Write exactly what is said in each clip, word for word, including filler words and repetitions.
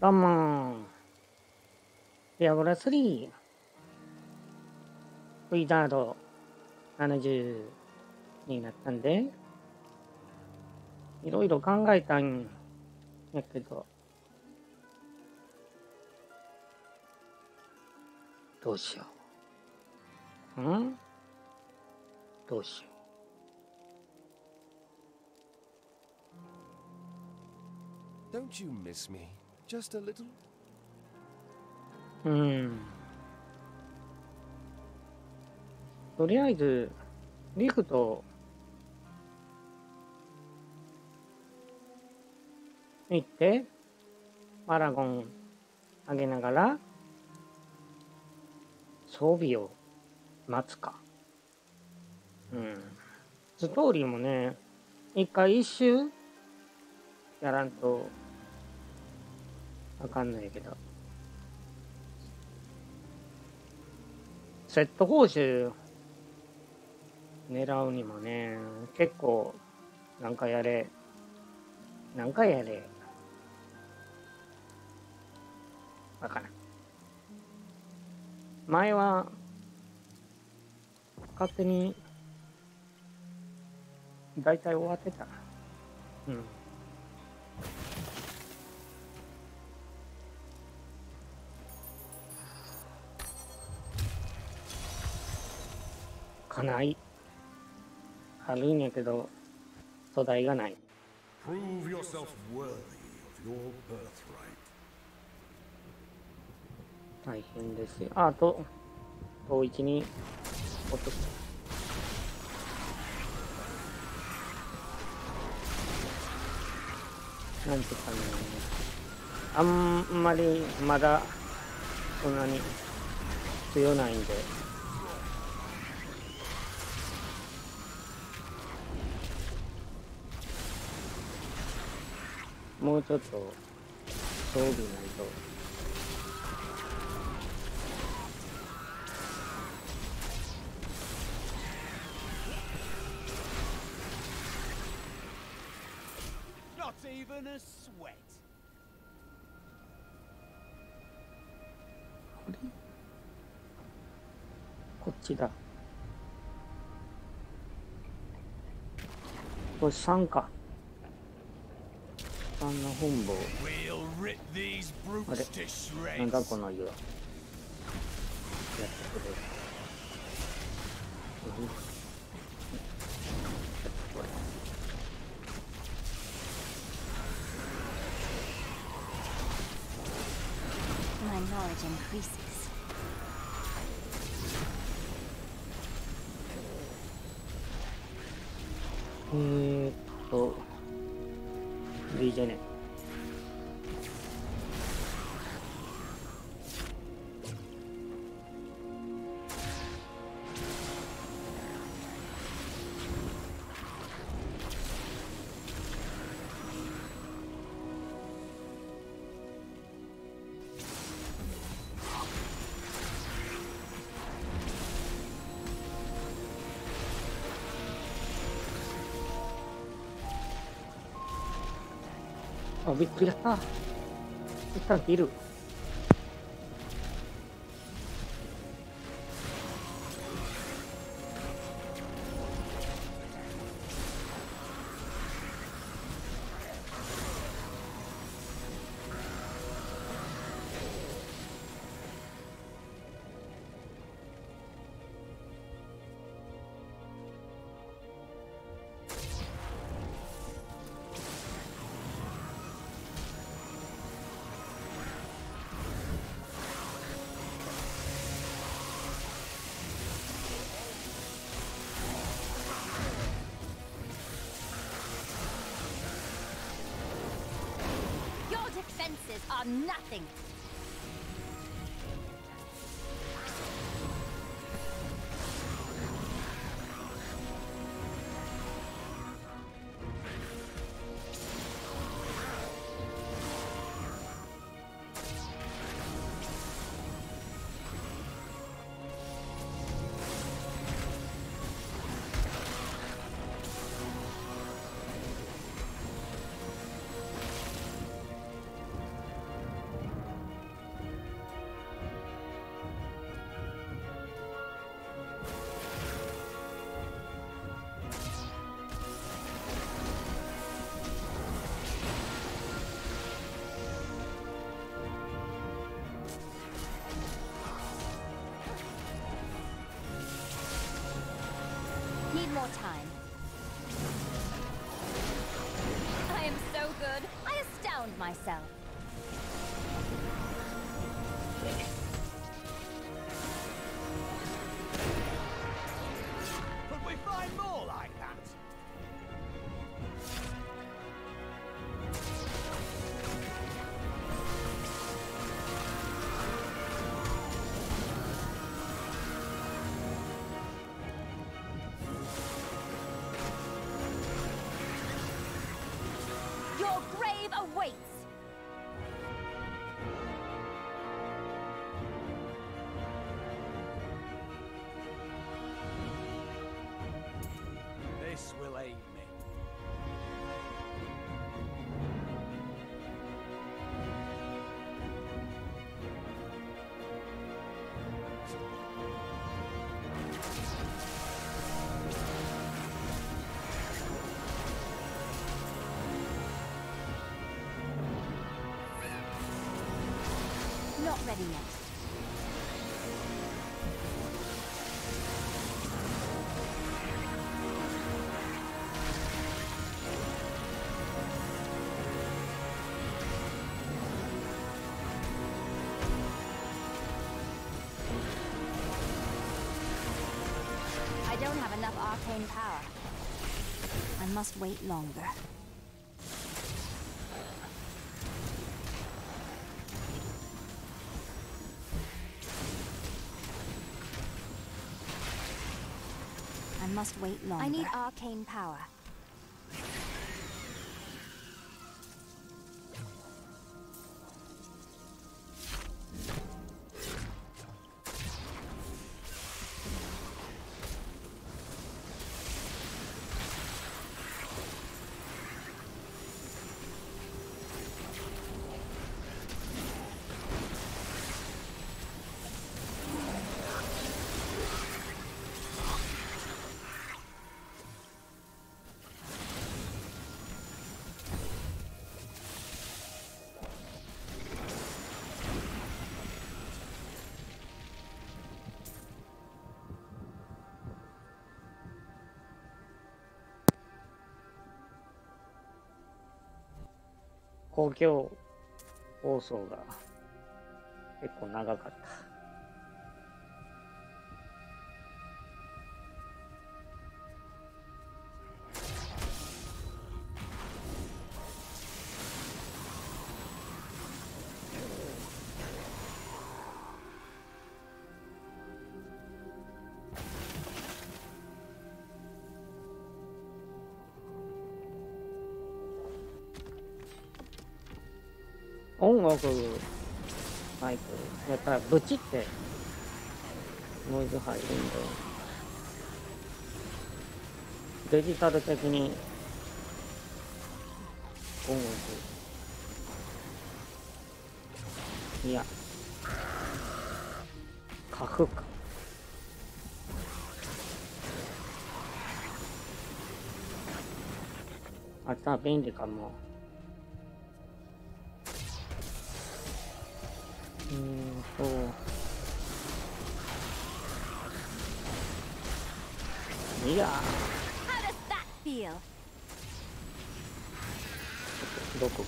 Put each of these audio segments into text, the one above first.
どうもディアブロスリーウィザードななじゅうになったんで、いろいろ考えたんやけど、どうしようんどうしよ Don't you miss me? Just a little? ううんとりあえずリフト行ってパラゴン上げながら装備を待つか。うんストーリーもね、一回一周やらんとあかんないけど、セット報酬狙うにもね、結構なんかやれなんかやれわからん。前は勝手に大体終わってた。うんかないあるんやけど土台がない。 Prove yourself worthy of your birthright. 大変ですよ。あと統一に落とす。なんていうかね、あんまりまだそんなに強ないんで、もうちょっと装備ないと。 Not even a sweat. こっちだ。これさんか。さんの本部。 We'll rip these あれ brutes to なんだ shreds. この色。やってくれる。うんこれ My knowledge increases. えーっと、リージェネ。あ、びっくりした。一旦切る。 Your defenses are nothing. う myself. Could we find more like that? Your grave awaits! This will aid me. Not ready yet. I don't have enough arcane power. I must wait longer. I must wait longer. I need arcane power. 公共放送が結構長かった。音楽ないとやっぱりブチってノイズ入るんで、デジタル的に音楽いやカフかあったら便利かも。うーんといや How does that feel? どこ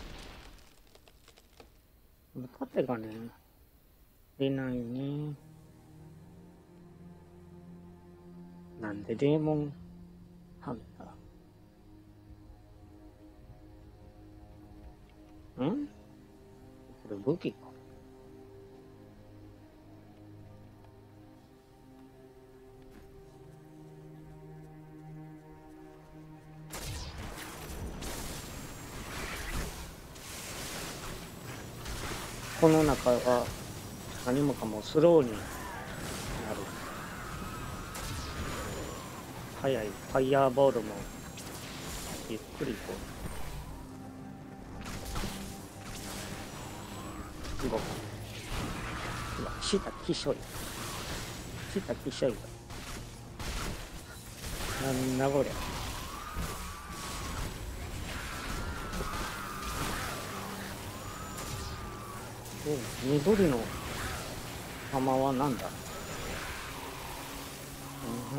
縦がね出ないね。なんでデーモンハンターんこれ武器か。この中が何もかもスローになる。速いファイヤーボールもゆっくりと動く。うわ、下きしょい。下きしょい。なんだこりゃ。お、緑の玉はなんだ。うん。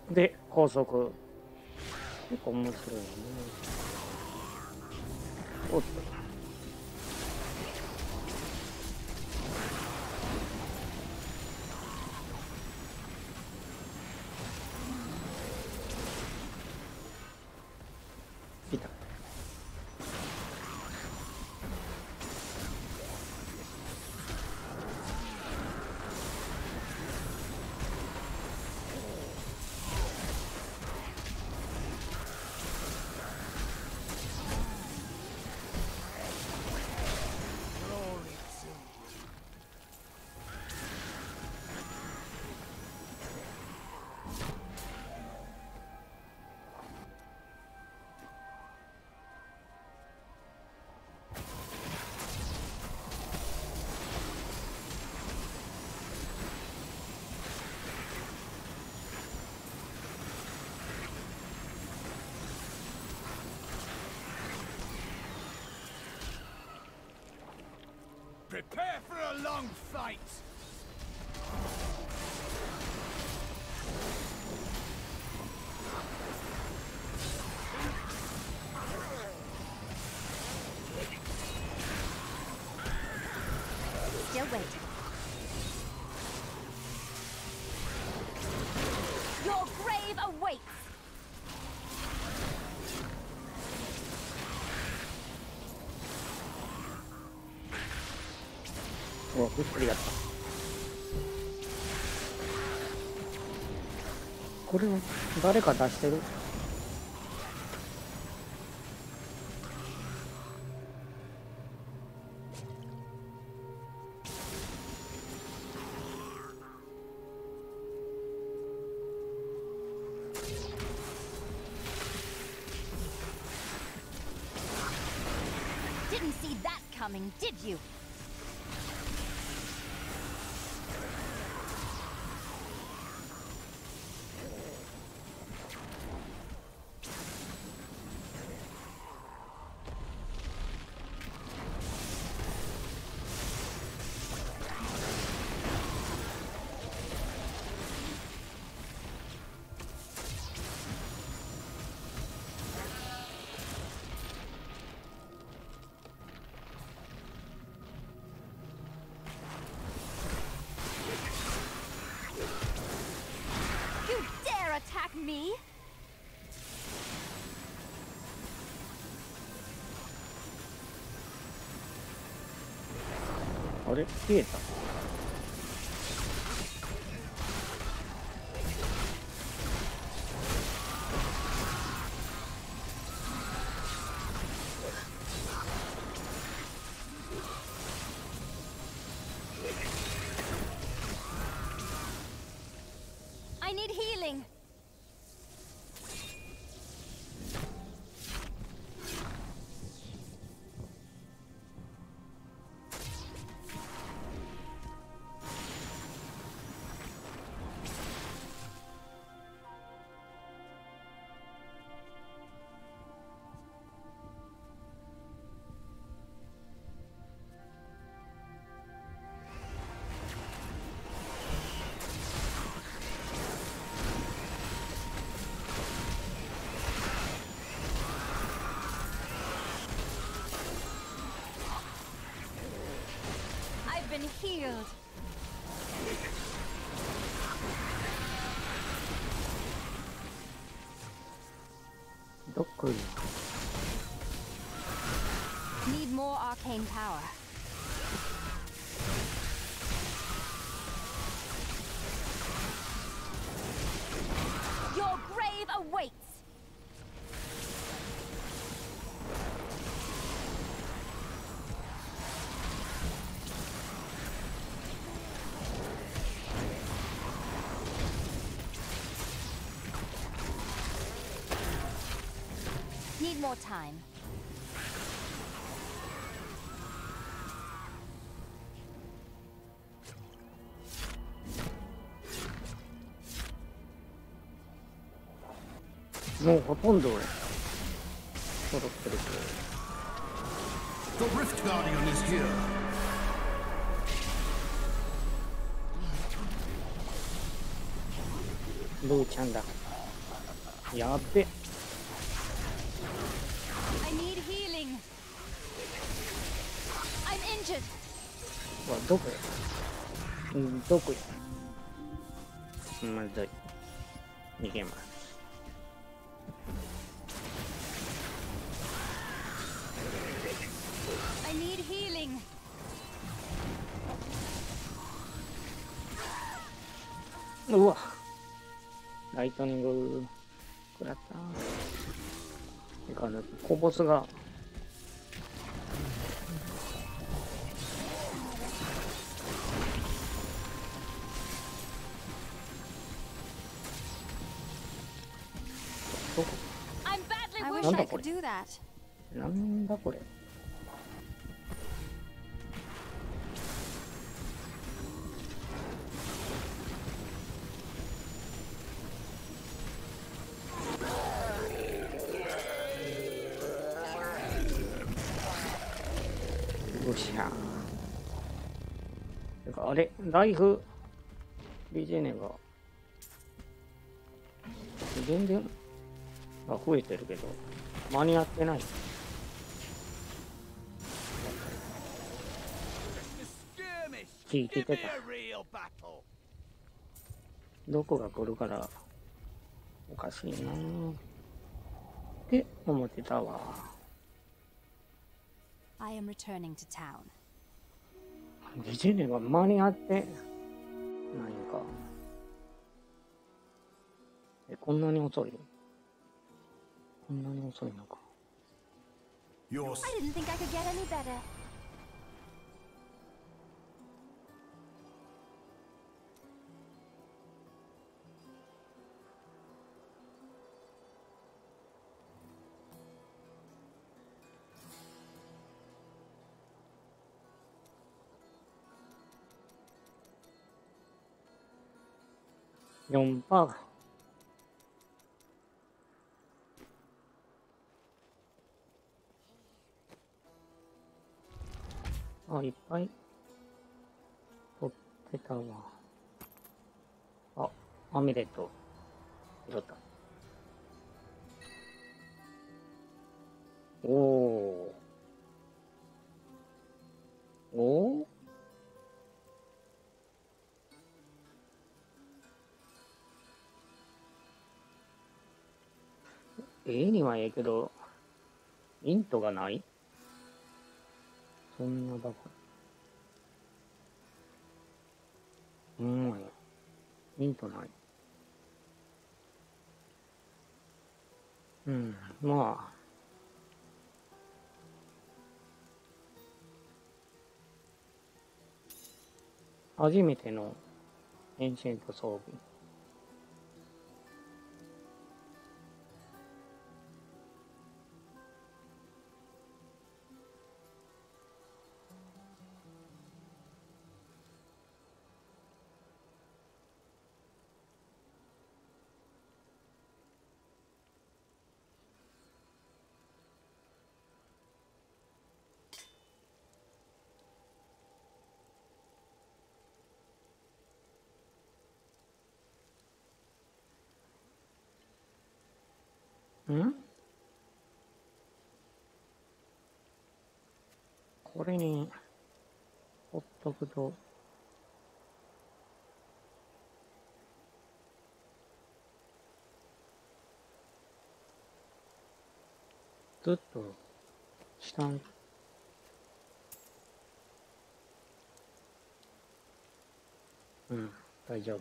で高速結構面白いよね。おっと来た。 Prepare for a long fight! Still waiting. Your grave awaits! おびっくりだった。これは誰か出してる。 Didn't see that coming, did you? You dare attack me? あれ消えた。 I need healing. I've been healed. Need more arcane power. Your grave awaits. Need more time. The Rift Guardian is here. ルーちゃんだ。 やっべ。 I need healing. I'm injured. うわ、どこや。うん、どこや。まずい。逃げます。 I need healing. うわ、ライトニング食らった。てか、コボスがどこ I'm badly I wounded. wish I I could do that. なんだこれ。よっしゃ。てかあれ、ライフビジネが全然あ増えてるけど間に合ってない。 聞いてた。どこが来るからおかしいなって思ってたわ。 I am returning to town. ビジネが間に合ってないか。え、こんなに遅いこんなに遅いのか。 Your I didn't think I could get any better. よんパーセント。あ、いっぱい取ってたわ。あ、アミュレット拾った。おお。おお。ええにはええけど、イントがない？そんなバカ。うん、イントない。うん、まあ、初めてのエンシェント装備。ん？これにほっとくとずっと下にうん大丈夫。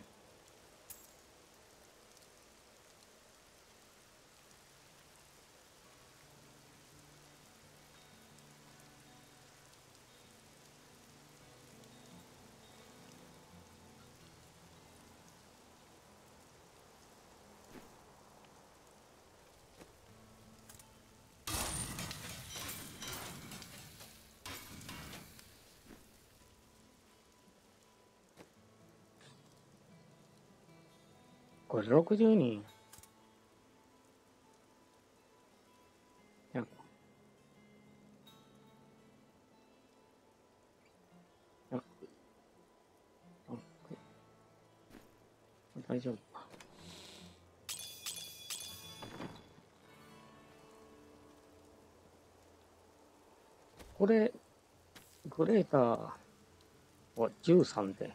これろくじゅうにん。やや大丈夫か。 これ、グレーターはじゅうさんで。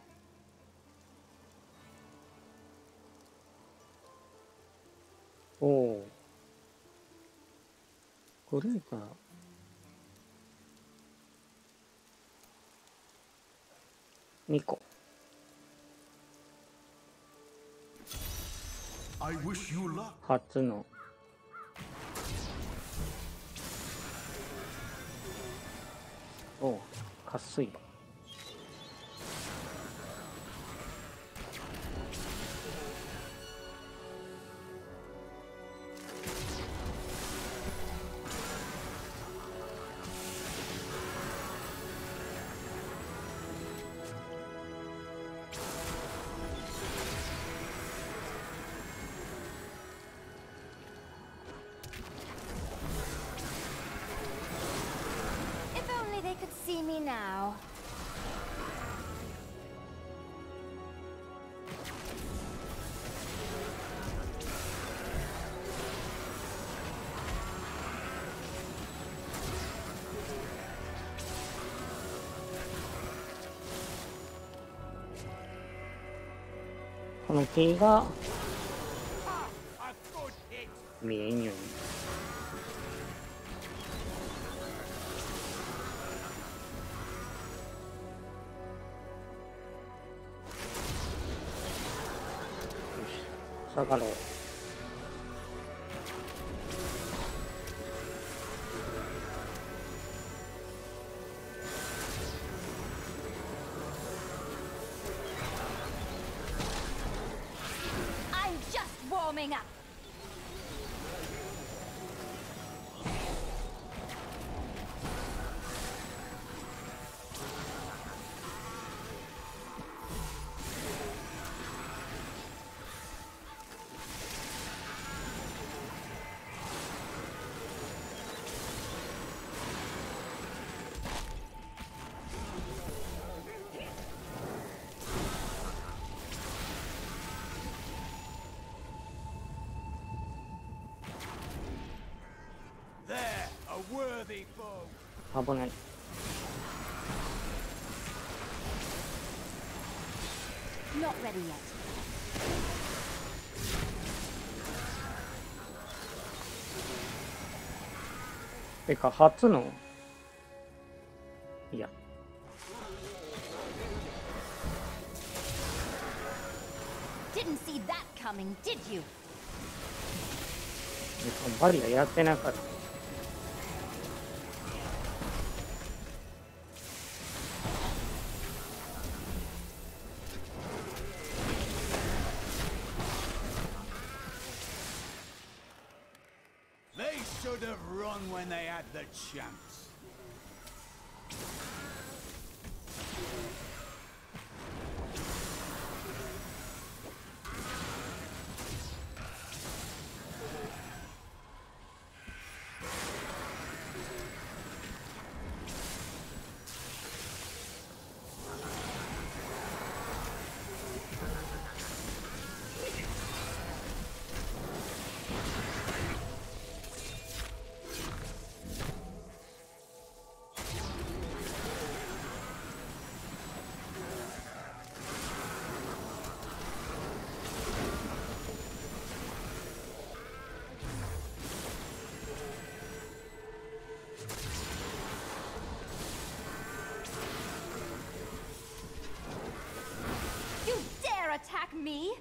おお。グレーター。にこ。 I wish you luck. 初の。おお、渇水場。 If only they could see me now. この木が A good hit. 見えんように。下がろう。 I'm just warming up. There, a worthy foe. 危ない。 Not ready yet. てか、初の。いや。 Didn't see that coming, did you? バリアやってなかった。 They should have run when they had the chance. You dare attack me?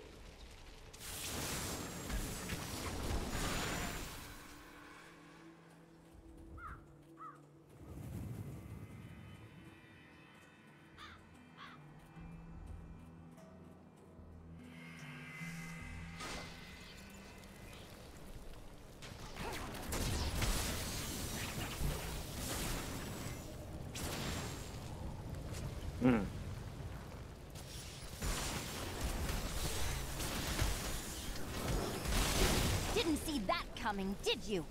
Mm. Didn't see that coming, did you?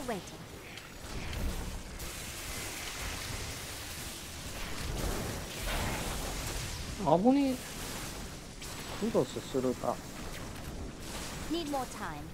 Still waiting. 危ねえ。クロスするか。 Need more time.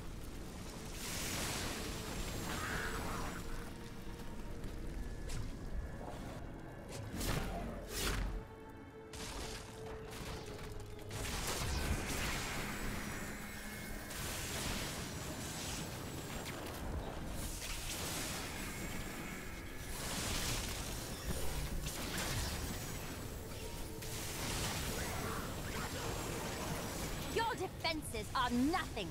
Your defenses are nothing.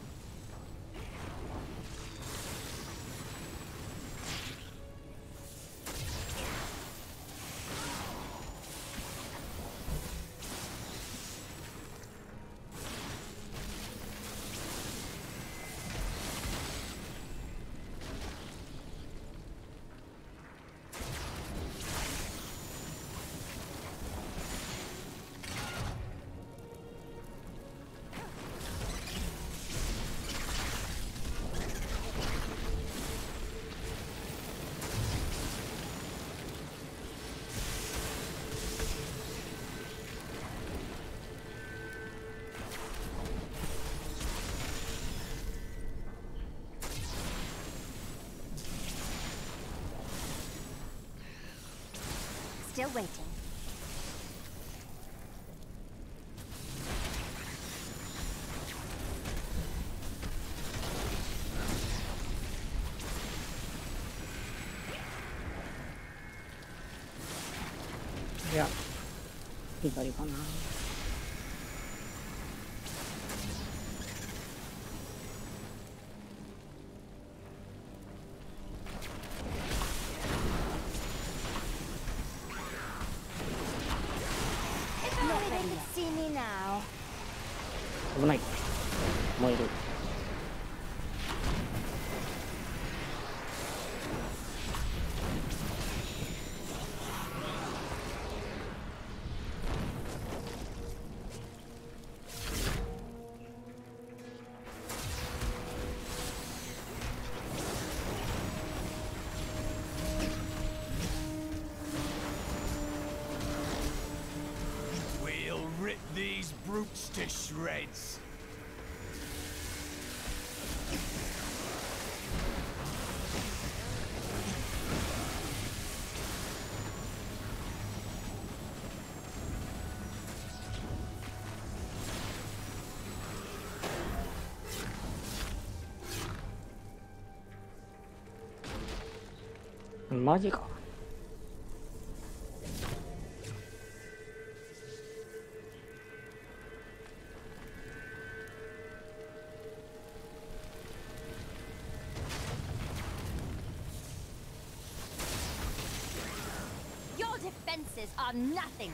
Still waiting. Yeah. 左かな。 See me now. 危ない。燃える。 We'll rip these brutes to shreds. .マジか。 Your defenses are nothing.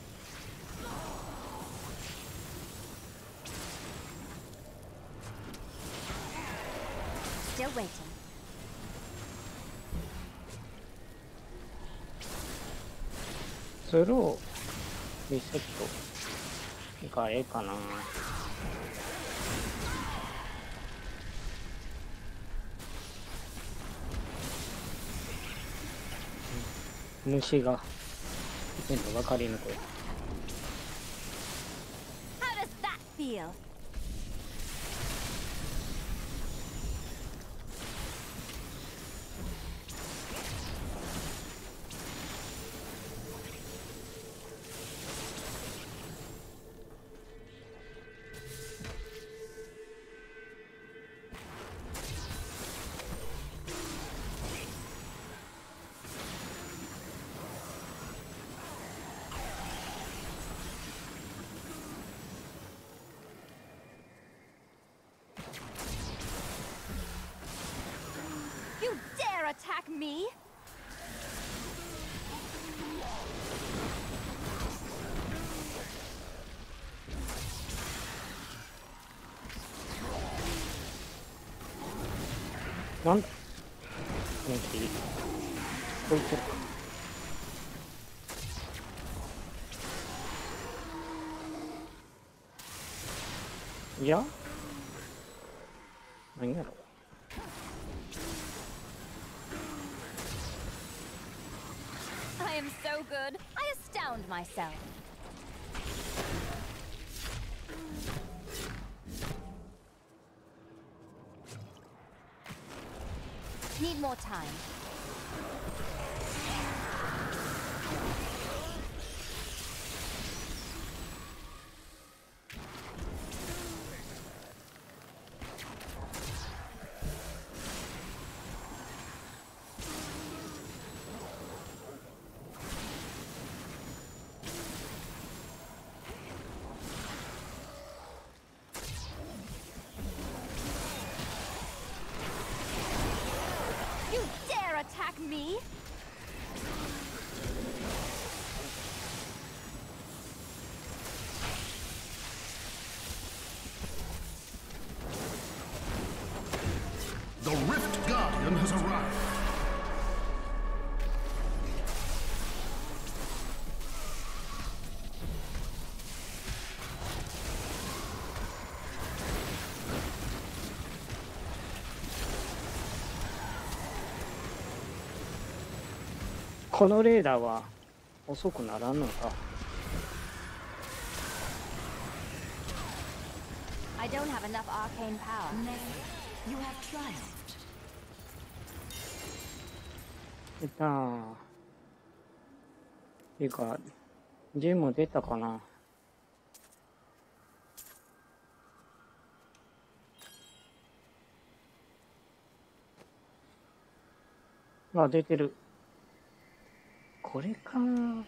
Still waiting. スローリセットがええかな。虫が全部分かりにくい。 How does that feel? You dare attack me? .なんだ本気こいつらか。いや何やろ。 am so good, I astound myself. Need more time. Attack me? The Rift Guardian has arrived. このレーダーは遅くならんのか。 I don't have enough arcane power. You have triumphed. 出たー。ていうか、ジェム出たかな。あ、出てる。これかー。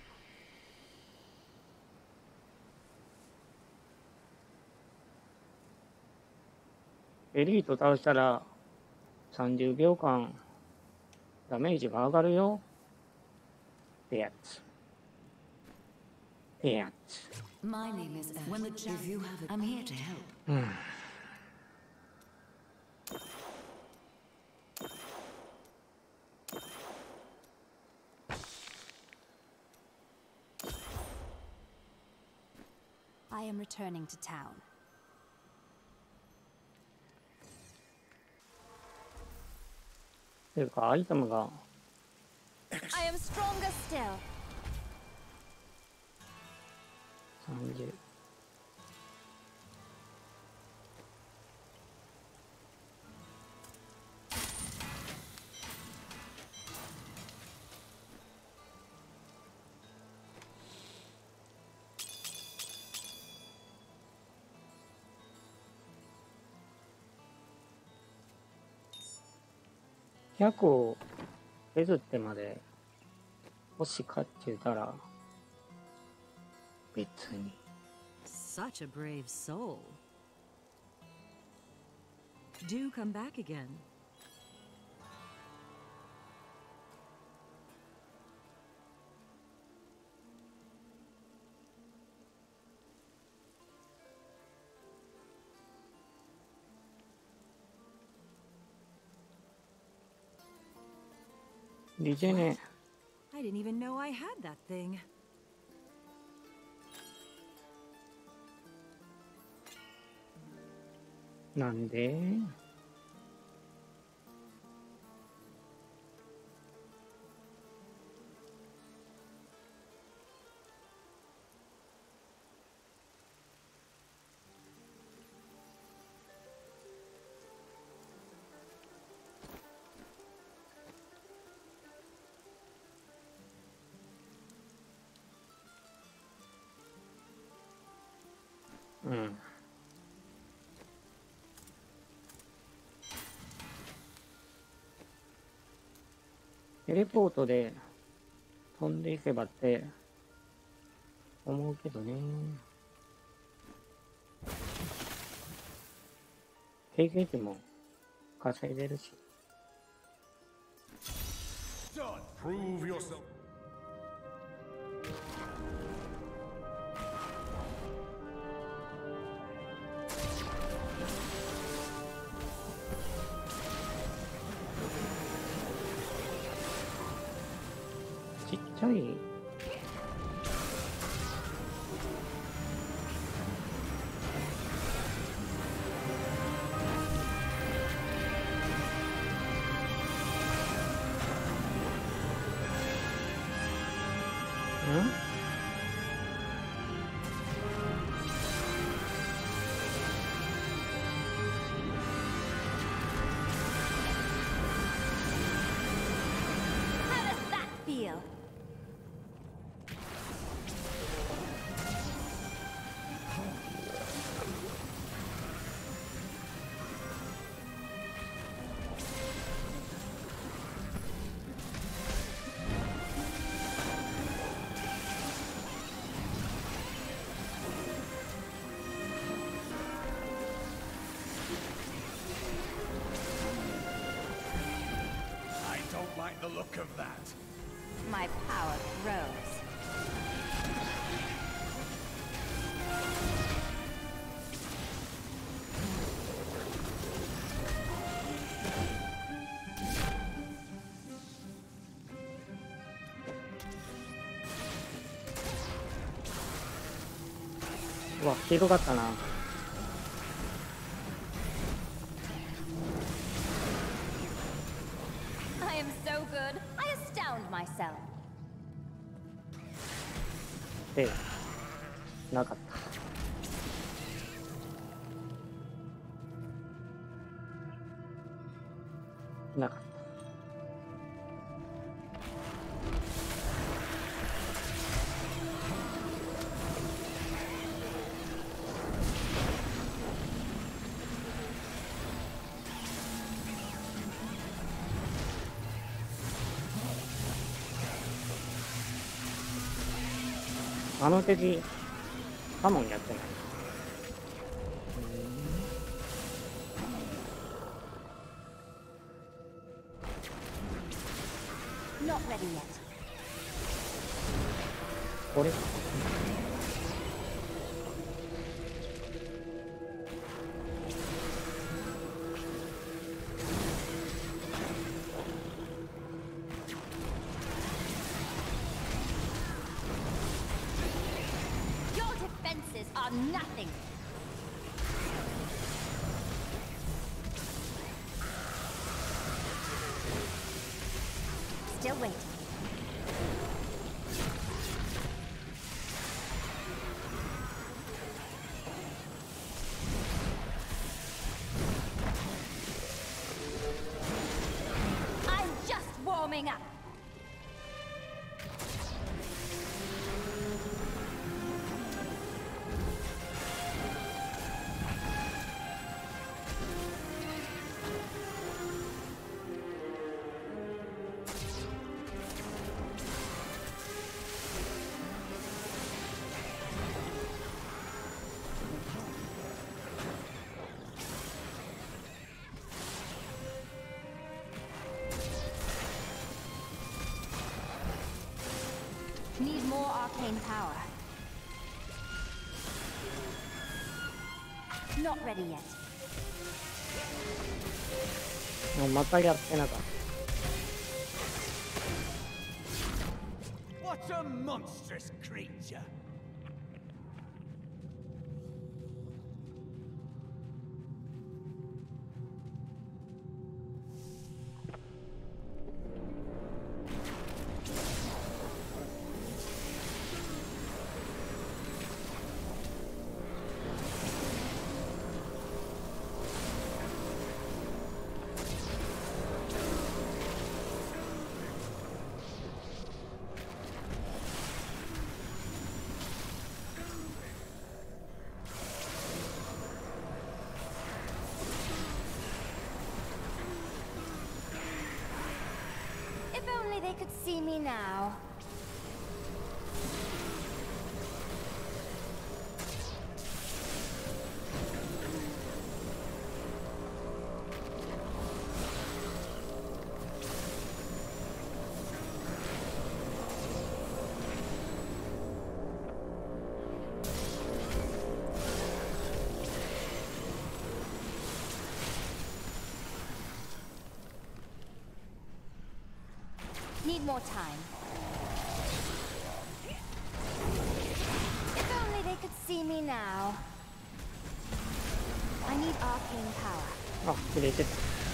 エリート倒したらさんじゅうびょうかんダメージが上がるよってやつ。ってやつ。 My name is When the if you have it, I'm here to help. うん。 I am returning to town. ていうかアイテムが I am stronger still. さんじゅう。ひゃくを削ってまで欲しいかって言ったら別に。 Such a brave soul. Do come back again. Regenerate. I didn't even know I had that thing. なんで？うん。テレポートで飛んでいけばって思うけどね。経験値も稼いでるし。 Prove yourself. ちっちゃい。 make of that? My power grows. うわ、広がったな。 I am so good. I astound myself. で、なかった。なかった。あの敵、サモンやってない。 Not ready yet. これ Are nothing. Still waiting. I'm just warming up. Need more arcane power. Not ready yet. もうまたやってなかった。 What a monstrous creature! If only they could see me now. Need more time. If only they could see me now. I need arcane power. あ、入れてた。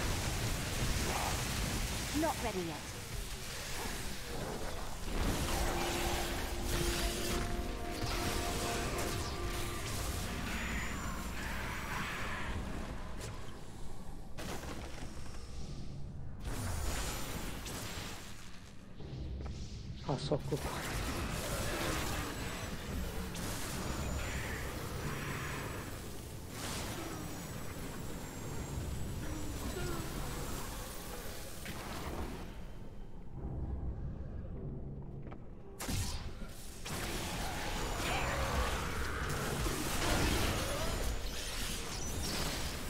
Not ready yet. 加速か。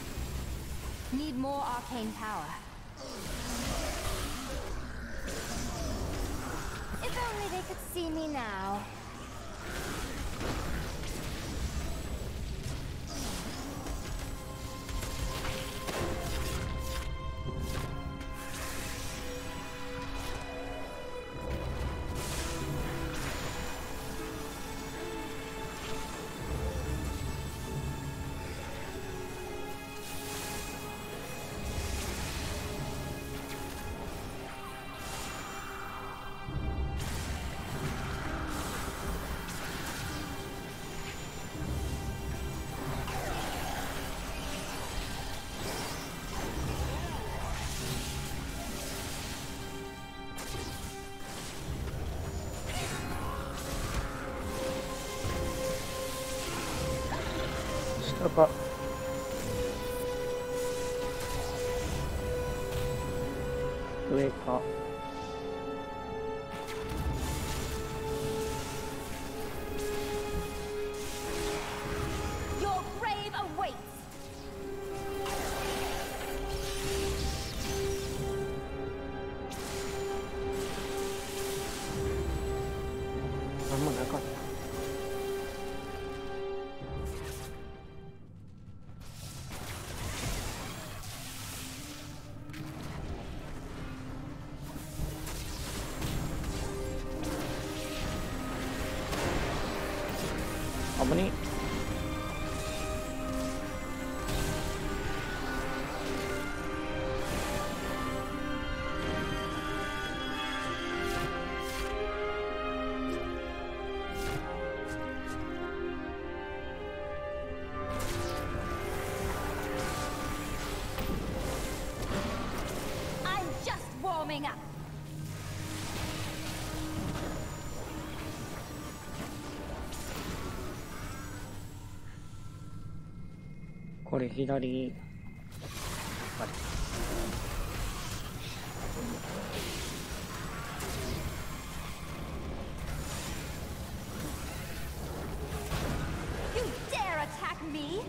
Need more arcane power. only they could see me now. 下か。上か。 Your grave awaits. あんまなかった。危ねえ。 I'm just warming up. これ左。あれ。 You dare attack me?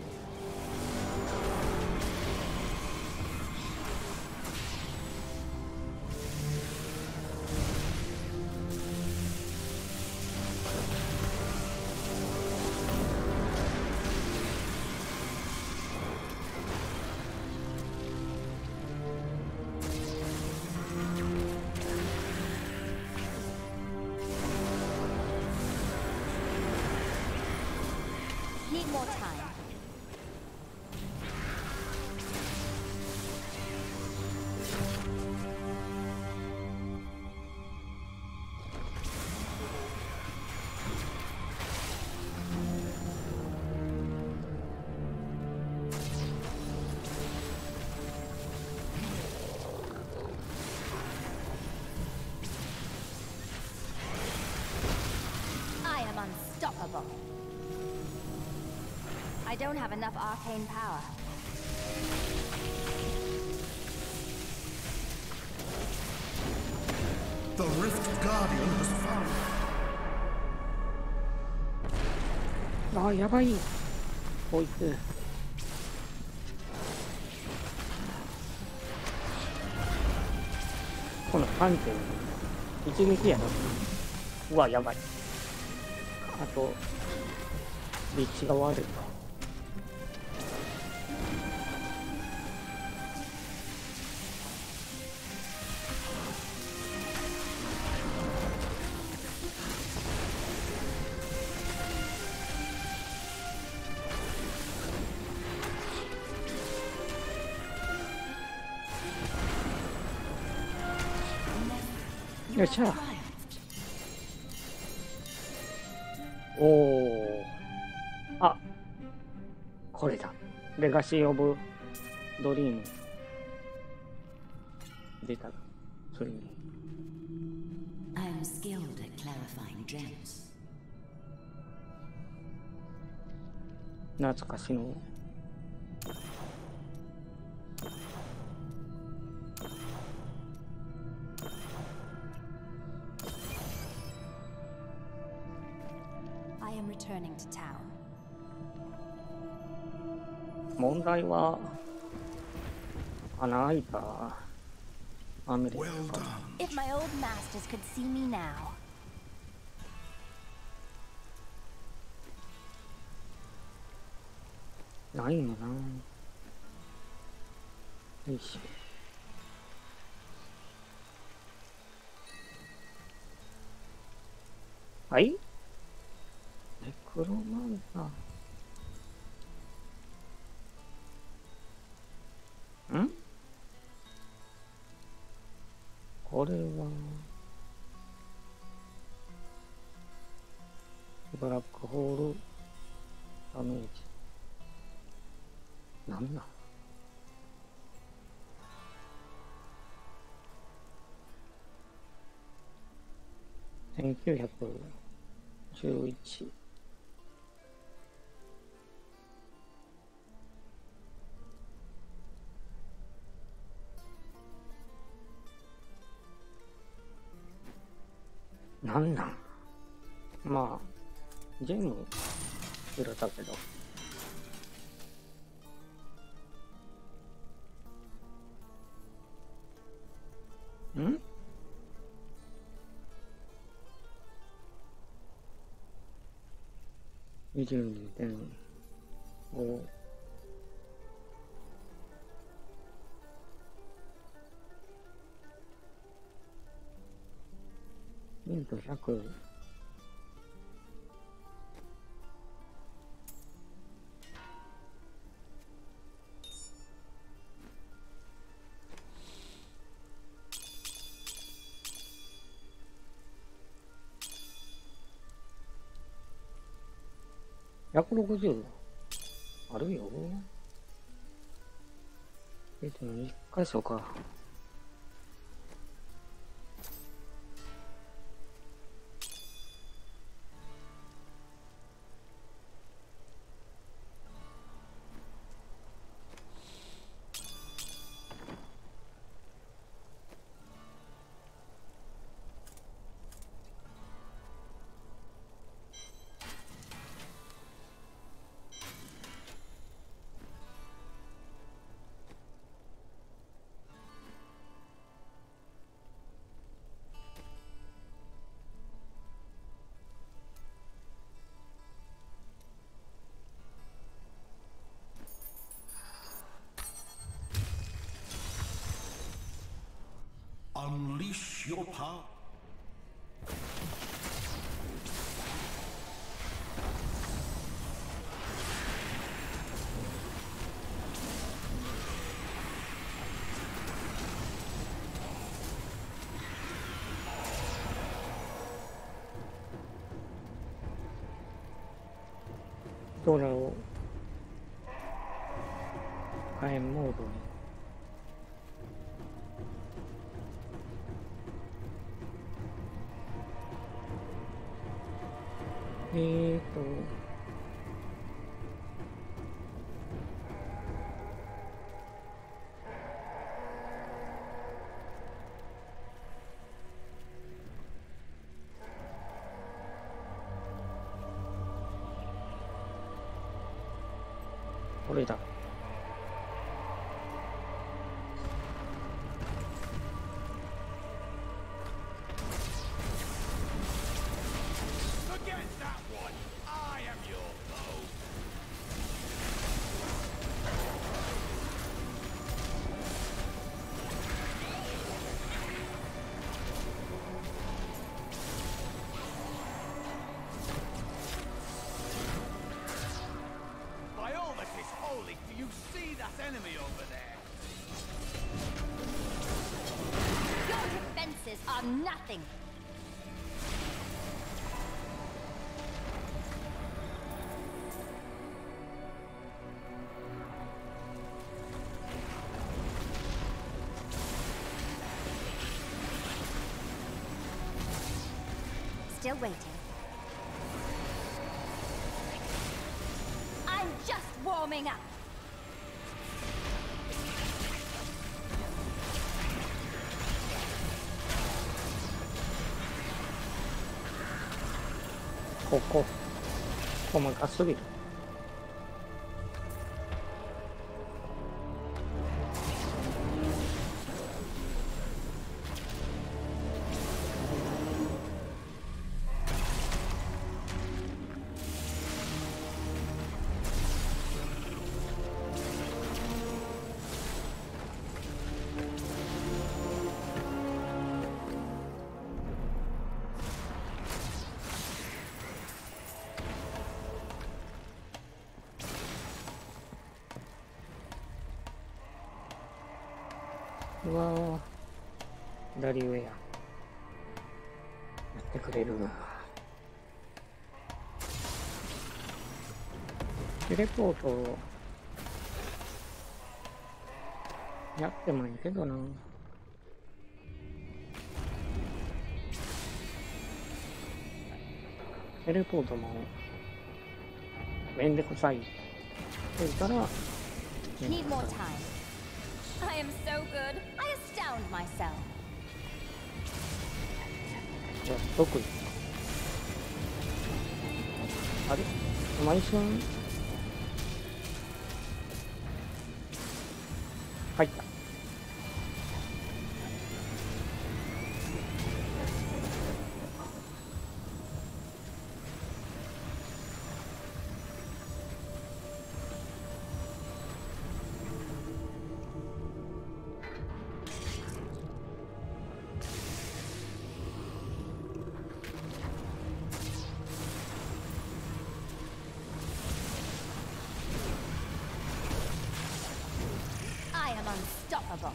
Need more time. I am unstoppable. I don't have enough arcane power. The Rift Guardian has found. あーやばい。こいつ。このパンチ一撃やな。うわやばい。あと立地が悪い。よっしゃ。おお。あ、これだ。レガシー・オブ・ドリーム。出た。それに。 I am skilled at clarifying gems. 懐かしの。 I am returning to town. 問題は穴開いたアメリカ Well done. If my old masters could see me now. ないんやな。よいしょ。はい。ネクロマンター。んこれは、ブラックホールダメージ。なんなん？せんきゅうひゃくじゅういち。なんなん？まあ、ジェム入れたけど。ん？にじゅうにてんご。ミントひゃく。ひゃくろくじゅうあるよ。えっと、いっか所か。 Unleash your power. それを火炎モードに。えーとこれだ。 Are nothing. Still waiting. I'm just warming up.ここ細かすぎる。 うわー、左上や。やってくれる。テレポートやってもいいけどな。テレポートもめんどくさいって言ったら、 Need more time. I am so good. I astound myself. じゃあ特にあれ今一瞬入った。 I am unstoppable.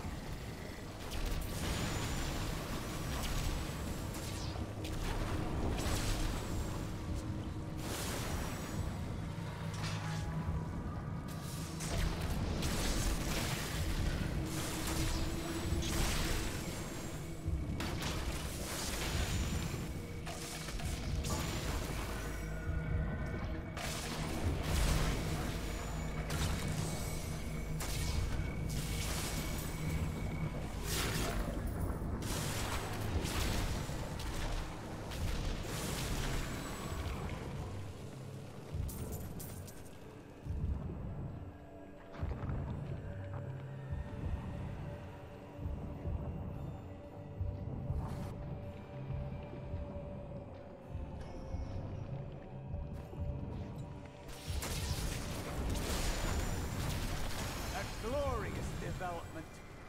A glorious development.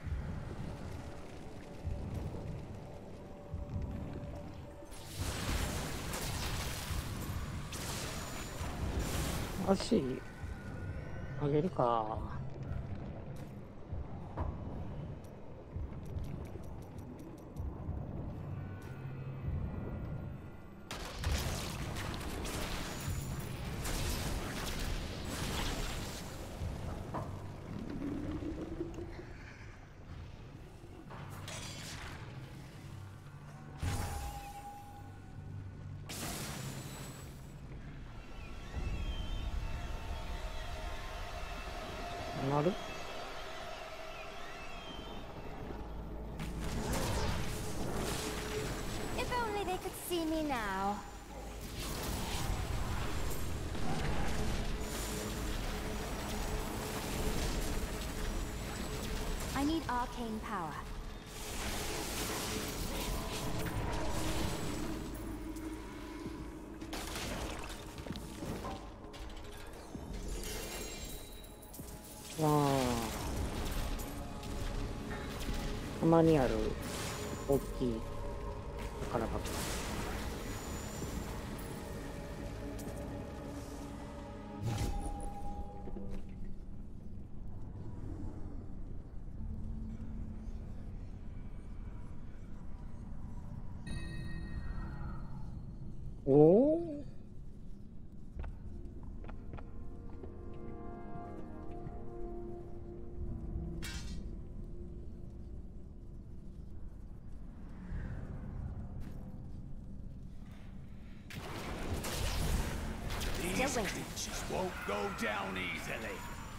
足あげるか。なる。 If only they could see me now. I need arcane power. わあ、たまにある大きい宝箱。おお。 These creatures won't go down easily.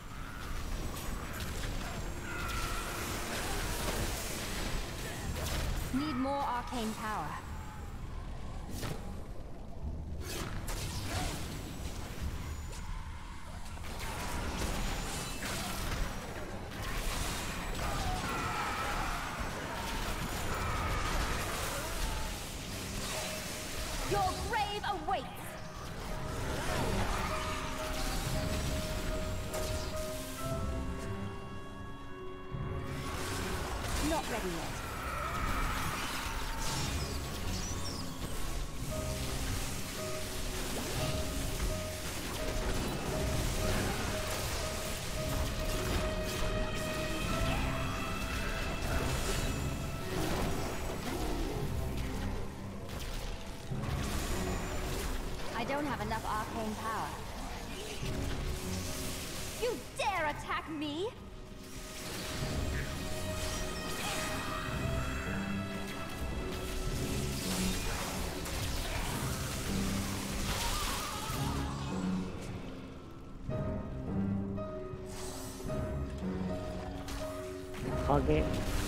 Need more arcane power. Your grave awaits! Not ready yet. don't have enough arcane power. You dare attack me? 影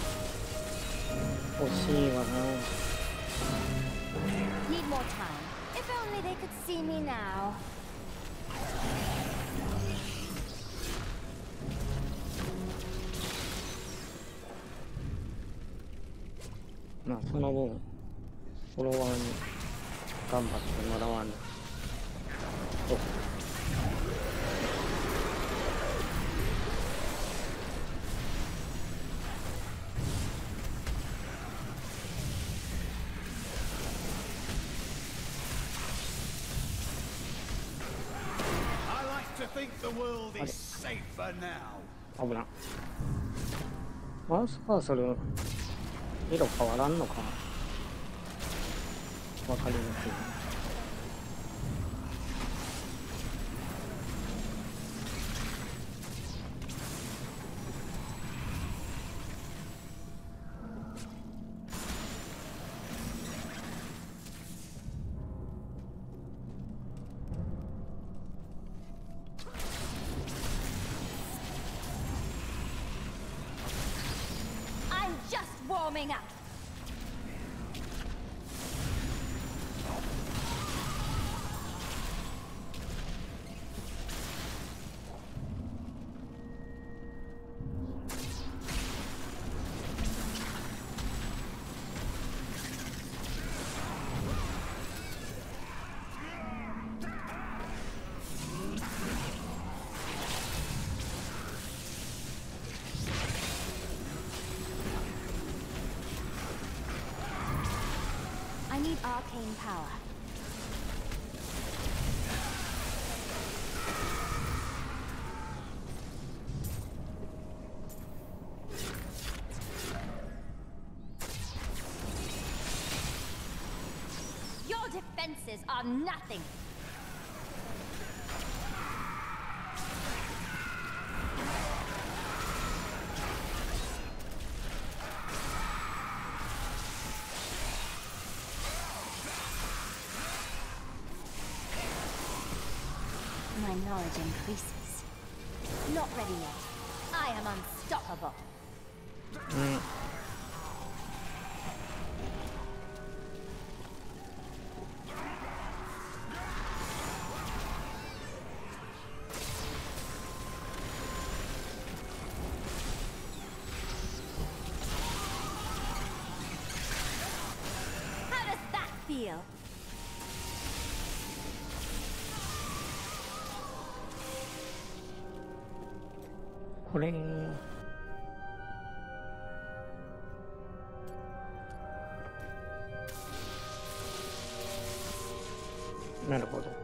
欲しいわな。 Need more time. If only they could see me now. まあその分フォロワーに頑張ってもらわんと。 I think the world is safer now. 危な。マウスカーソル色変わらんのかわかりにくい。 I'm just warming up. I need arcane power. Your defenses are nothing. My knowledge increases. Not ready yet. I am unstoppable. うん。 How does that feel? これなるほど。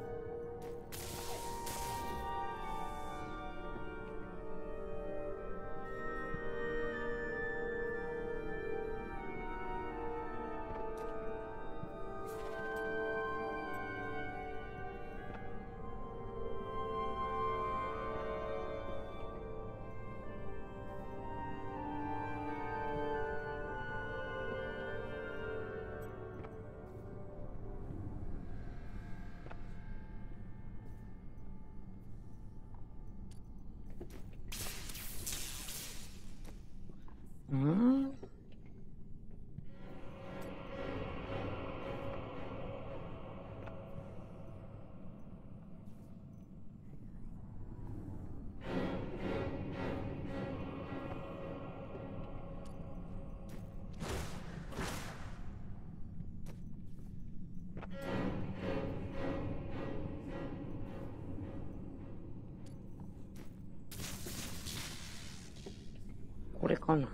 うん。これかな。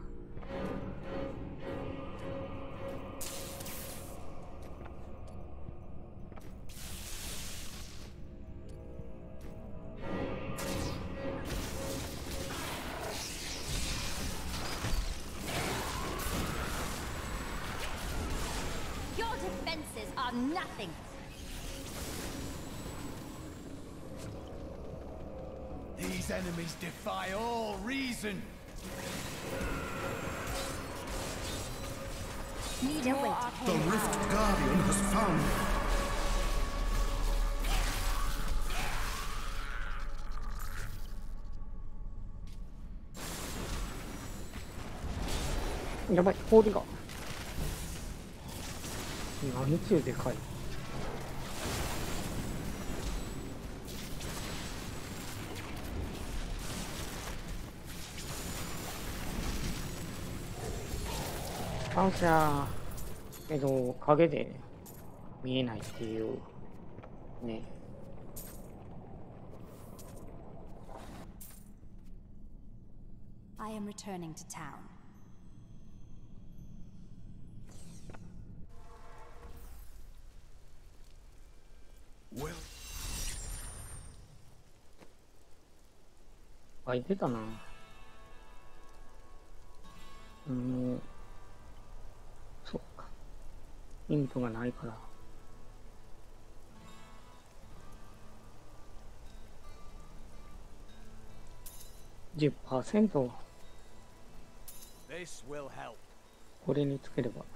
Your defenses are nothing. These enemies defy all reason. Need Still more waiting. The arcane Rift power. Guardian has found. やばい、氷が。何ちでかい。反射けど影で見えないっていうね。 I am returning to town. Well, 書いてたな。うん、そっか。ヒントがないから。じゅっパーセント This will help. これにつければ。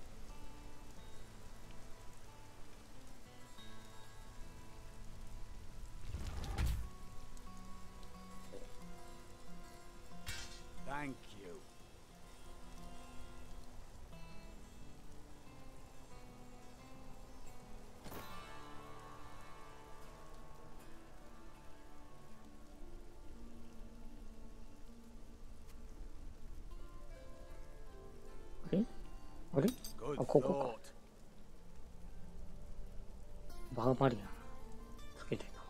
Thank you. あれあれ Good あ、ここか。 thought. バーバリアンつけてたわ。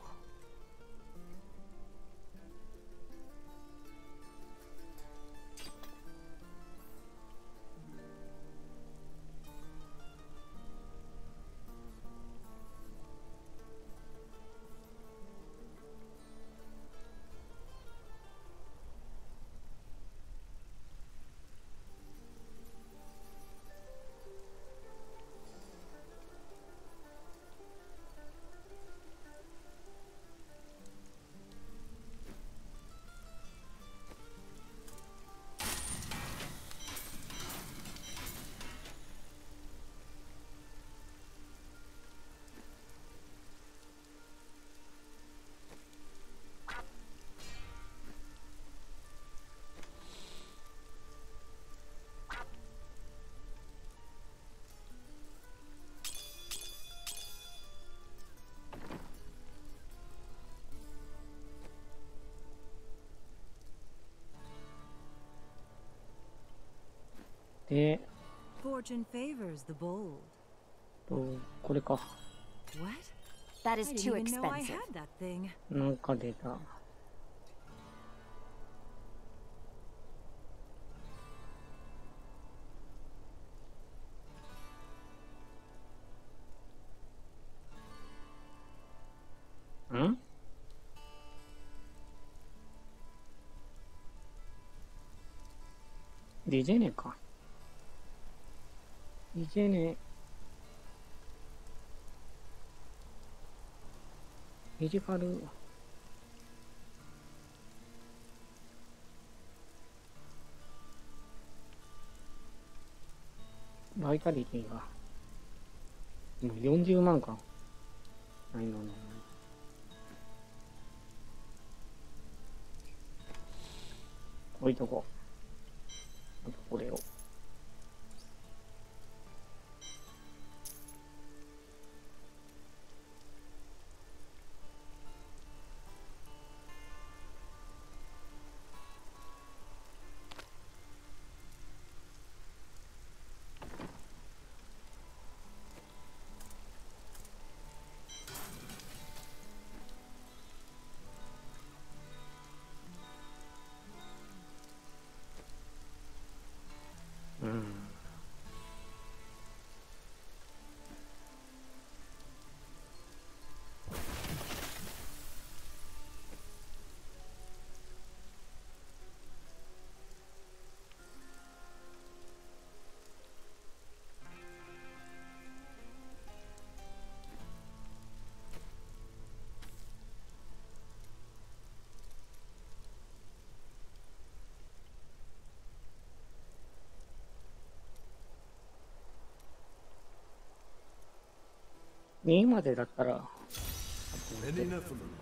で、 Fortune favors the bold. とこれか。 What? That I is didn't too even know I expensive. had that thing. なんか出た。んディジェネか。ディジェネ。フィジカル。バイタリティが。もうよんじゅうまんか。ないのね。置いとこう。あとこれを。 にまでだったら Any enough of them?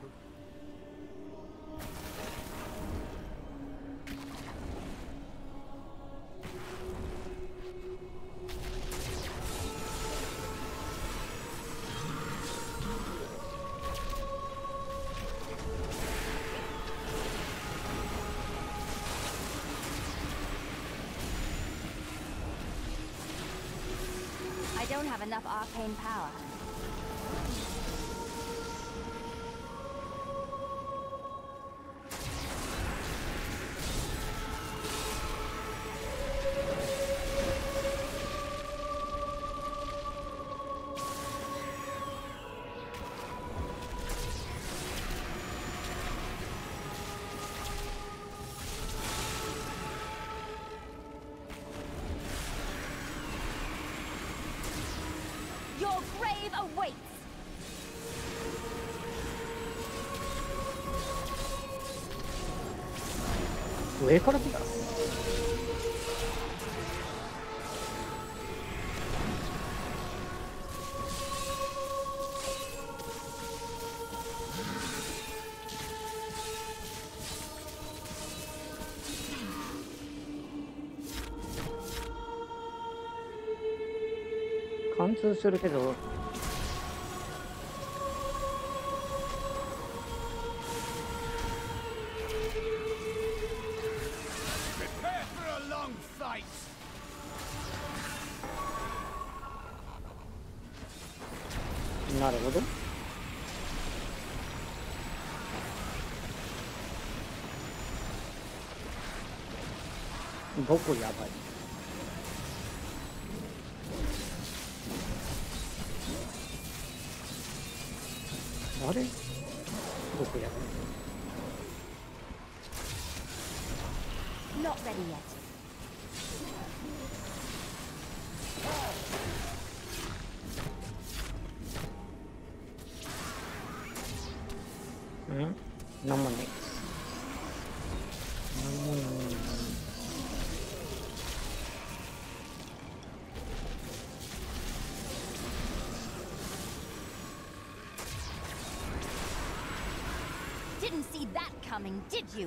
I don't have enough arcane power. Your grave awaits! 上から来た。貫通するけど。なるほど。僕やばい。あれ？僕やばい。 Not ready yet. うん？なんもない。なんもない。 Didn't see that coming, did you?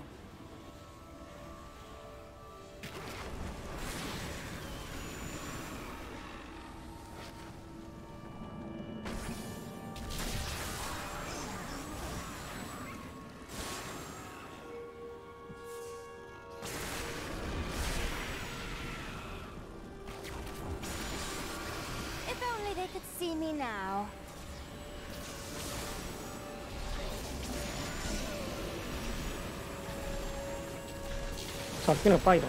If only they could see me now. さっきのパイロン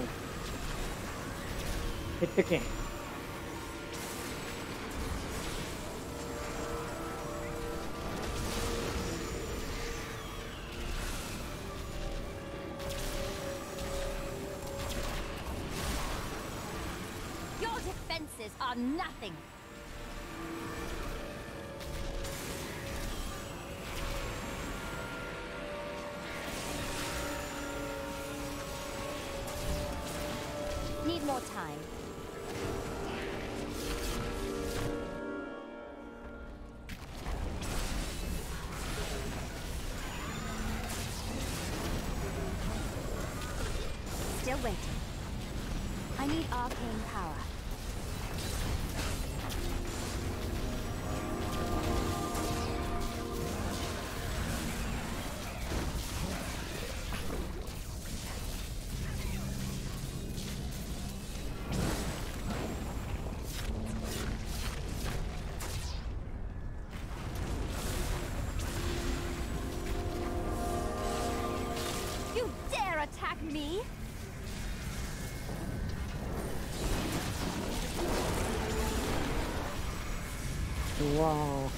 減ってけん。 Your defenses are nothing. Need more time. Still waiting. I need arcane power. You dare attack me? Wow.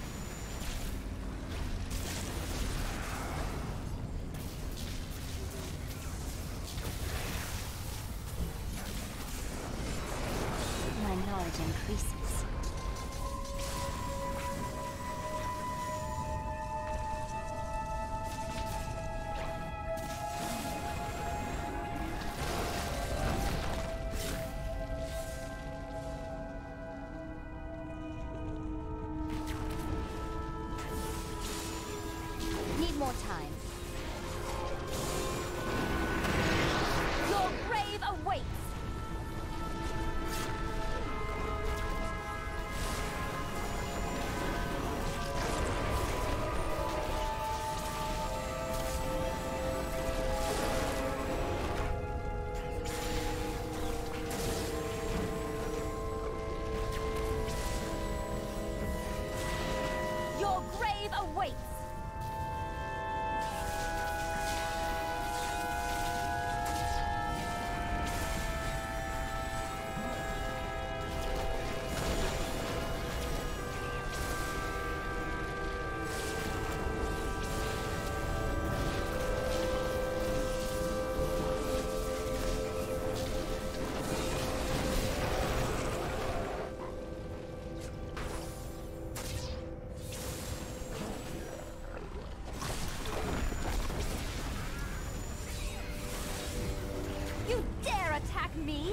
My knowledge increases. me?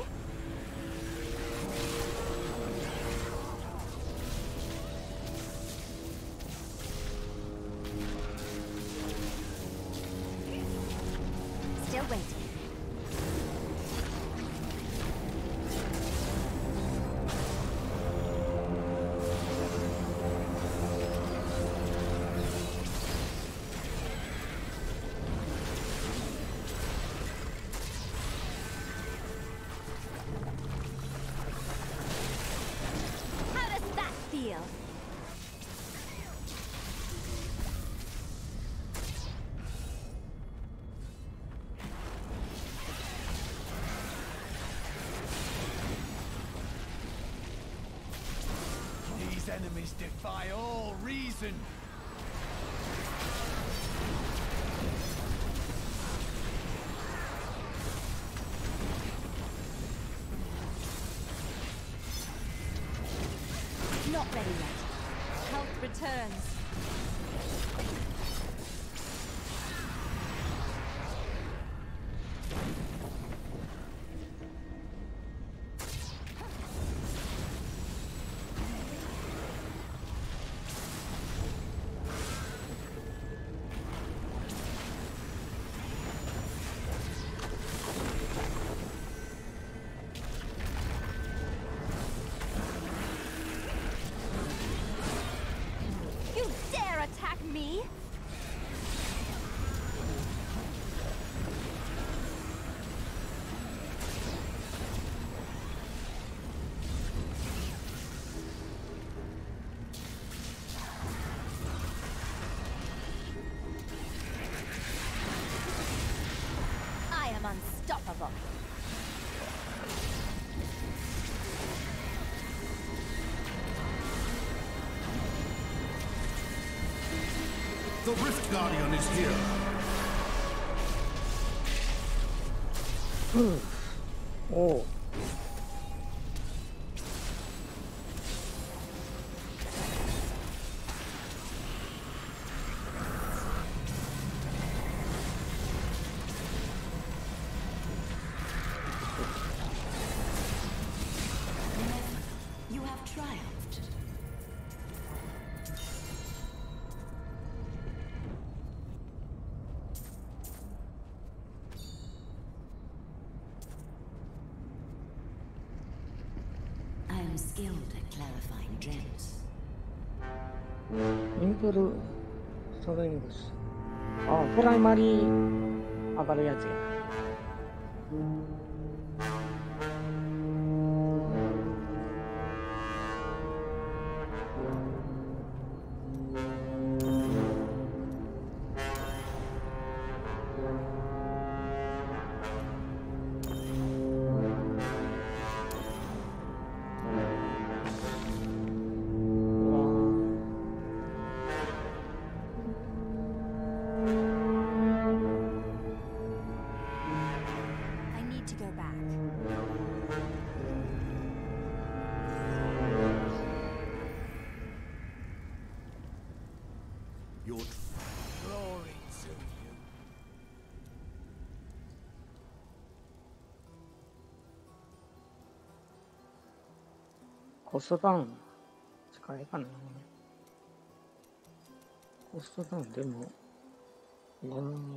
Still waiting. These enemies defy all reason. Not ready yet. Health returns. Attack me? I am unstoppable. The Rift Guardian is here. Oh. You have triumphed. I am skilled at clarifying gems. インプルストレングス。あ、プライマリー上がるやつや。 Your glory to you. コストダウン近いかな。コストダウンでもいらないね。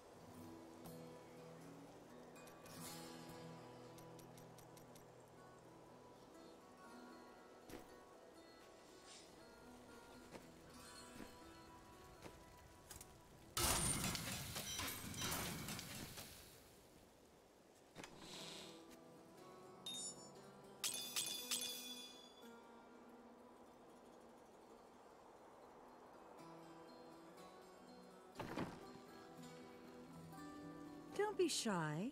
Don't be shy.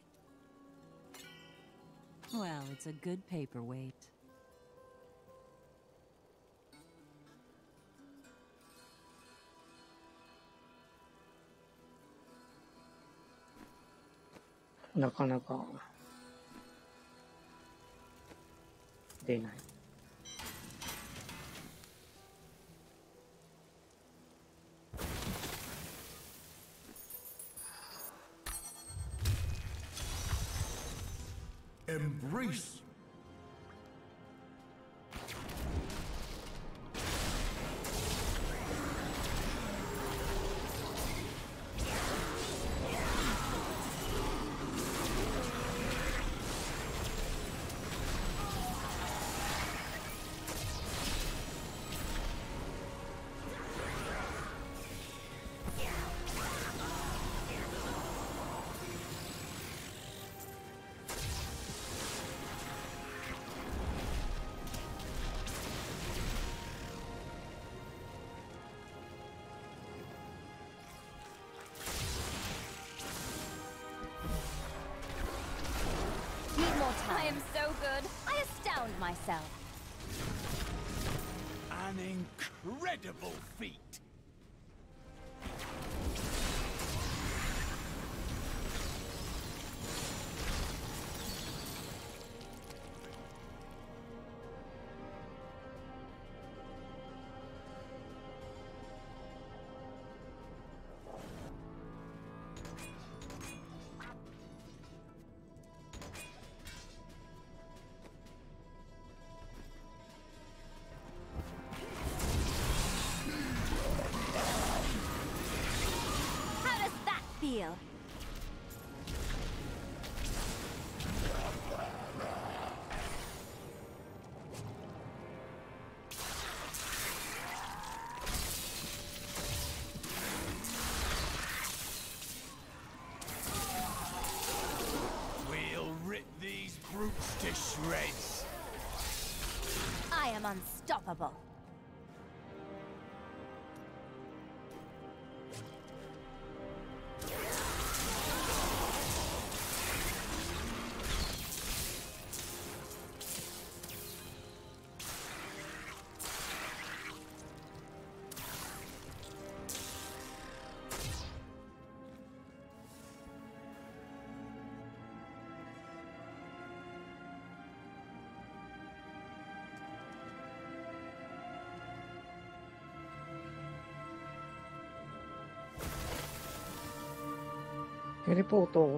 Well, it's a good paperweight. なかなか出ない。 Embrace. I am so good. I astound myself. An incredible feat. Feel. We'll rip these brutes to shreds. I am unstoppable. テレポート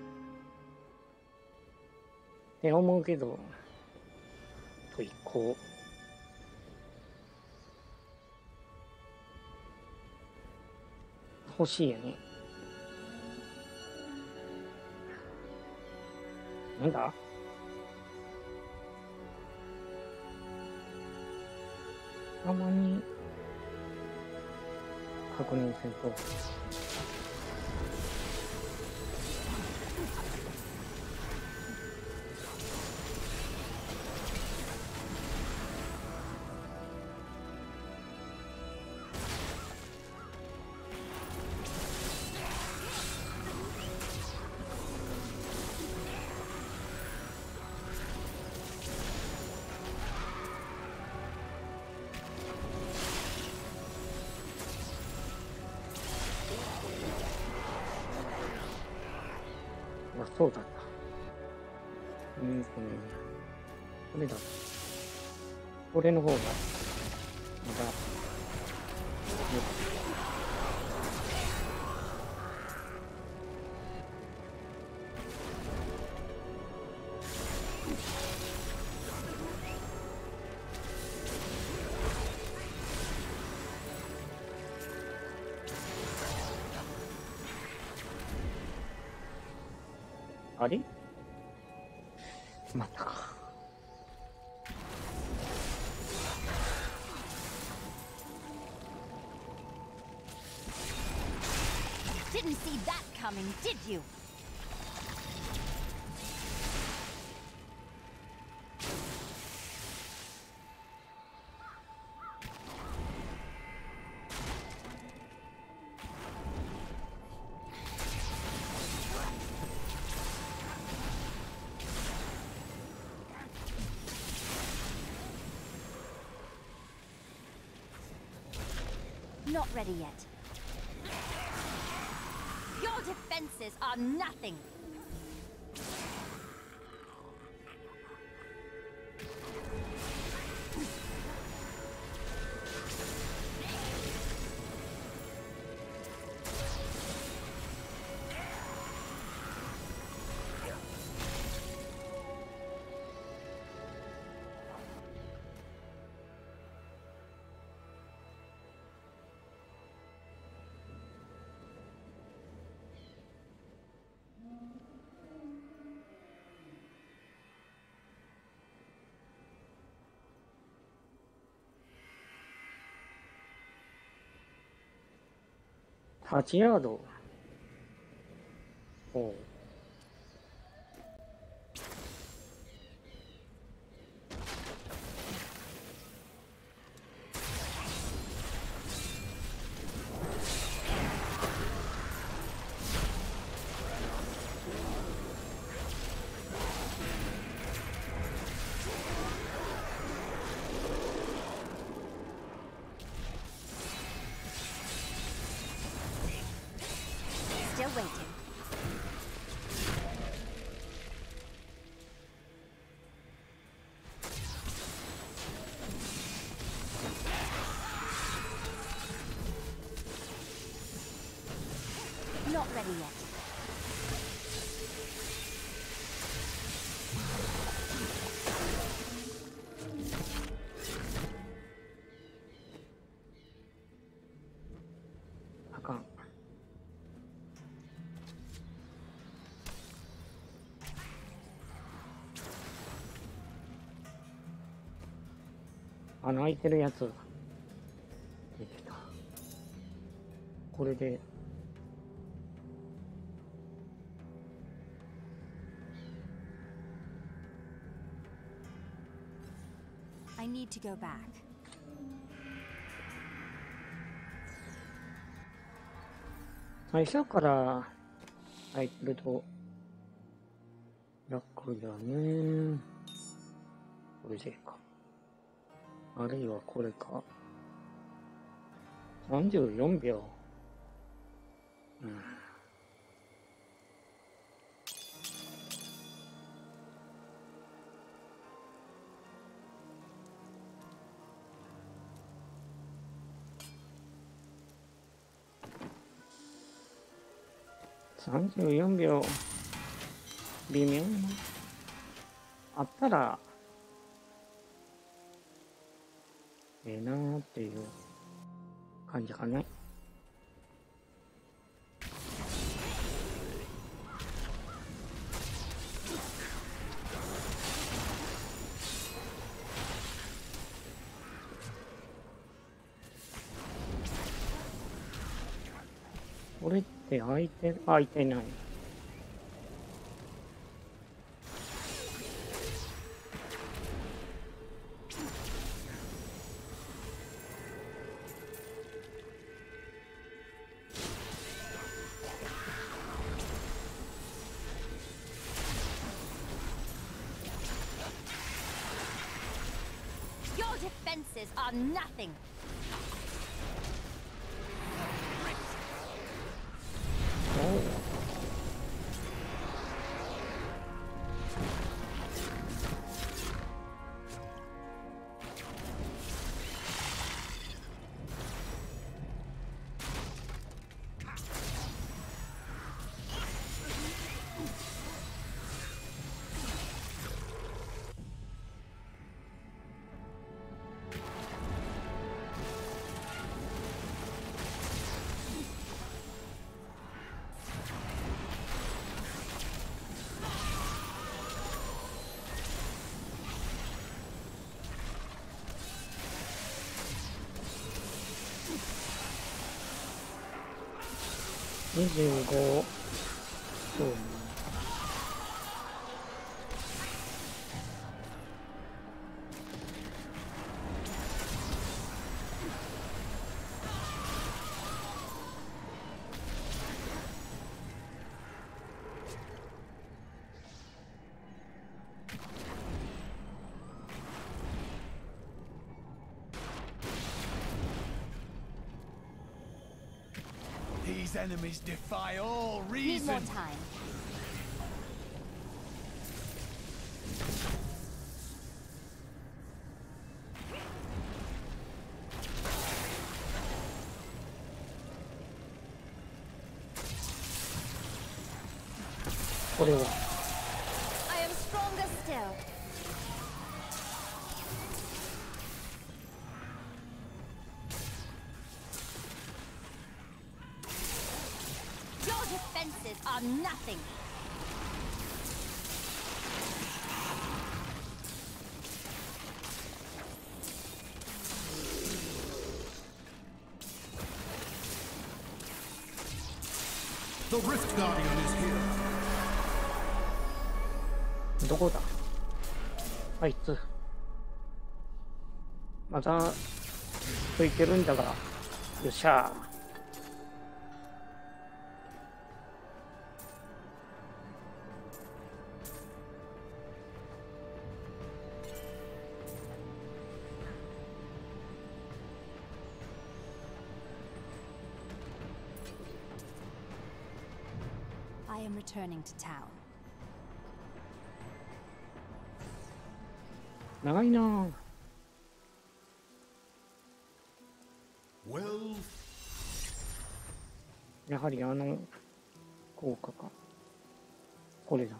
って思うけど、と一個欲しいよね。なんだ？たまに確認せんと。あ、そうだった。うーんとね、これだ。これの方が、まだ、よかった。あれ？またか。 Didn't see that coming, did you? Not ready yet. Your defenses are nothing. はちヤード。おう。 Still waiting. Not ready yet. あかん。穴開いてるやつできた。これで I need to go back. 最初から入ってると楽だね。これでか。あるいはこれか。さんじゅうよんびょう。うん。さんじゅうよんびょう。微妙な。あったら、ええなーっていう感じかね。これって開いてる、開いてない。 Your defenses are nothing. にじゅうご。そうね。 These enemies defy all Need more reason. time. これは I am stronger still. Your defenses are nothing. Guardian is here. どこだあいつ。またついてるんだが。よっしゃー。 I am returning to town. 長いなぁ。 Well, やはりあの効果か。これだ。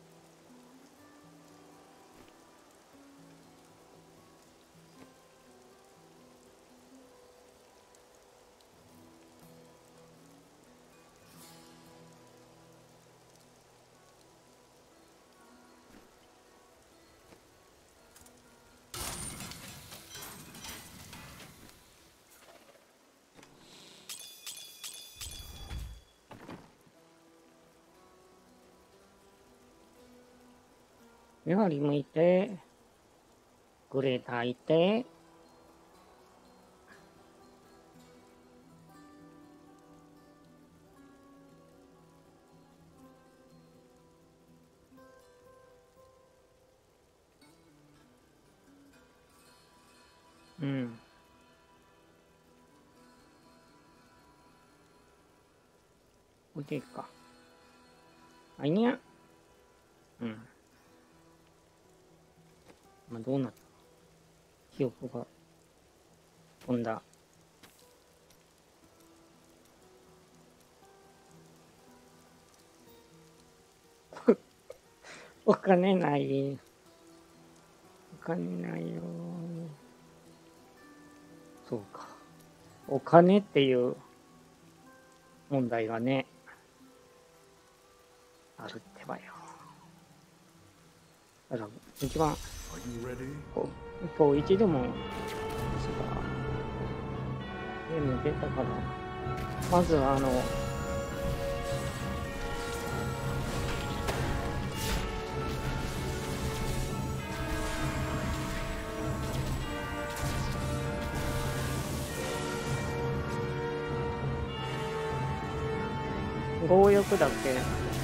やはり向いて、グレーターいて、うん。これでいいか。あいにゃ。うん。まあ、どうなった記憶が飛んだ。お金ない。お金ないよ。そうか。お金っていう問題がね、あるってばよ。だから一番 are you ready? こう今日一でも確かゲーム出たから、まずあの強欲だっけ。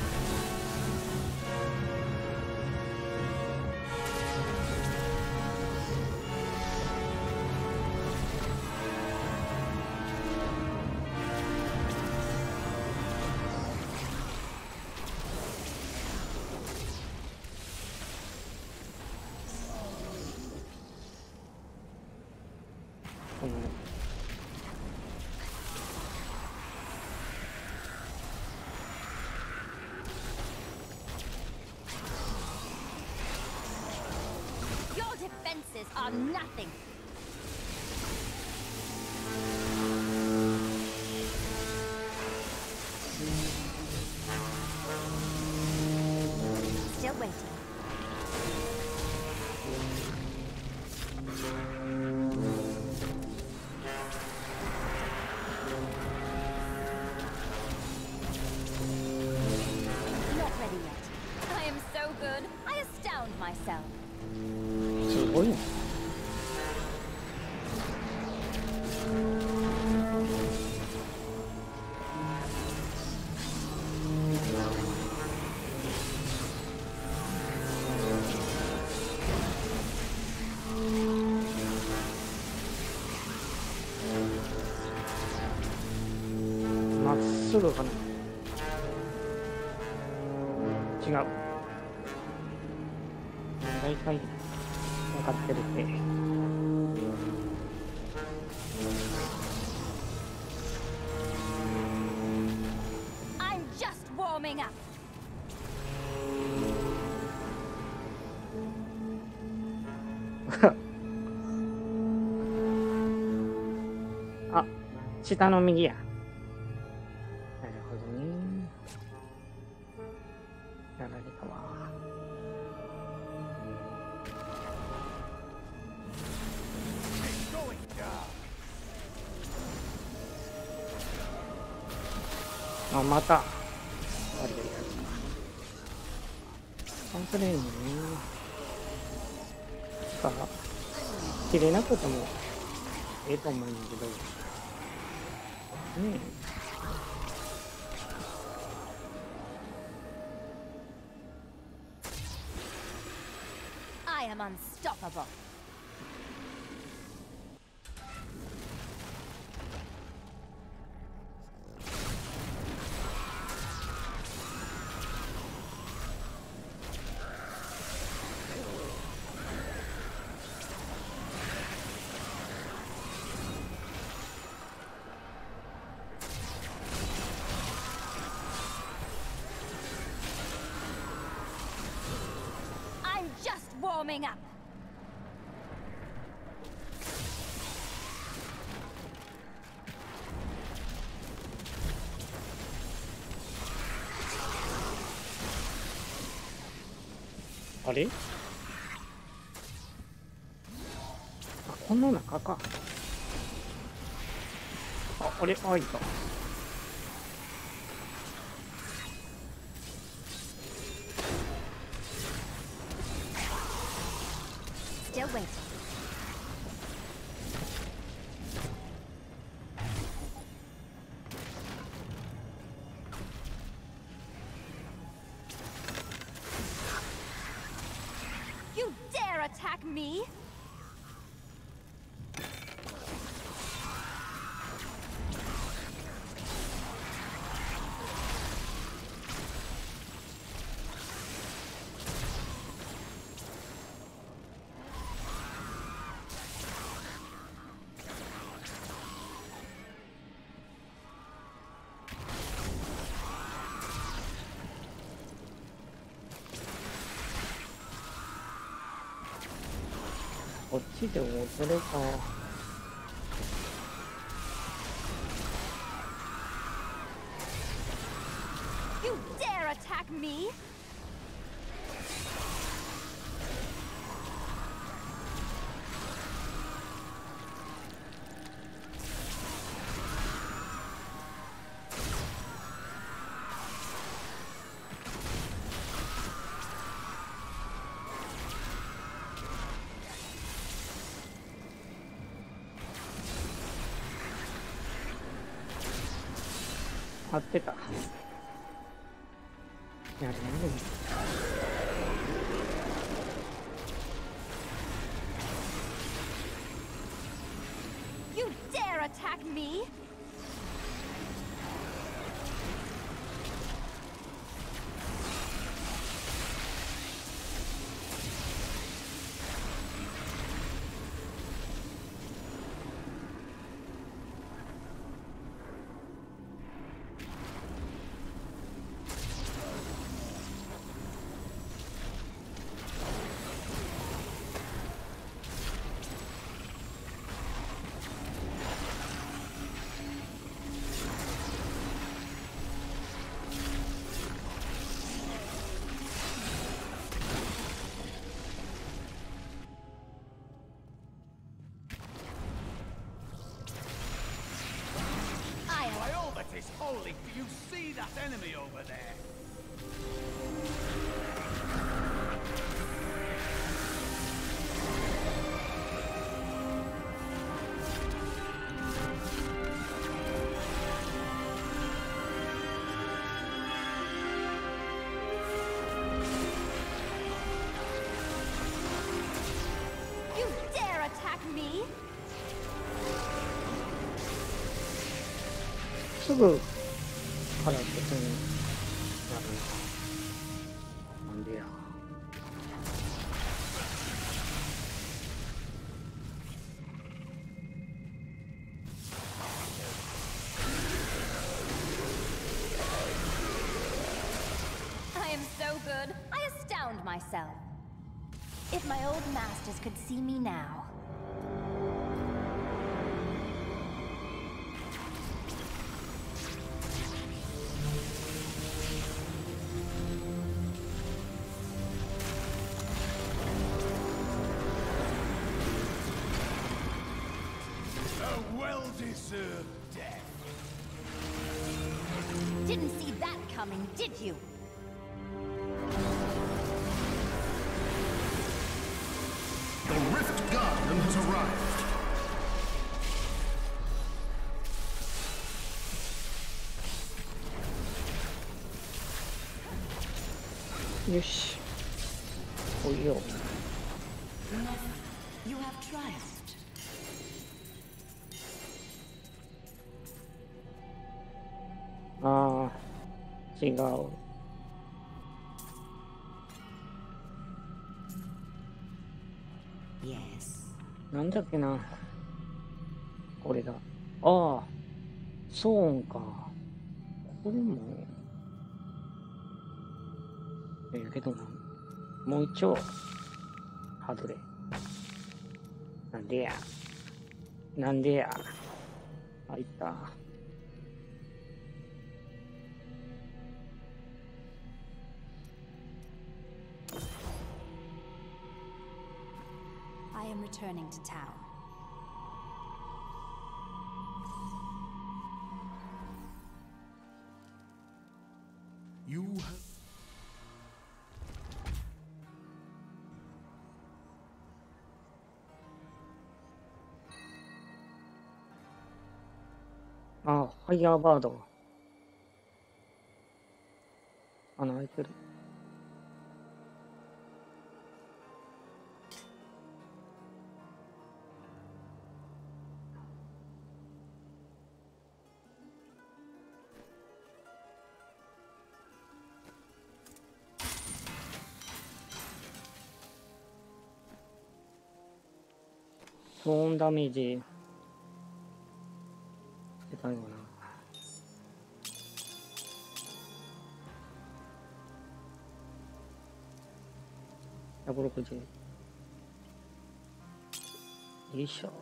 Defenses are nothing. Still waiting. Not ready yet. I am so good. I astound myself. すごいね。まっすぐかな。違う。大体分かってるって。 I'm just warming up. あ、下の右や。なるほどね。やられたわ。あ、また。 ワンフレームね。か、切れなくてもええと思うんだけど。ねえ。 I am unstoppable. I'm just warming up. あれ？あ、この中か。あ、あれ、あ、いた。 Still waiting. You dare attack me? Oh, こっちでもそれか。 You dare attack me? 合ってた。いや、でも You dare attack me? Is holy. Do you see that enemy over there? You dare attack me? すぐから別になるのか。なんでや。 I am so good, I astound myself. If my old masters could see me now. A well-deserved death. Didn't see that coming, did you? Welcome has arrived. よし。おいよ。 You have triumphed. ああ、違う。 Yes. なんだっけな。これだ。ああ、ソーンか。これも。ええけどな。もう一丁。ハドレ。なんでや。なんでや。あ、いった。 I am returning to town. You have... あ、ファイヤーバード。穴開いてる。ゾーンダメージ出たよな。ひゃくろくじゅう。よいしょ。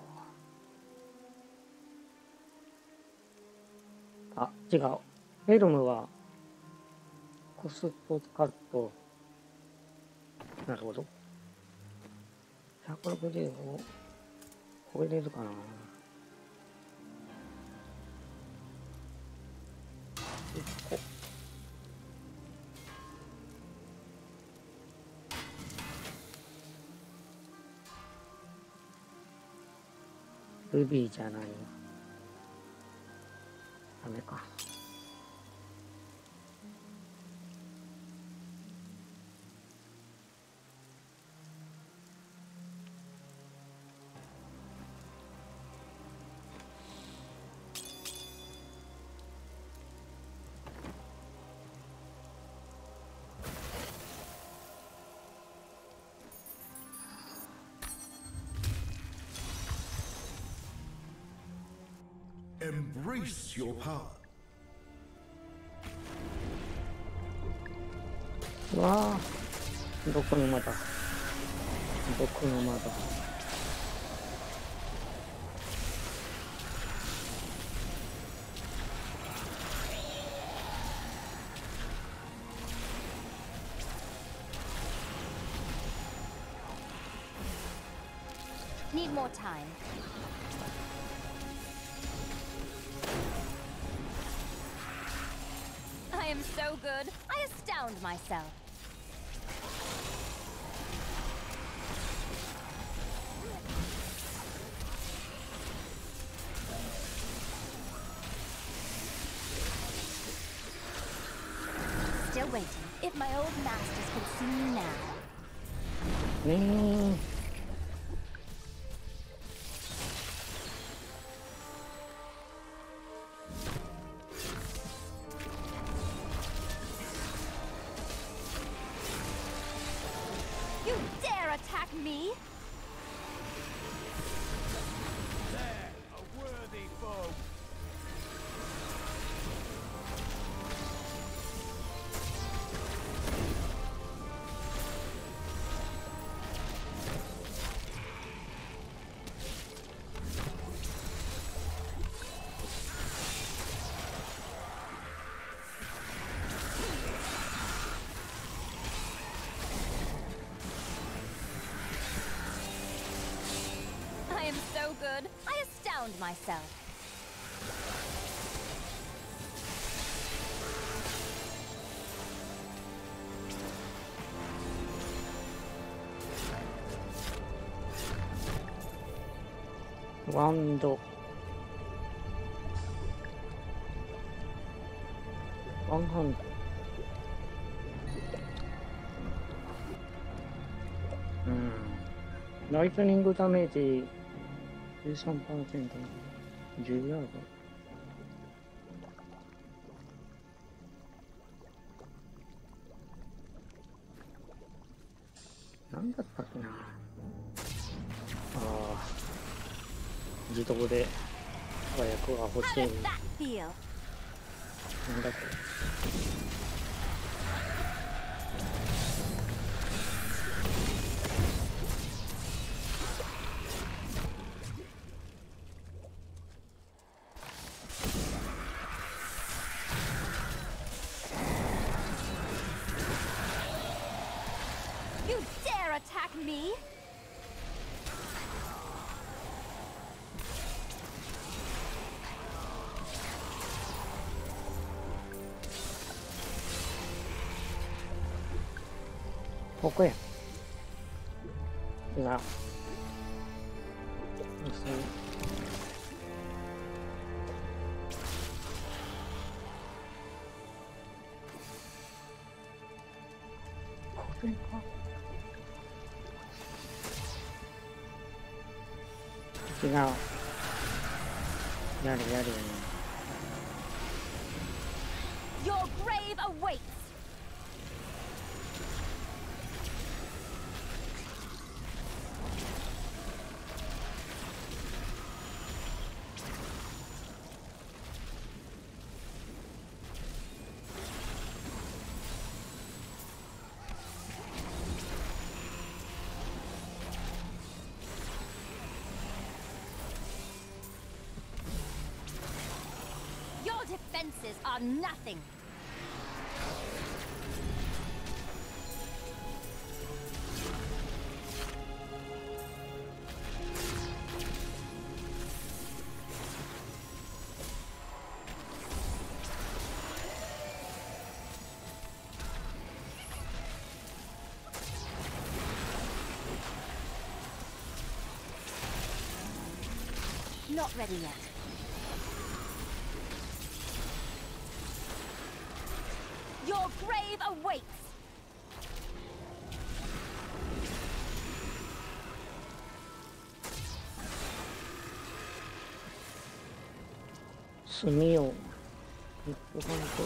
あ、違う。フェルムはコストカット。なるほど。ひゃくろくじゅうを超えれるかな。いっこ。ルビーじゃない。ダメか。 Embrace your power. うわぁ、どこの間だ。どこの間だ。 Need more time. I am so good, I astound myself. Still waiting. If my old masters could see me now. ねえ。 You dare attack me? There, a worthy foe. I am so good, I astound myself. ワンド。ワンハンド。うん。ライトニングダメージ じゅうさんパーセント。じゅうヤード。なんだったっけな。ああ。自動で火薬が欲しい。なんだこれ。 You dare attack me? ここや。違う。よし。これか。違う。やれやれやれ。 Your grave awaits. Your defenses are nothing. Not ready yet. Your grave awaits! 炭を一本と。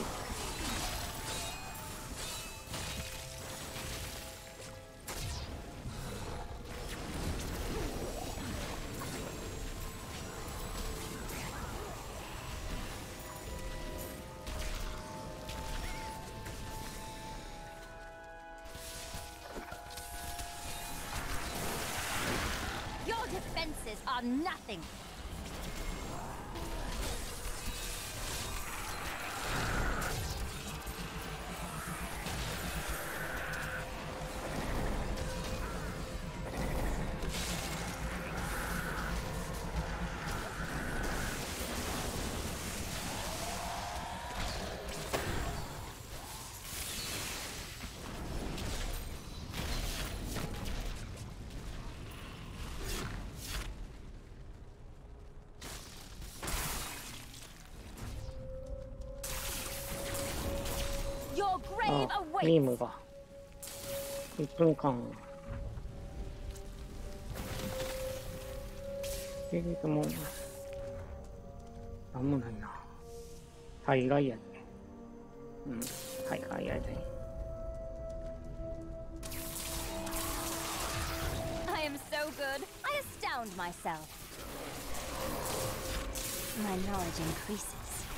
Your defenses are nothing. Your grave あ、ビー awaits. ムがいっぷんかん。えーともうなんもないな。大概やね。うん、大概やで。 I am so good. I astound myself. My knowledge increases.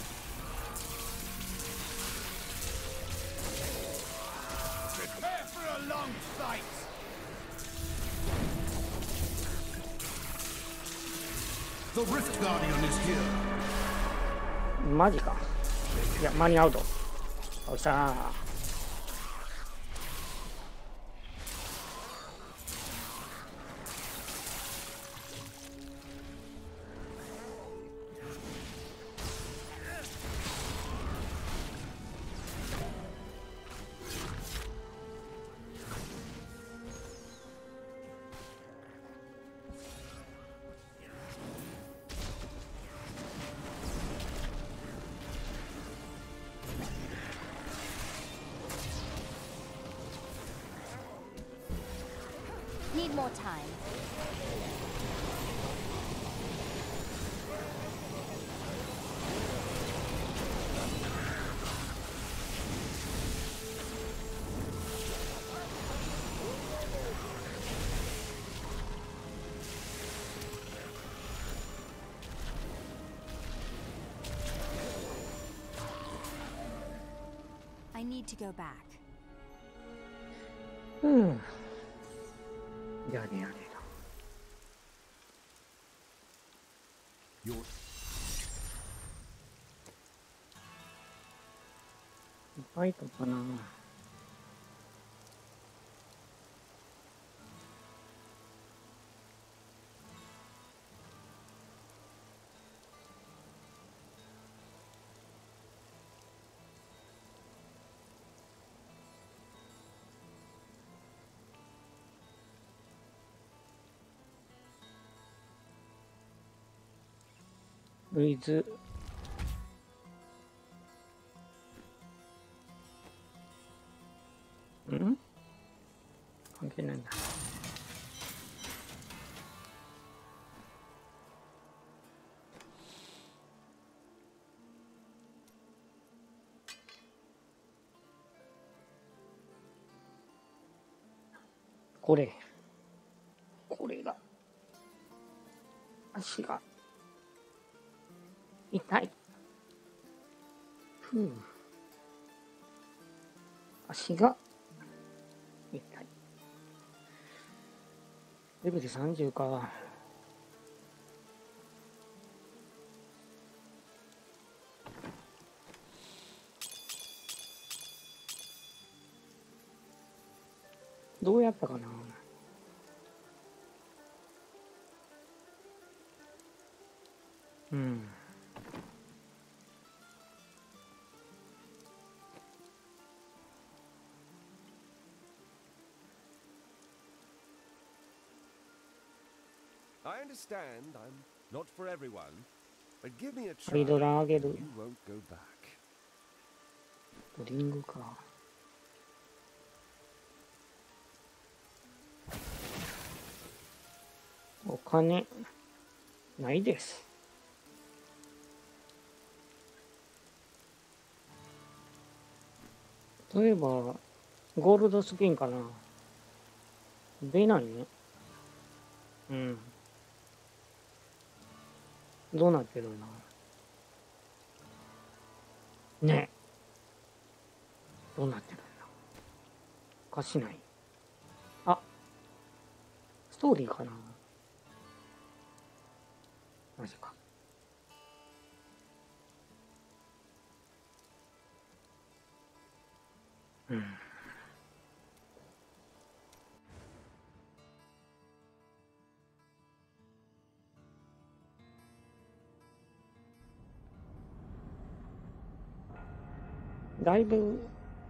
Prepare for a long fight! The Rift Guardian is here. マジか。いや、間に合うと。おっしゃー。 more time. I need to go back. うん。やれやれだ。 Your ファイトかな。ウィズん関係ないんだ。これこれが足が痛い。ふう。足が痛い。レベルさんじゅうか。どうやったかな。うん。 I understand I'm not for everyone, but give me a ハイ try. ドラ上げる。 You won't go back. リングか。お金ないです。例えばゴールドスピンかな。出ないね。うん。どうなってるんだね。どうなってるんだ。おかしない。あ、ストーリーかな。マジか。うん。だいぶ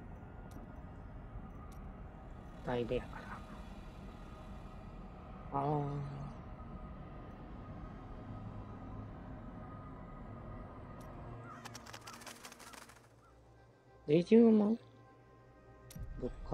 だいぶやから。ああ。レジューマどっから？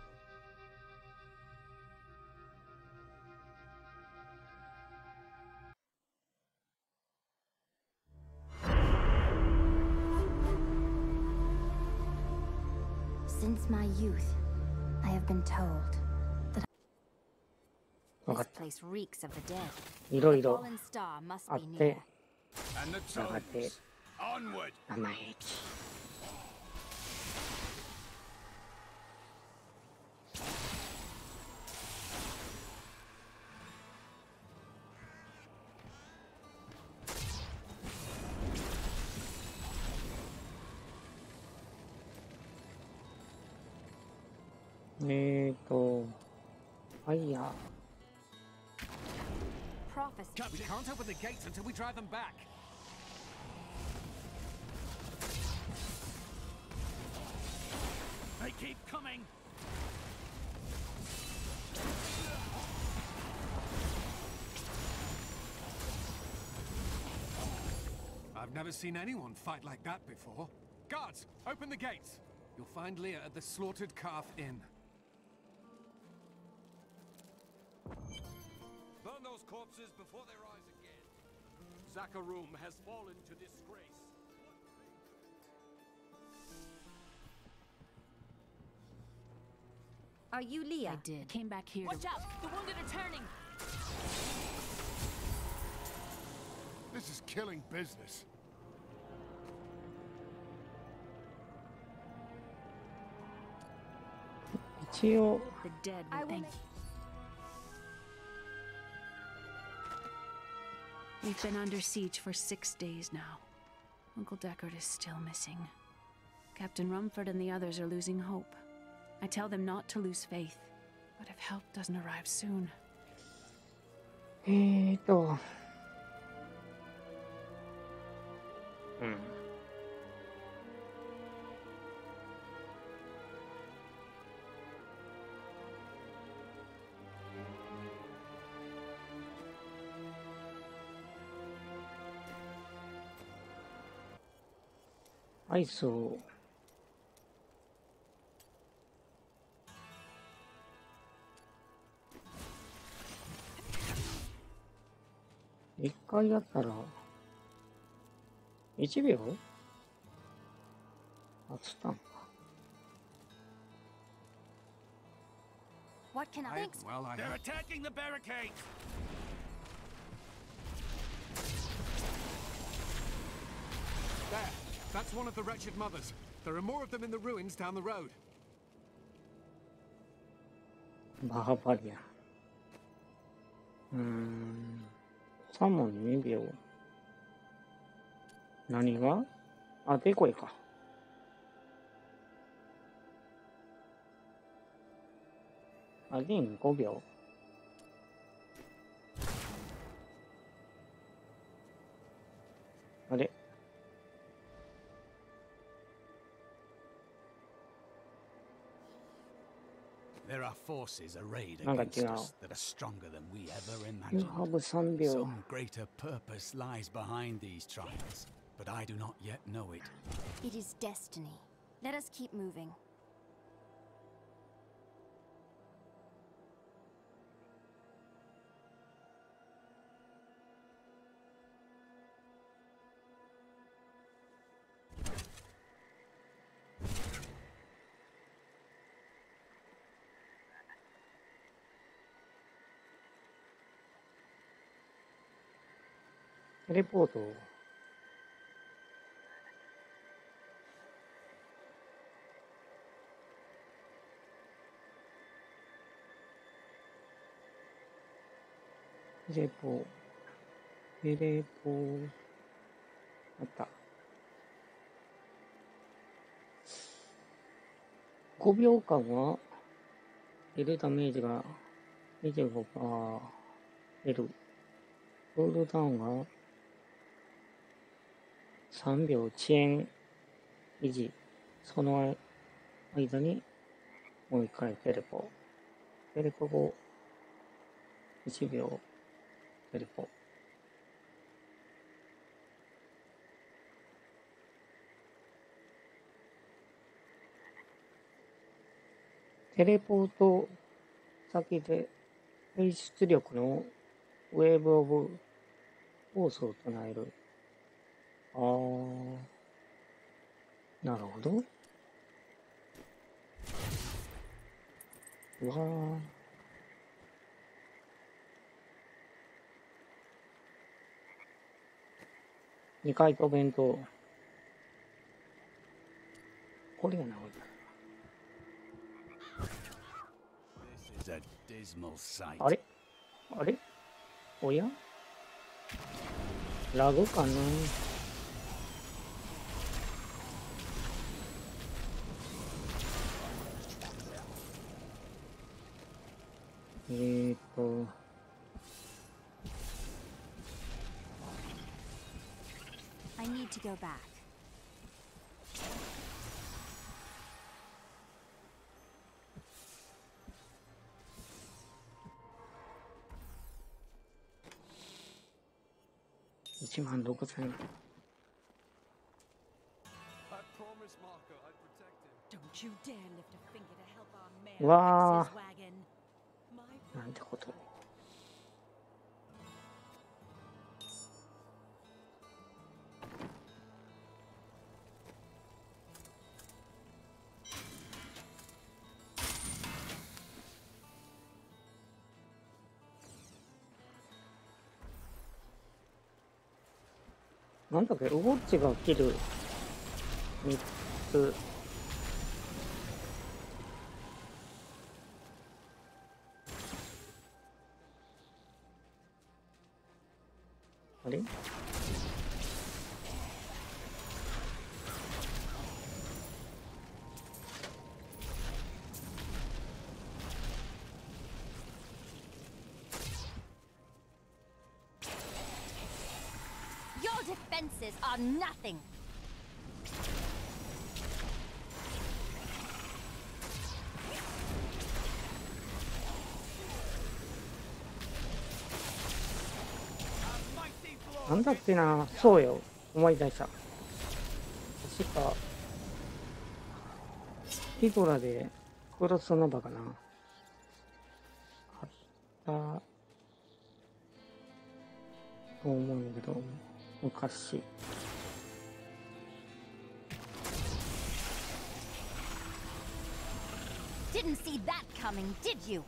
Since my youth, I have been told that 分か this った。 place reeks of the dead. いろ The いろ fallen star must あっ be て near. And the やがて tones. Onward. 生意気。えーと、ファイヤー。 Prophecy. We can't open the gates until we drive them back. They keep coming. I've never seen anyone fight like that before. Guards, open the gates. You'll find Leah at the Slaughtered Calf Inn. Burn those corpses before they rise again. Zakarum has fallen to disgrace. Are you Leah? I did. Came back here Watch to... out! The wounded are turning! This is killing business. 一応 The dead I will will thank you. We've been under siege for six days now. Uncle Deckard is still missing. Captain Rumford and the others are losing hope. I tell them not to lose faith, but if help doesn't arrive soon, えーとうんアイスを一回やったらいちびょうあつったんか What can I... I, well, I They're have... attacking the barricades! There! That's one of the wretched mothers. There are more of them in the ruins down the road. バーバリアンうーんさんもにびょう何があ、デコイかあ、リンごびょうあれ There are forces arrayed なんか against 違う us that are stronger than we ever You imagined. have さんびょう Some greater purpose lies behind these trials, but I do not yet know it. It is destiny. Let us keep moving. This レポートレポテレポあったごびょうかんはデルダメージが にじゅうごパーセント L コールダウンがさんびょう遅延維持その間にもう一回テレポテレポ後いちびょうテレポテレポート先で低出力のウェーブオブフォースを唱える。あー、なるほど。うわー。二階と弁当。これやな、これ。 This is a dismal sight. あれあれおやラグかなえーと I need to go back. いちまんろくせん I promised Marco I'd protect him. Don't you dare lift a finger to help our mayor うわ fix his wagon. My ーなんてことなんだっけ、ウォッチが切るみっつ。あれ Your defenses are nothing. A mighty blow. なんだっけな、そうよ、思い出した。確か、ヒドラでクロスノバかな。あったと思うんだけど、昔。 Didn't see that coming, did you?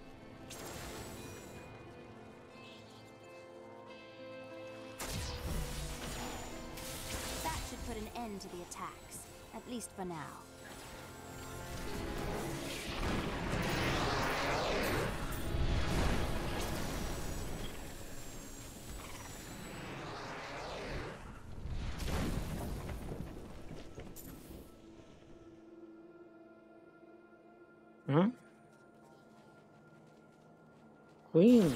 That should put an end to the attacks, at least for now. Hmm? Queen.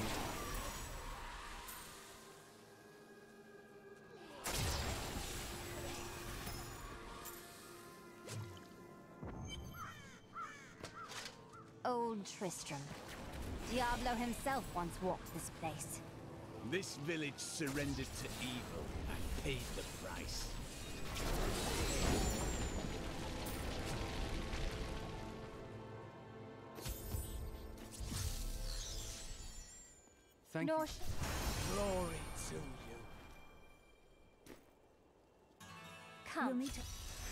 Old Tristram. Diablo himself once walked this place. This village surrendered to evil and paid the price. Thank Nor you. Glory to you. come. You'll need to...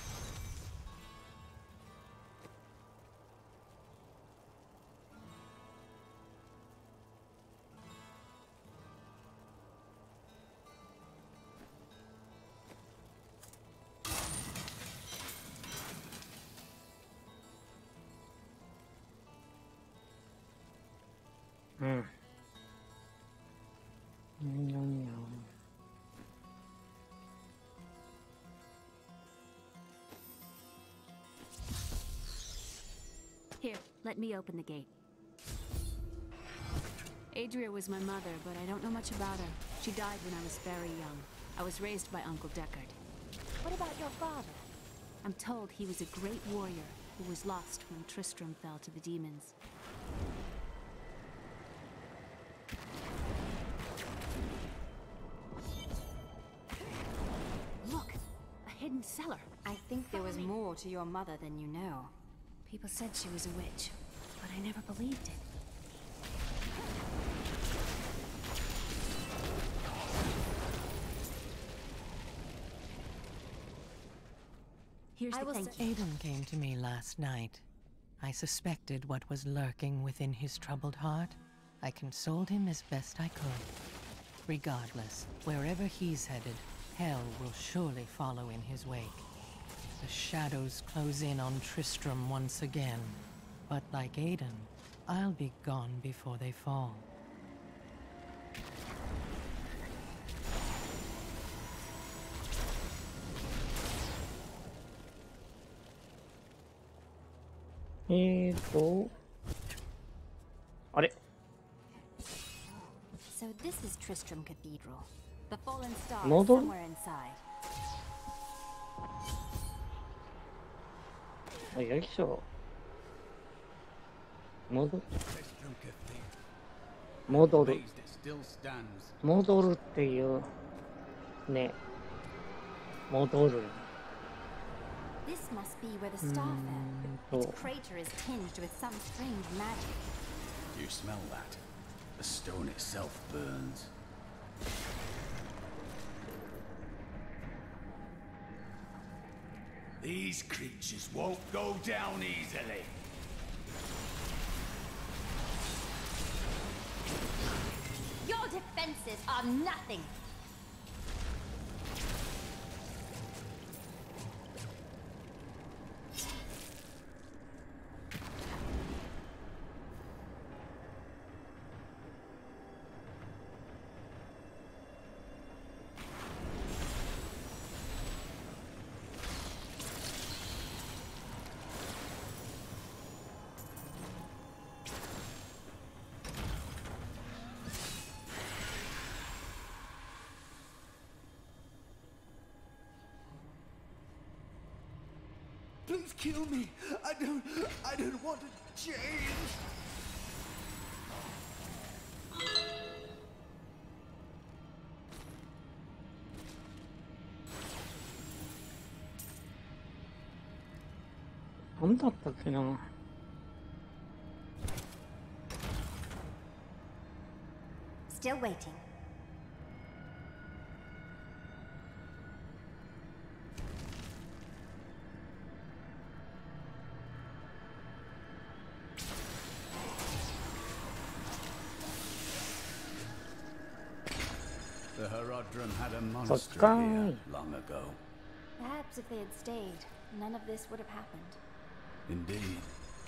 Hmm. Yum, yum. Here, let me open the gate. Adria was my mother, but I don't know much about her. She died when I was very young. I was raised by Uncle Deckard. What about your father? I'm told he was a great warrior who was lost when Tristram fell to the demons. Look! A hidden cellar! I think there was more to your mother than you know. People said she was a witch, but I never believed it. Here's I the will thank se- you. Aiden came to me last night. I suspected what was lurking within his troubled heart. I consoled him as best I could. Regardless, wherever he's headed, hell will surely follow in his wake. The shadows close in on Tristram once again. But like Aiden, I'll be gone before they fall. Eh, to... Are? So this is Tristram Cathedral. The fallen star is Model? somewhere inside. あ、よいしょ。戻、 Tristram Cathedral. 戻る。 Amazed it still stands. 戻るっていう。ね。戻る。 This must be where the star fell. Its crater is tinged with some strange magic. Do you smell that? The stone itself burns. These creatures won't go down easily. Your defenses are nothing. Please kill me. I don't. I don't want to change. なんだったっけな。 Still waiting. The Herodrum had a So monster here sky. long ago. Perhaps if they had stayed, none of this would have happened. Indeed.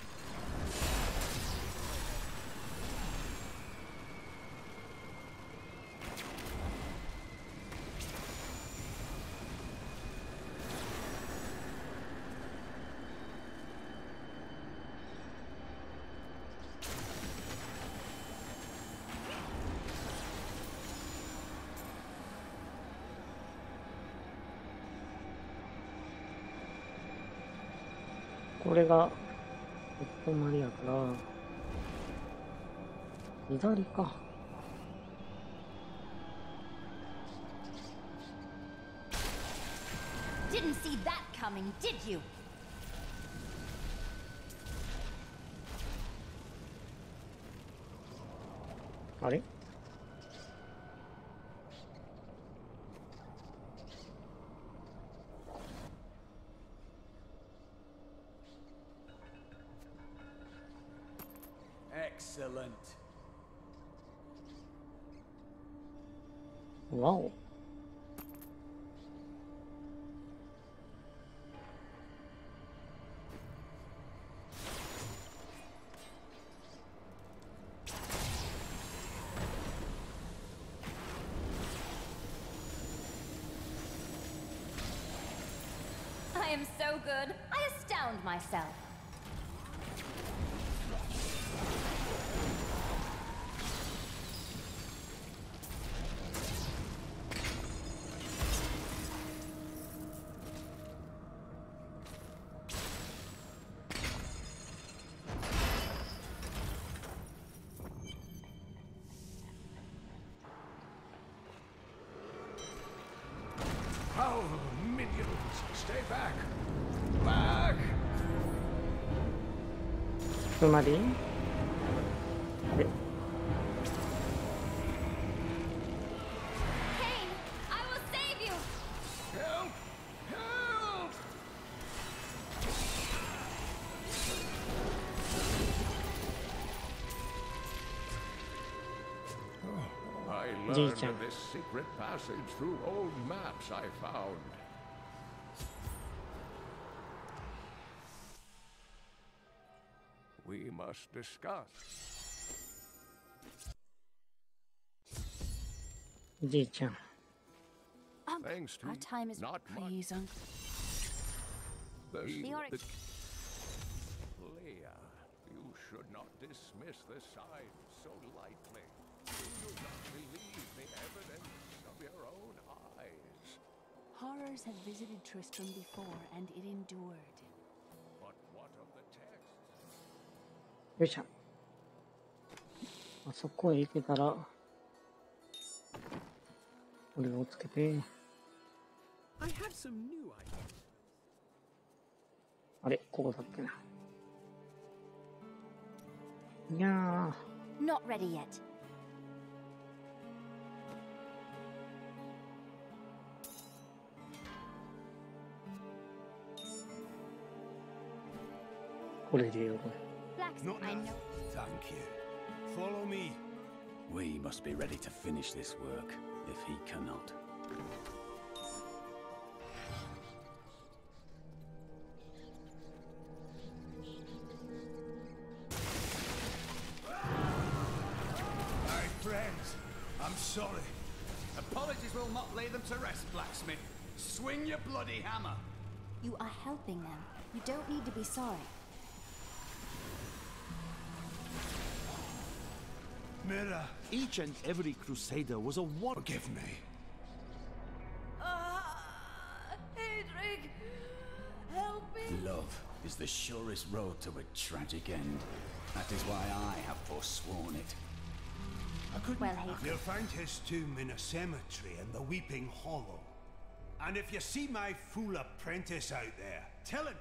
これがお泊まりやから左か。 Didn't see that coming, did you? あれ？ Excellent. わお。 I am so good, I astound myself. How minions! Stay back! Back! つまりあれ？ Kane, I will save you! Help! Help! Oh, I learned Ji-chan. of this secret passage through old maps I found. We must discuss. じいちゃん。 Thanks to Our time is... not much. Please, Uncle. The, The or- the, Leia, you should not dismiss the signs so lightly. You do not believe the evidence of your own eyes. Horrors have visited Tristram before, and it endured. But what of the text? よいしょ。あそこへ行けたら、これをつけて、 I have some new ideas. あれ、ここだっけな。いや Not ready yet. ー、これでよ。 Blacksmith, I know. Thank you. Follow me. We must be ready to finish this work, if he cannot. My friends, I'm sorry. Apologies will not lay them to rest, Blacksmith. Swing your bloody hammer. You are helping them. You don't need to be sorry. Mira, each and every crusader was a war. Forgive me. Ah, Hedrick, help me. Love is the surest road to a tragic end. That is why I have forsworn it. I couldn't. Well, Hayden. You'll find his tomb in a cemetery in the Weeping Hollow. And if you see my fool apprentice out there, tell him.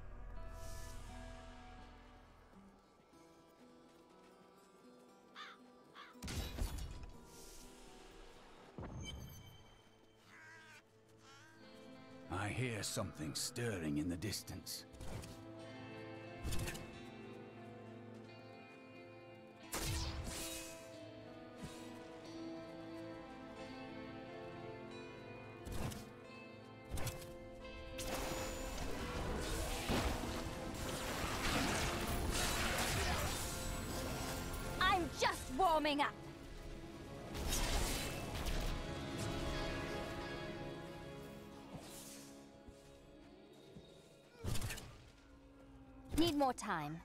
I hear something stirring in the distance. I'm just warming up. Need more time.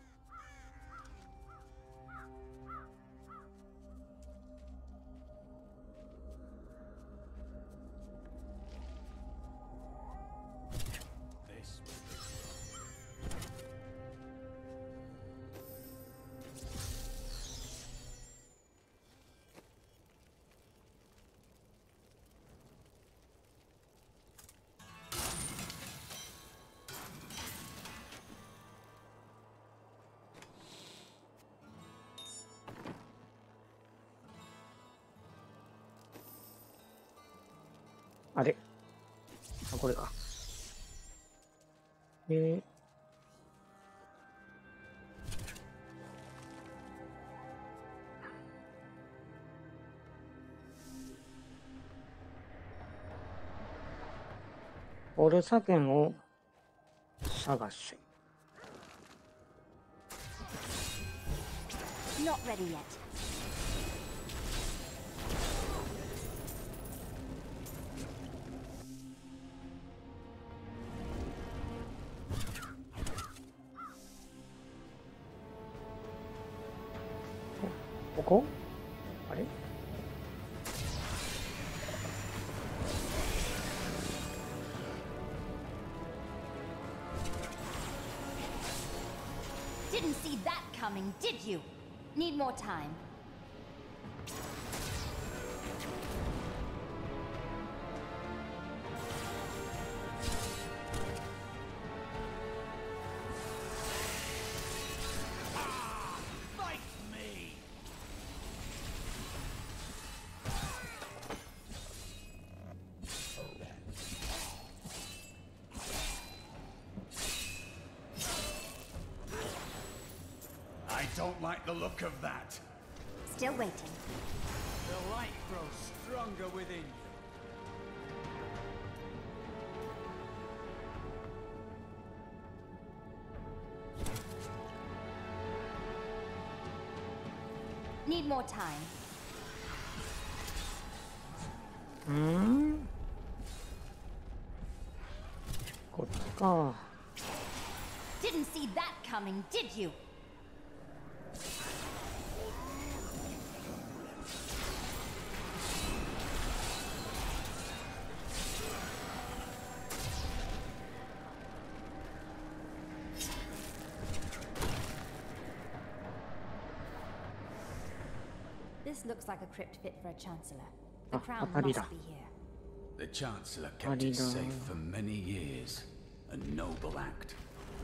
This あれあ、これか。えー、オルサ剣を探せ。 Not ready yet. Oh, ここあれ Didn't see that coming, did you? Need more time. Fight me! I don't like the look of that. Still waiting. The light grows stronger within you. Need more time. うーんこっちか。 Didn't see that coming, did you? This looks like a crypt fit for a chancellor. The Ah, crown Atarida. must be here. The Chancellor kept it Atarida. safe for many years. A noble act.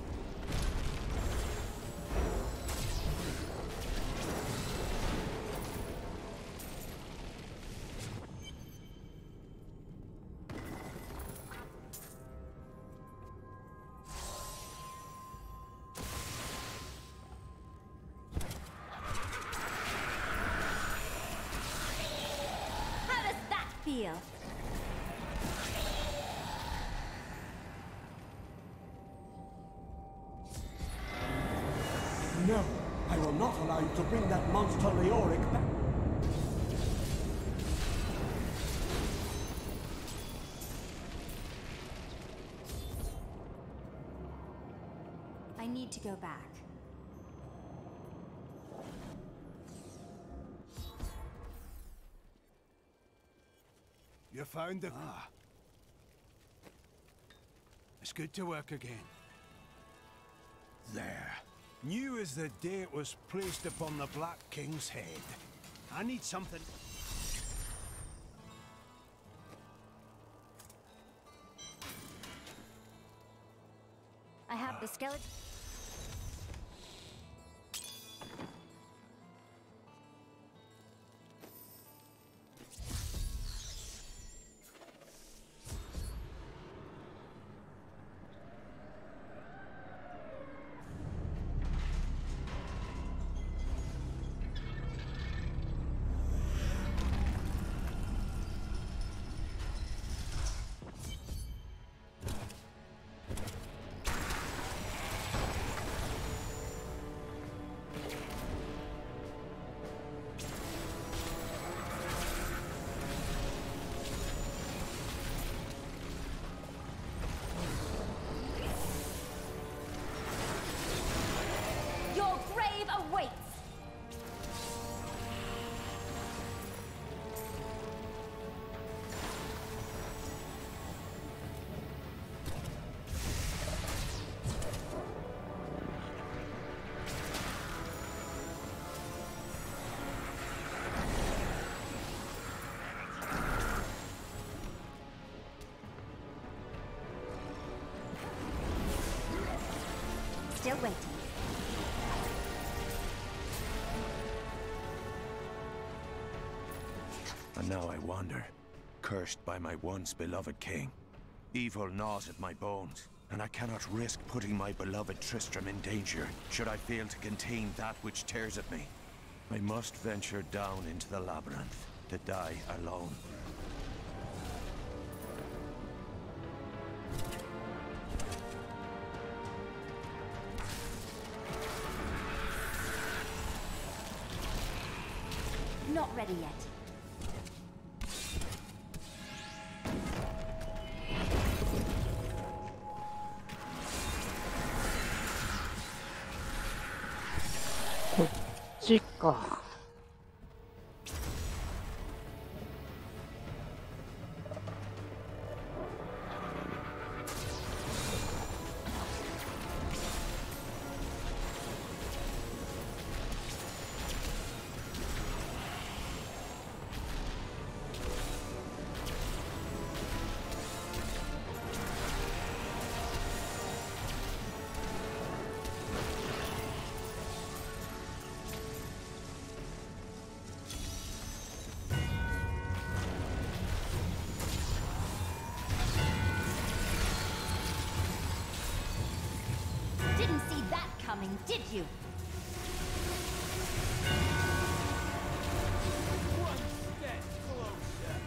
How does that feel? No, I will not allow you to bring that monster Leoric back. I need to go back. You found the... Ah. It's good to work again. There. New as the day it was placed upon the Black King's head. I need something... I have the skeleton. Your grave awaits! Still waiting. And now I wander, cursed by my once beloved king. Evil gnaws at my bones, and I cannot risk putting my beloved Tristram in danger should I fail to contain that which tears at me. I must venture down into the labyrinth to die alone. Not ready yet. Chica. Didn't see that coming, did you? One step closer.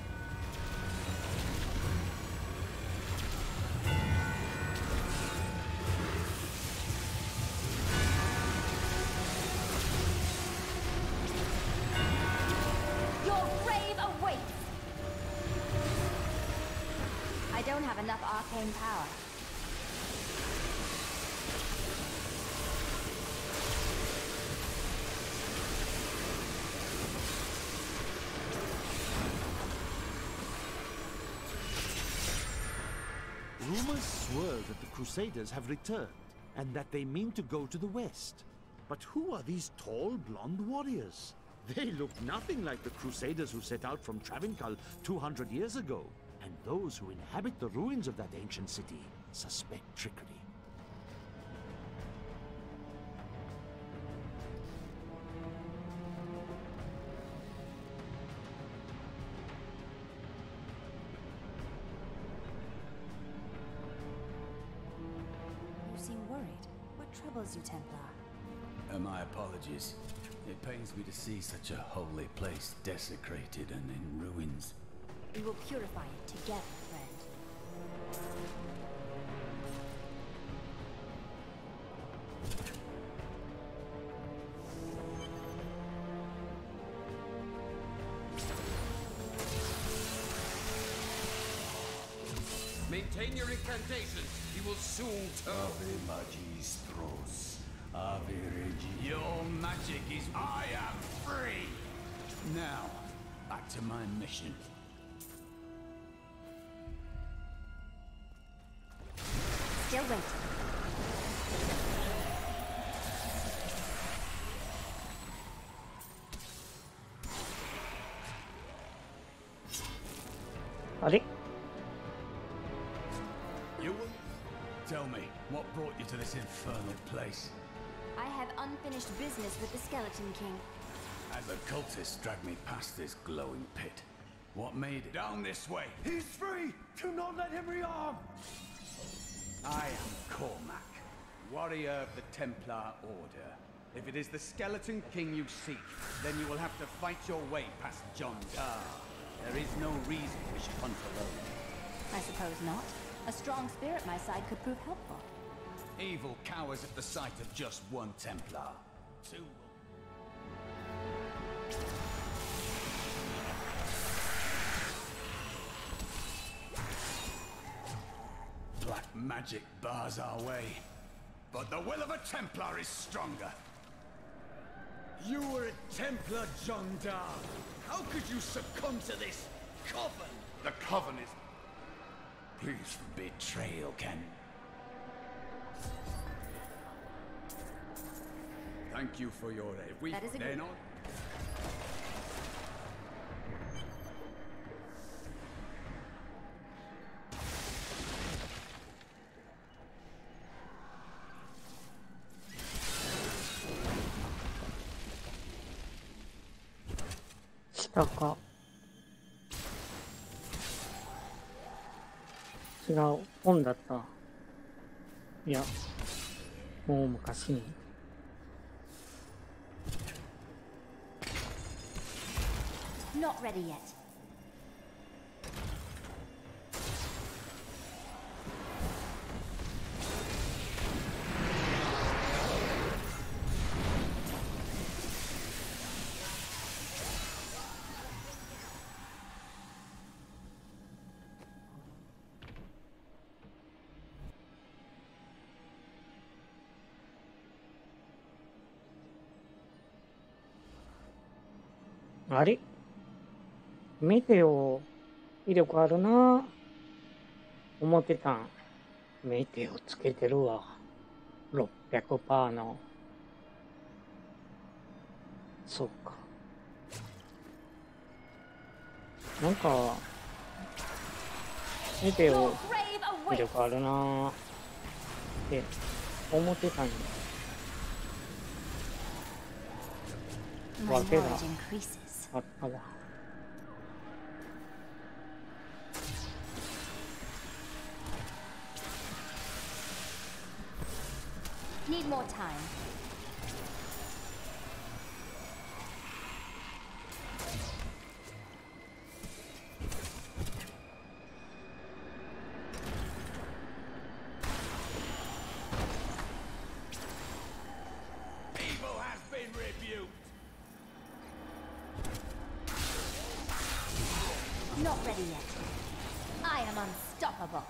Your grave awaits! I don't have enough arcane power. Rumors swirl that the Crusaders have returned, and that they mean to go to the west. But who are these tall, blonde warriors? They look nothing like the Crusaders who set out from Travincal two hundred years ago. And those who inhabit the ruins of that ancient city suspect trickery. You seem worried. What troubles you, Templar? Uh, my apologies. It pains me to see such a holy place desecrated and in ruins. We will purify it together, friend. Maintain your incantations. You will soon turn. Ave Magistros. Ave Regi. Your magic is. I am free. Now, back to my mission. Still waiting. あれ You will tell me what brought you to this infernal place. I have unfinished business with the Skeleton King. As a cultist dragged me past this glowing pit. What made it? Down this way. He's free! Do not let him rearm! I am Cormac, warrior of the Templar Order. If it is the Skeleton King you seek, then you will have to fight your way past John Dar. There is no reason we should hunt alone. I suppose not. A strong spirit at my side could prove helpful. Evil cowers at the sight of just one Templar. Two. Black magic bars our way. But the will of a Templar is stronger. You were a Templar, John Dar. How could you succumb to this coven? The coven is... Please, betrayal, Ken. Thank you for your aid. We... That is a They're good... not... 下か違う本だった。いやもう昔に。 Not ready yet. あれメテオ威力あるな思ってたん。メテオつけてるわ。ろっぴゃくパーセント の。そっか。なんか、メテオ威力あるなって思ってたんや。わけがあったわ。 Need more time. Evil has been rebuked. Not ready yet. I am unstoppable.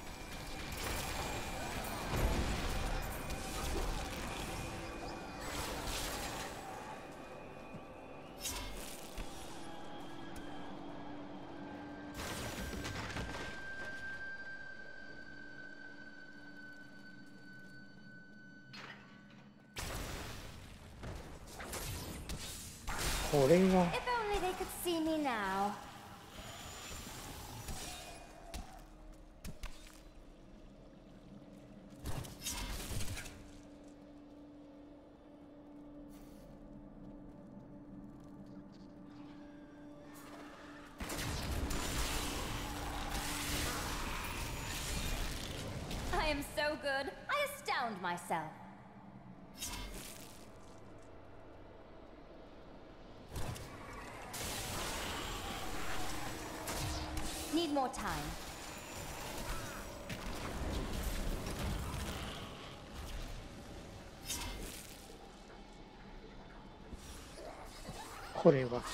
If only they could see me now. I am so good, I astound myself. Need more time. What is it?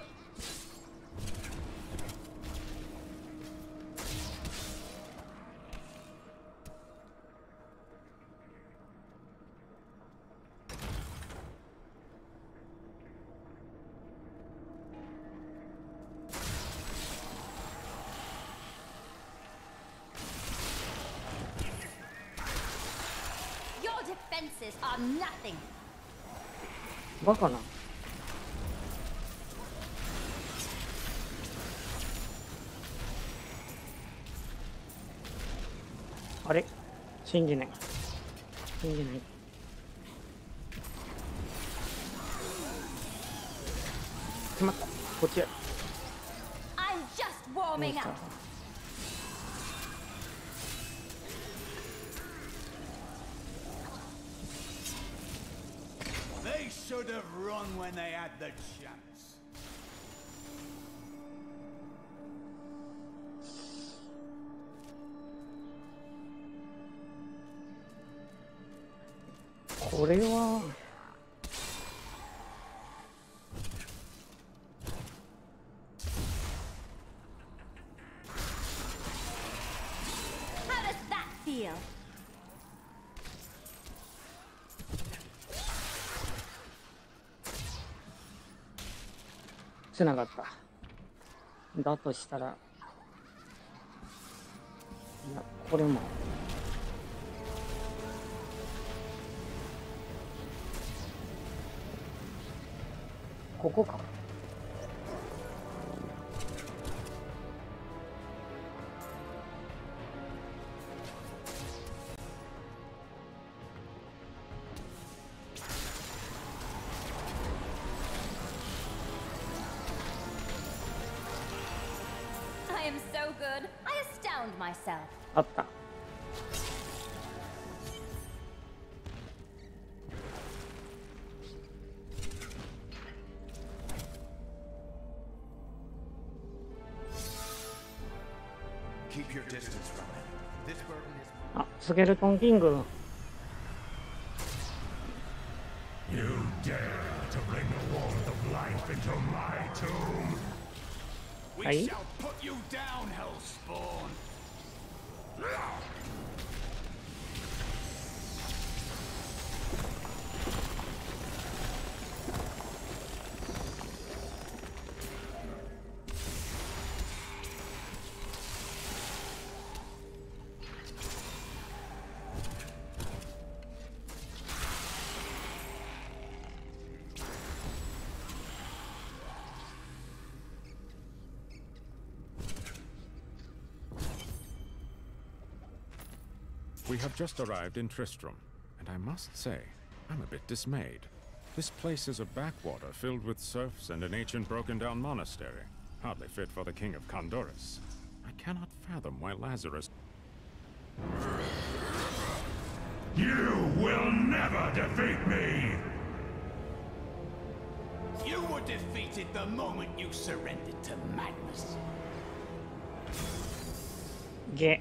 Defenses are nothing. バカな。 あれ信じない。信じない。しまった。こっちや。 I'm just warming up. They should have run when they had the chance. これはつながった。だとしたら、いや、これも。ここか。 I am so good. I astound myself. あった。あ、スケルトンキング。 You dare to bring the warmth of life into my tomb? We Hey? shall put you down, Hellspawn. We have just arrived in Tristram, and I must say, I'm a bit dismayed. This place is a backwater filled with serfs and an ancient broken-down monastery, hardly fit for the King of Condorus. I cannot fathom why Lazarus... You will never defeat me! You were defeated the moment you surrendered to madness. ゲ。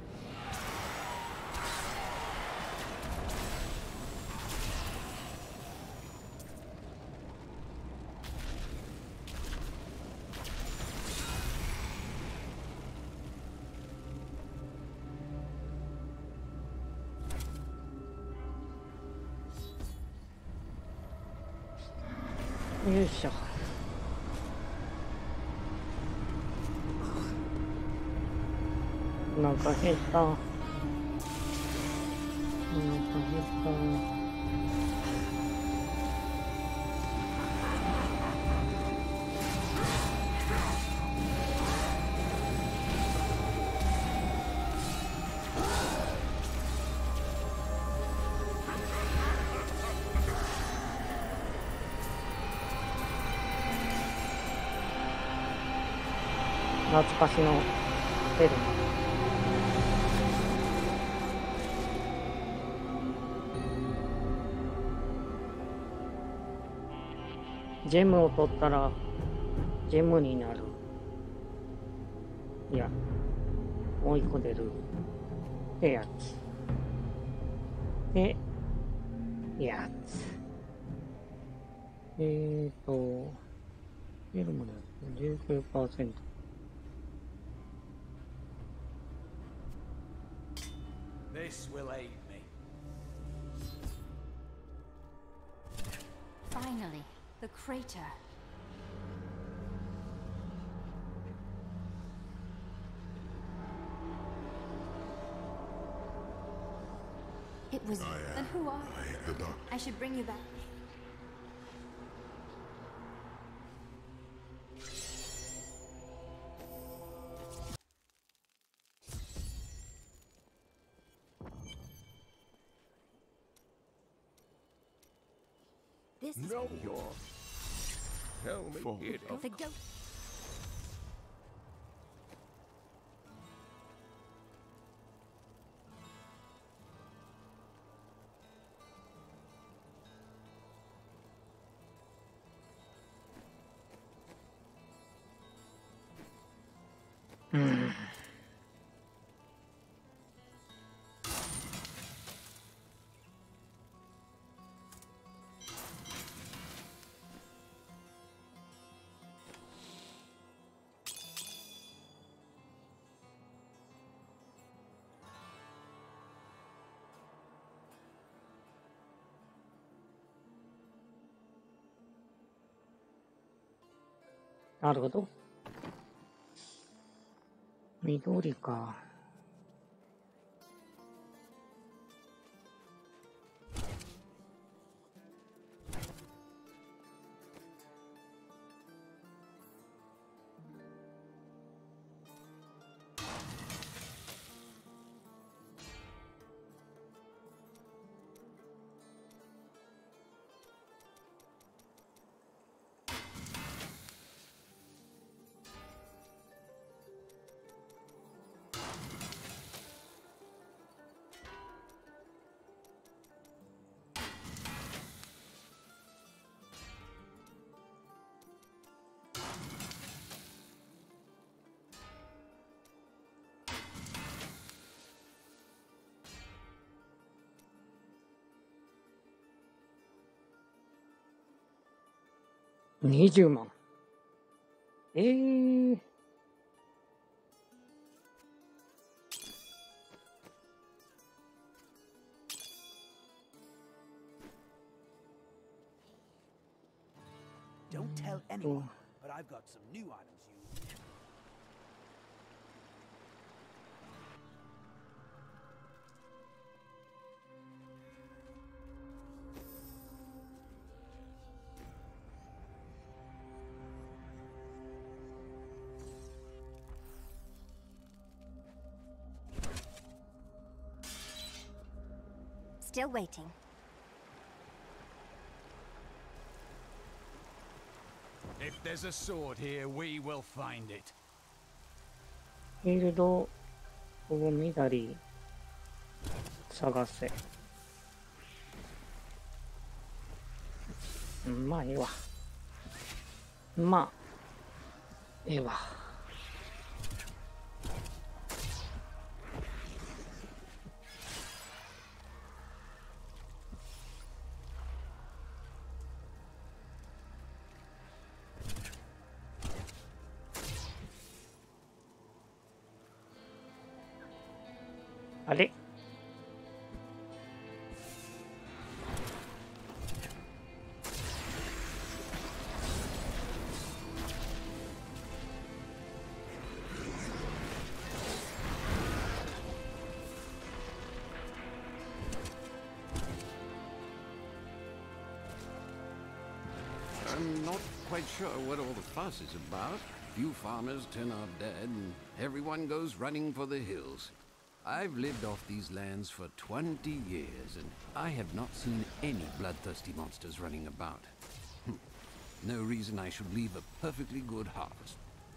よいしょ。なんか減った。なんか減った。懐かしのフェルマ。ジェムを取ったらジェムになる。いや、もう一個出るってやつでやつ。えーとフェルマの じゅうきゅうパーセント。 This will aid me. Finally, the crater. It was. And who are you? I should bring you back. This is No, you're. Tell me it. the goat. Hmm.なるほど。緑か。にじゅうまん。ええー。 Don't tell anyone, but I've got some new items you... Still waiting. If there's a sword here, we will find it. フィールドを緑探せ。うん、まあええわ。まあええわ。あれ I'm not quite sure what all the fuss is about. Few farmers turn out dead, and everyone goes running for the hills. I've lived off these lands for twenty years, and I have not seen any bloodthirsty monsters running about. No reason I should leave a perfectly good harvest.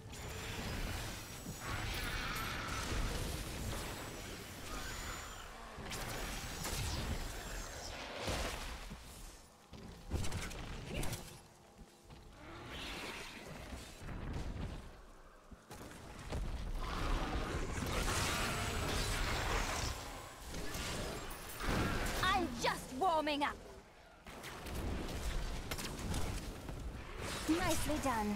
Warming up. Nicely done.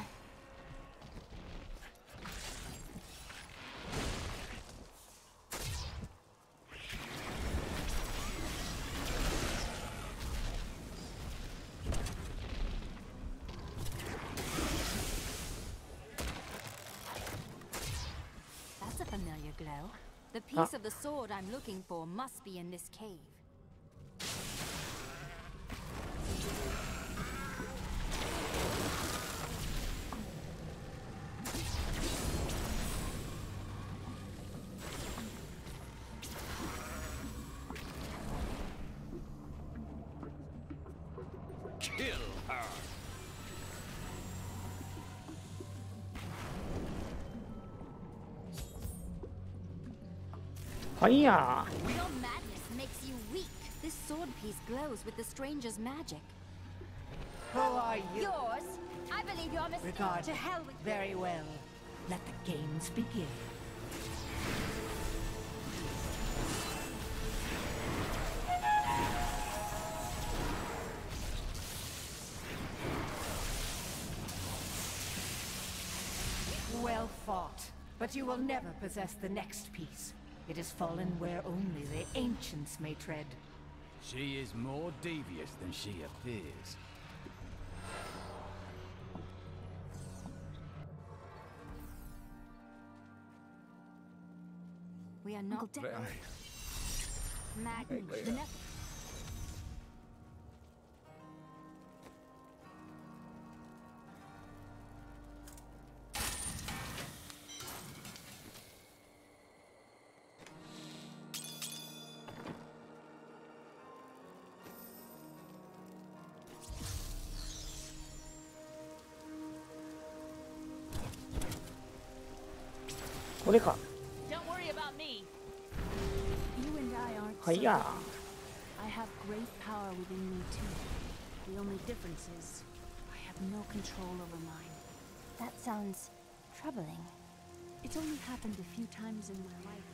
That's a familiar glow. The piece Ah. of the sword I'm looking for must be in this cave. Kill Fire! Your madness makes you weak. This sword piece glows with the stranger's magic. Who are you? Yours? I believe you're mistaken. Regard. To hell with Very well. Let the games begin. Well fought, but you will never possess the next piece. It has fallen where only the ancients may tread. She is more devious than she appears. We are not dead. Magni. The ne- これか。 Don't worry about me. You and I aren't. はいや。 I have great power within me too. The only difference is I have no control over mine. That sounds troubling. It's only happened a few times in my life.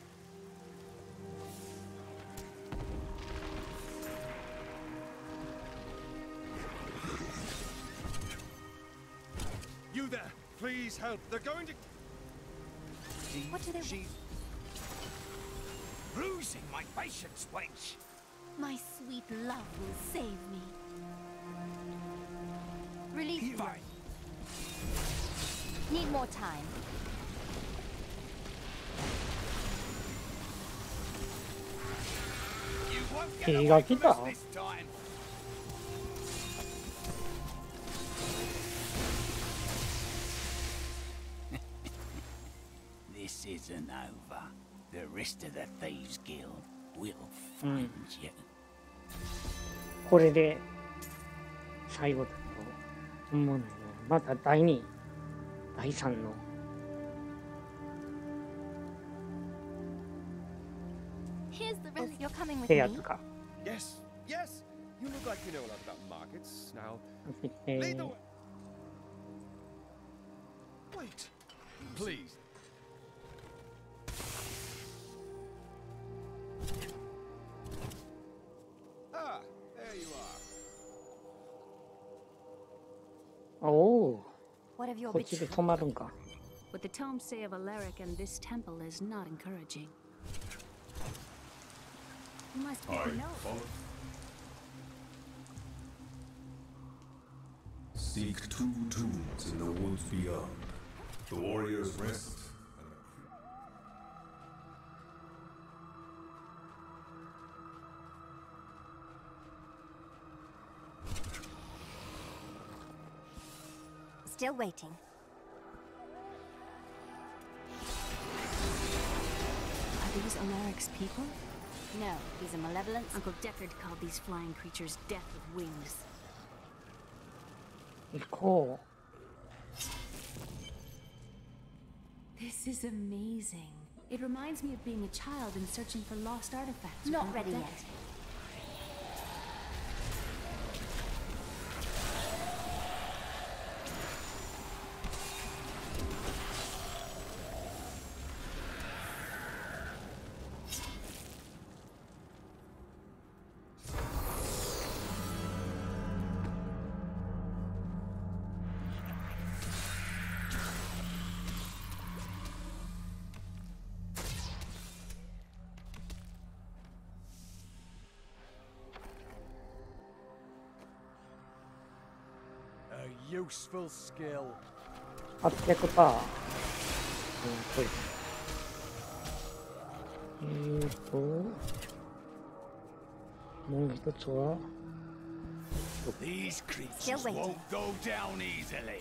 You there! Please help! They're going to... She, what do they she's... Losing my patience, wench! My sweet love will save me. Release her. Need more time. You won't get 敵が away 来 from た us this time. This isn't over. The rest of the Thieves Guild will find you. これで最後だと思うのよ。まただいに、だいさんの Here's the rest. You're coming っ with て me. やつか。 Yes, yes! You look like you know a lot about markets. Now, え lead the ー way. Wait! Please. Ah, there you are. おお。 What have you こっちで止まるんか。 What the tomes say of Alaric and this temple is not encouraging. You must I know. follow. Seek two tombs in the woods beyond. The warriors rest. Still waiting. Are these Alaric's people? No, he's a malevolent. Uncle Deckard called these flying creatures death with wings. 行こ This is amazing. It reminds me of being a child and searching for lost artifacts. with Not Uncle ready Deckard. yet. A useful skill. う。はっぴゃくパーセント。うん、えーと、もう一つは、 These creatures Still waiting. won't go down easily.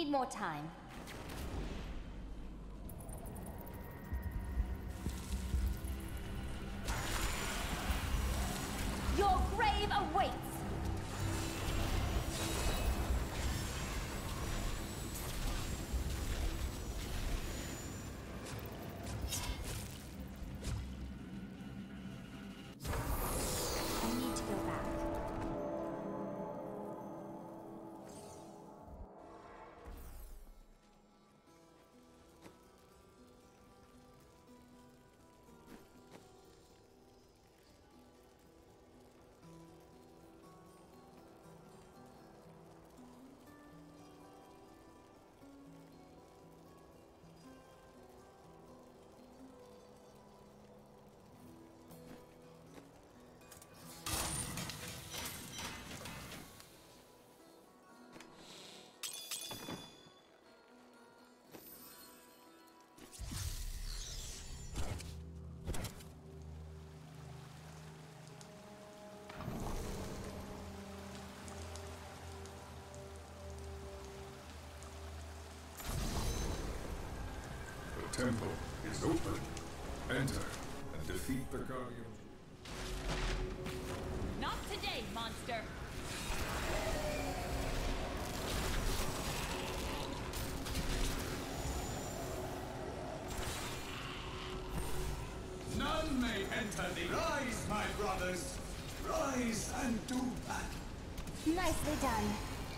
need more time. Your grave awaits! I need to go back. The temple is open. Enter and defeat the Guardian. Not today, monster! None may enter the... Rise, my brothers! Rise and do battle! Nicely done.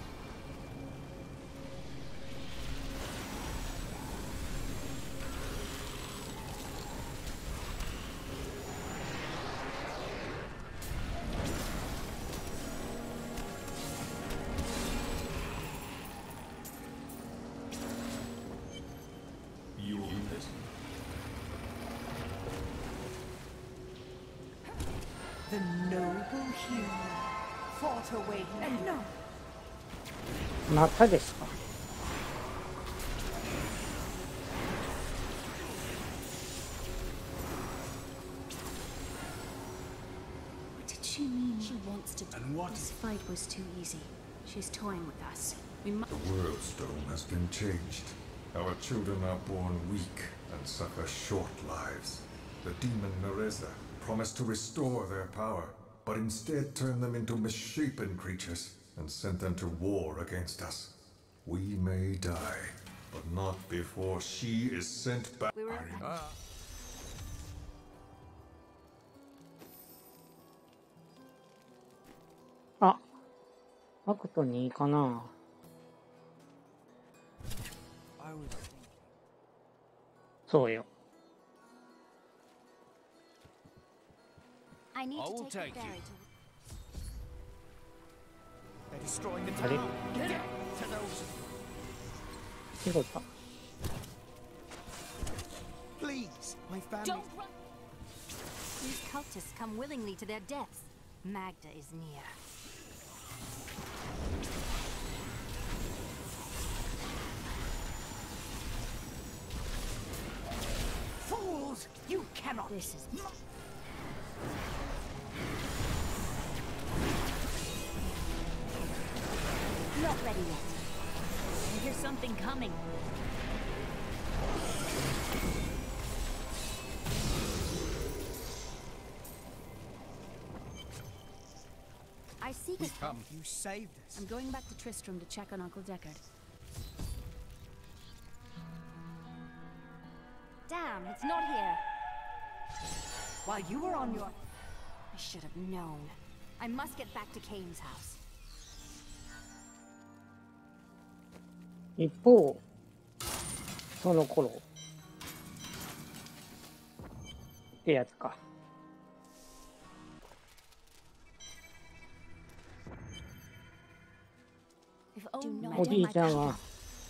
You will listen. The noble hero fought away and no. またですか。 What did she mean? She wants to. And what? This fight was too easy. She's toying with us. We must. The world stone has been changed. Our children are born weak and suffer short lives. The demon Nereza promised to restore their power, but instead turned them into misshapen creatures and sent them to war against us. We may die, but not before she is sent back. We were... Ah. あ、アクトにいいかな。そうよ。 I need I to will take take the you. ferry to... They're destroying the あれ town. Get to those. 仕事。 Please, my family. Don't run! These cultists come willingly to their deaths. Magda is near. Fools! You cannot. This is... Not ready yet. I hear something coming. I seek He's his... come. You saved us. I'm going back to Tristram to check on Uncle Deckard. Damn, it's not here. While you were on your... I should have known. I must get back to Kane's house. 一方、その頃ってやつか。 If only おじいちゃんは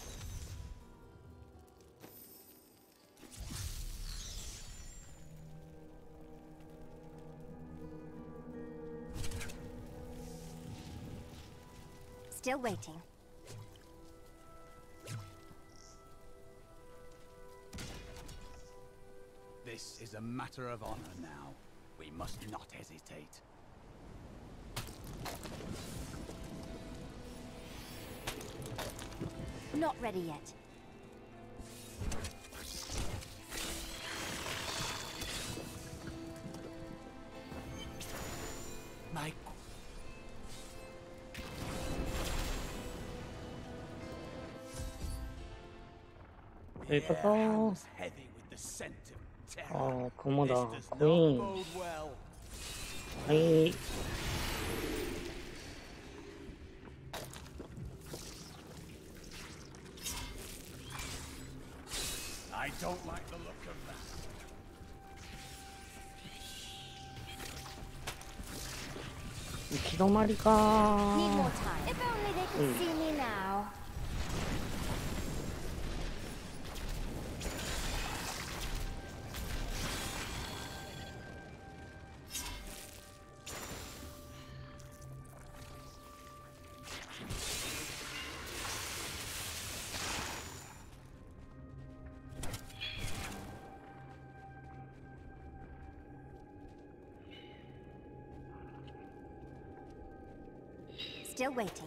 Still waiting. This is a matter of honor now. We must not hesitate. Not ready yet. My ということ。 heavy with the scent of あ terror. あ、雲だ。 This does クイーン。 not bode well. はい。 I don't like the look of that. 行き止まりか Need more time. If only they could see me now. Still waiting.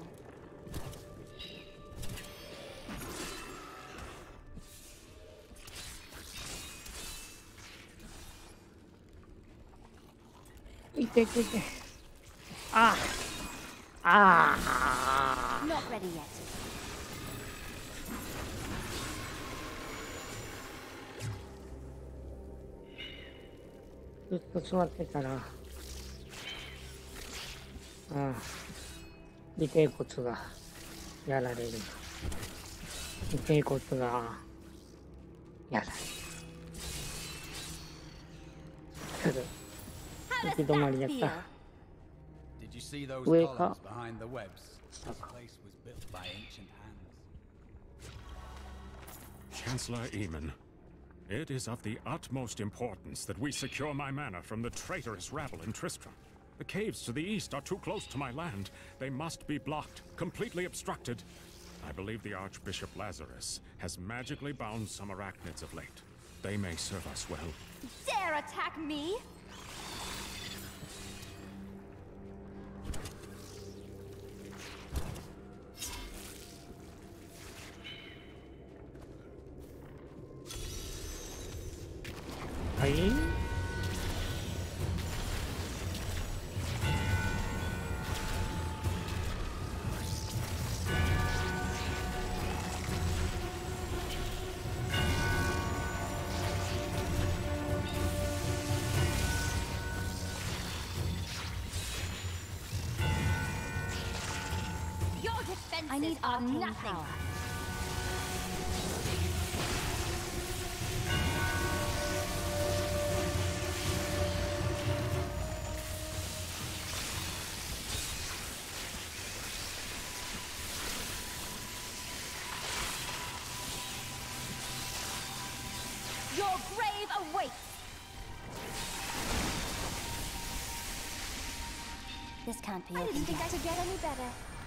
Ite, ite, ite. Ah. Ah. Not ready yet. ずっと座ってたら、ああ、尾てい骨がやられる。尾てい骨がやられる。行き止まりやった。 Did you see those Wake columns up. behind the webs? This place was built by ancient hands. Chancellor Eamon, it is of the utmost importance that we secure my manor from the traitorous rabble in Tristram. The caves to the east are too close to my land. They must be blocked, completely obstructed. I believe the Archbishop Lazarus has magically bound some arachnids of late. They may serve us well. Dare attack me? Aí. Your defenses I need are nothing. Your grave awaits! This can't be I didn't think yet. I could get any better.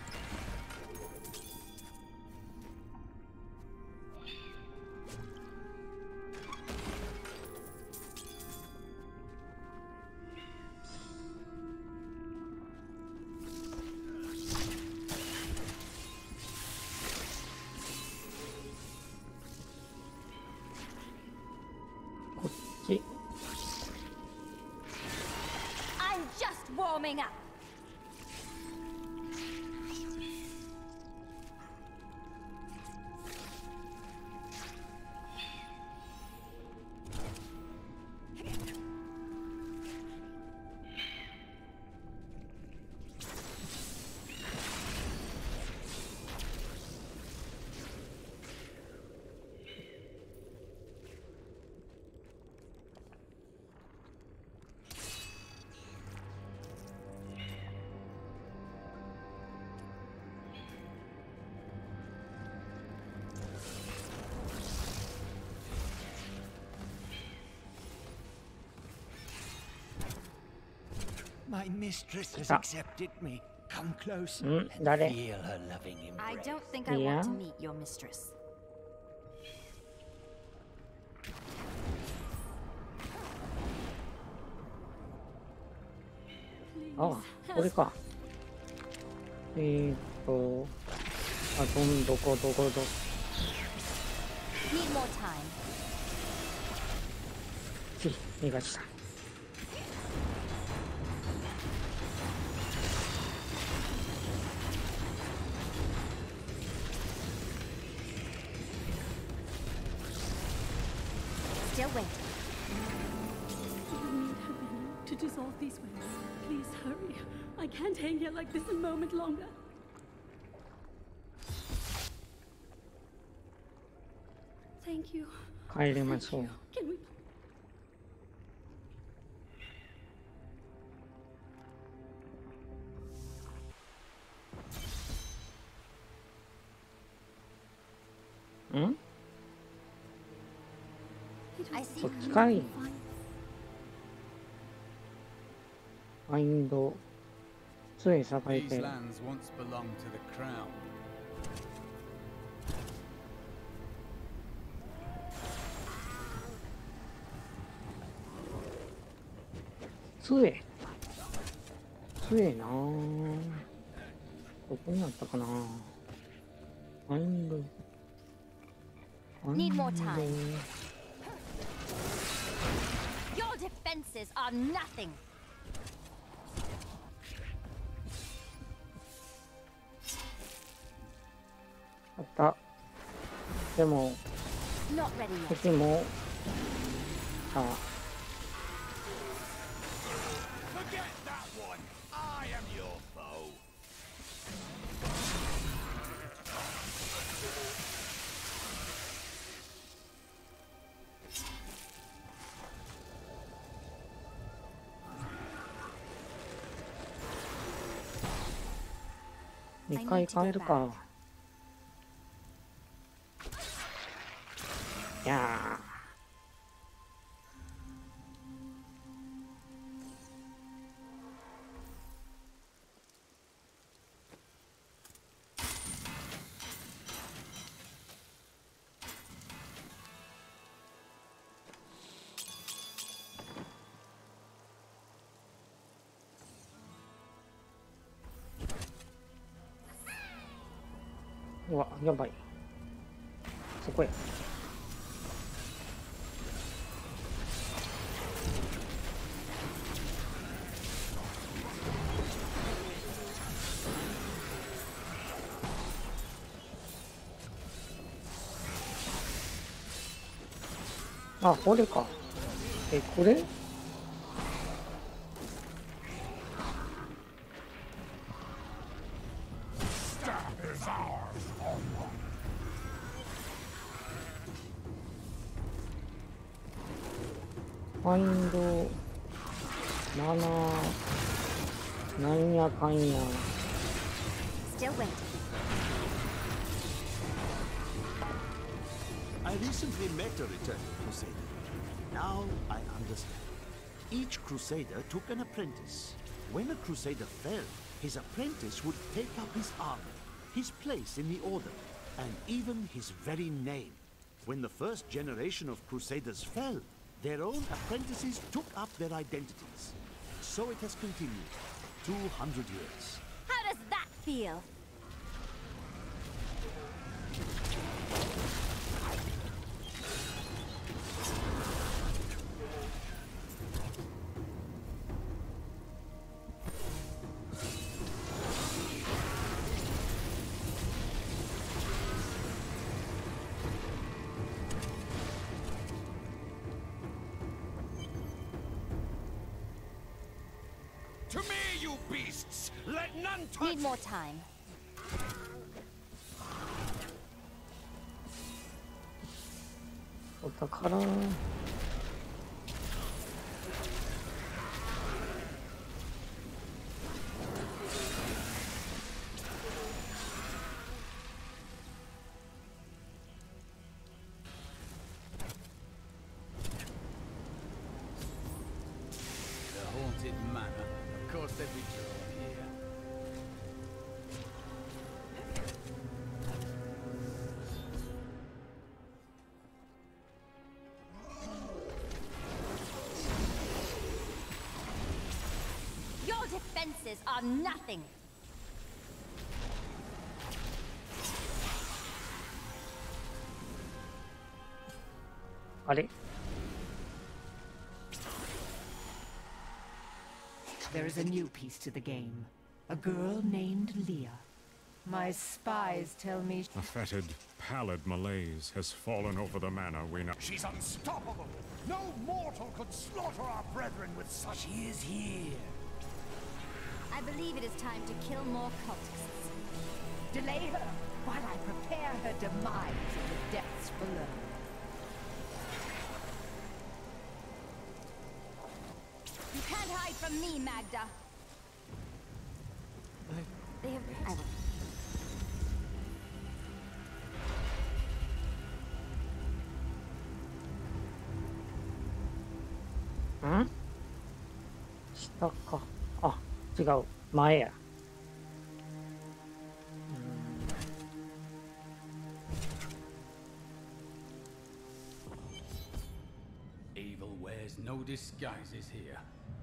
I'm just warming up. My mistress has accepted me. Come close Mm, and dale. feel her loving embrace. I don't think I Yeah. want to meet your mistress. Ah, これか。えーっと、あ、どんどこどこど。 Need more time. ち逃がした。 Still waiting. You need her venom to dissolve these wounds. Please hurry. I can't hang here like this a moment longer. Thank you. 帰りましょう。 Can we? ん？ I see. そっちかい。ファインド。杖栄え These て。 lands once belonged to the crown. 杖。杖なぁ。どこにあったかなぁ。ファインド。 Need more time. Your defenses are nothing. あった。でも、 Not ready yet. 敵も、さあ。 Forget that one. I am your foe. 二回変えるか。いやー。うわ、やばい。そこや。 あ、これか。え、これ？ファインド、マナー、なんやかんや。 Still waiting. I recently met a returning crusader. Now I understand. Each crusader took an apprentice. When a crusader fell, his apprentice would take up his armor, his place in the order, and even his very name. When the first generation of crusaders fell, their own apprentices took up their identities. So it has continued. two hundred years. How does that feel? To me, you beasts! Let none touch. Need more time. お宝。 The haunted manor. Of course they'd be drawn here. Your defenses are nothing. あれ There is a new piece to the game. A girl named Leah. My spies tell me... A fetid, pallid malaise has fallen over the manor we know. She's unstoppable! No mortal could slaughter our brethren with such... She is here. I believe it is time to kill more cultists. Delay her while I prepare her demise in the depths below. You can't hide from me, Magda. They have... I will... ん下か。あ、違う。前や。 Evil wears no disguises here.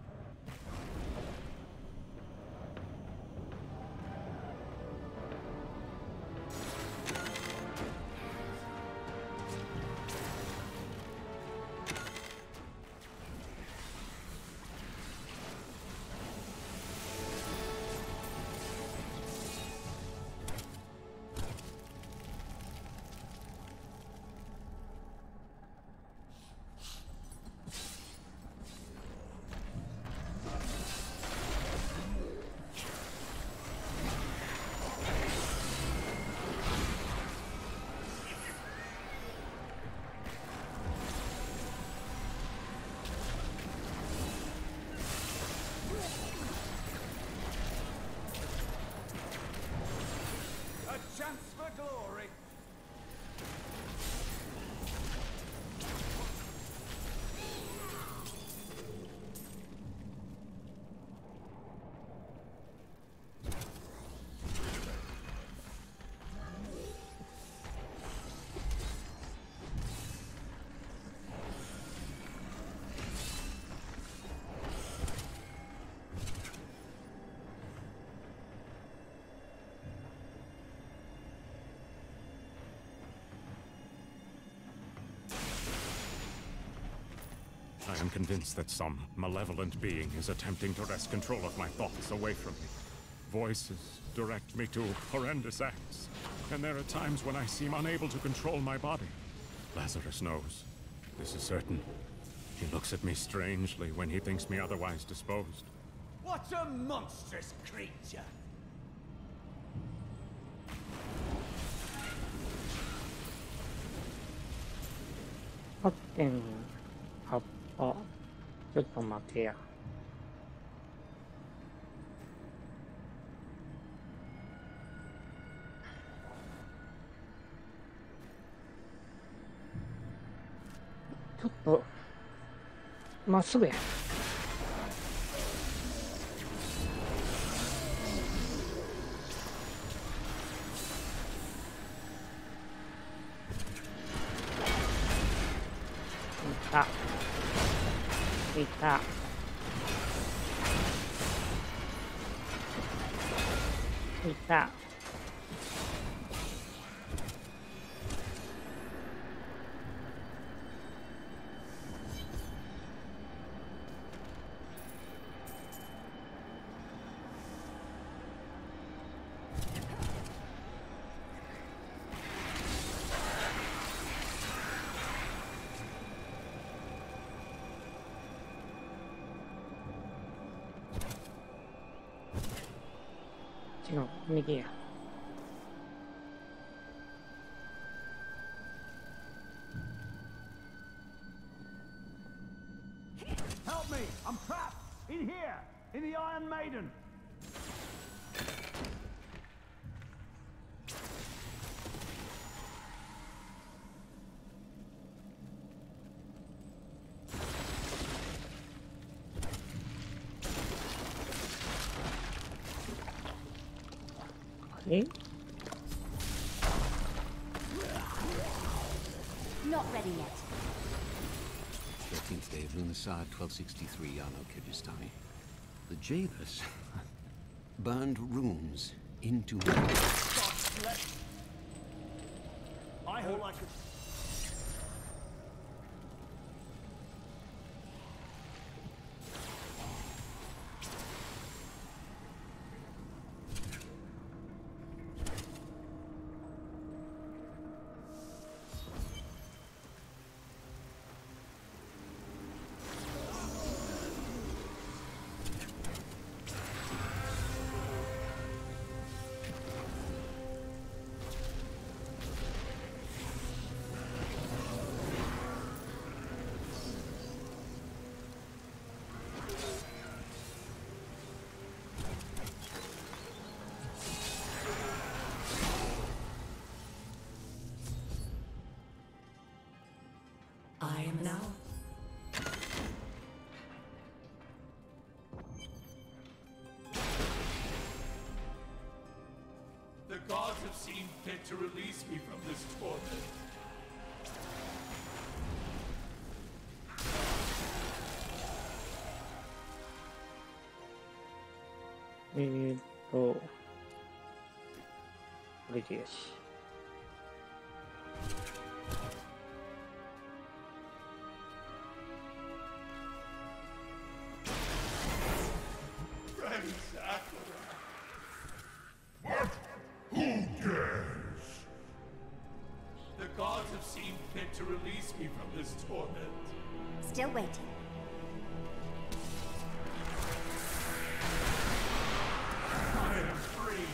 Chance for glory. I am convinced that some malevolent being is attempting to wrest control of my thoughts away from me. Voices direct me to horrendous acts, and there are times when I seem unable to control my body. Lazarus knows. This is certain. He looks at me strangely when he thinks me otherwise disposed. What a monstrous creature! Captain 葉っぱ。ちょっと待てや。ちょっとまっすぐや。あ、いた。いた。違う、右や。 Help me! I'm trapped! In here! In the Iron Maiden! Eh? Not ready yet. thirteenth day of Lunarsad, twelve sixty-three, Yano Kyrgyzstani. The jailers burned runes into me. I hope I could... have seen fit to release me from this torment. えーっと、これでよし。 What? Who dares? The gods have seen fit to release me from this torment. Still waiting. I am free.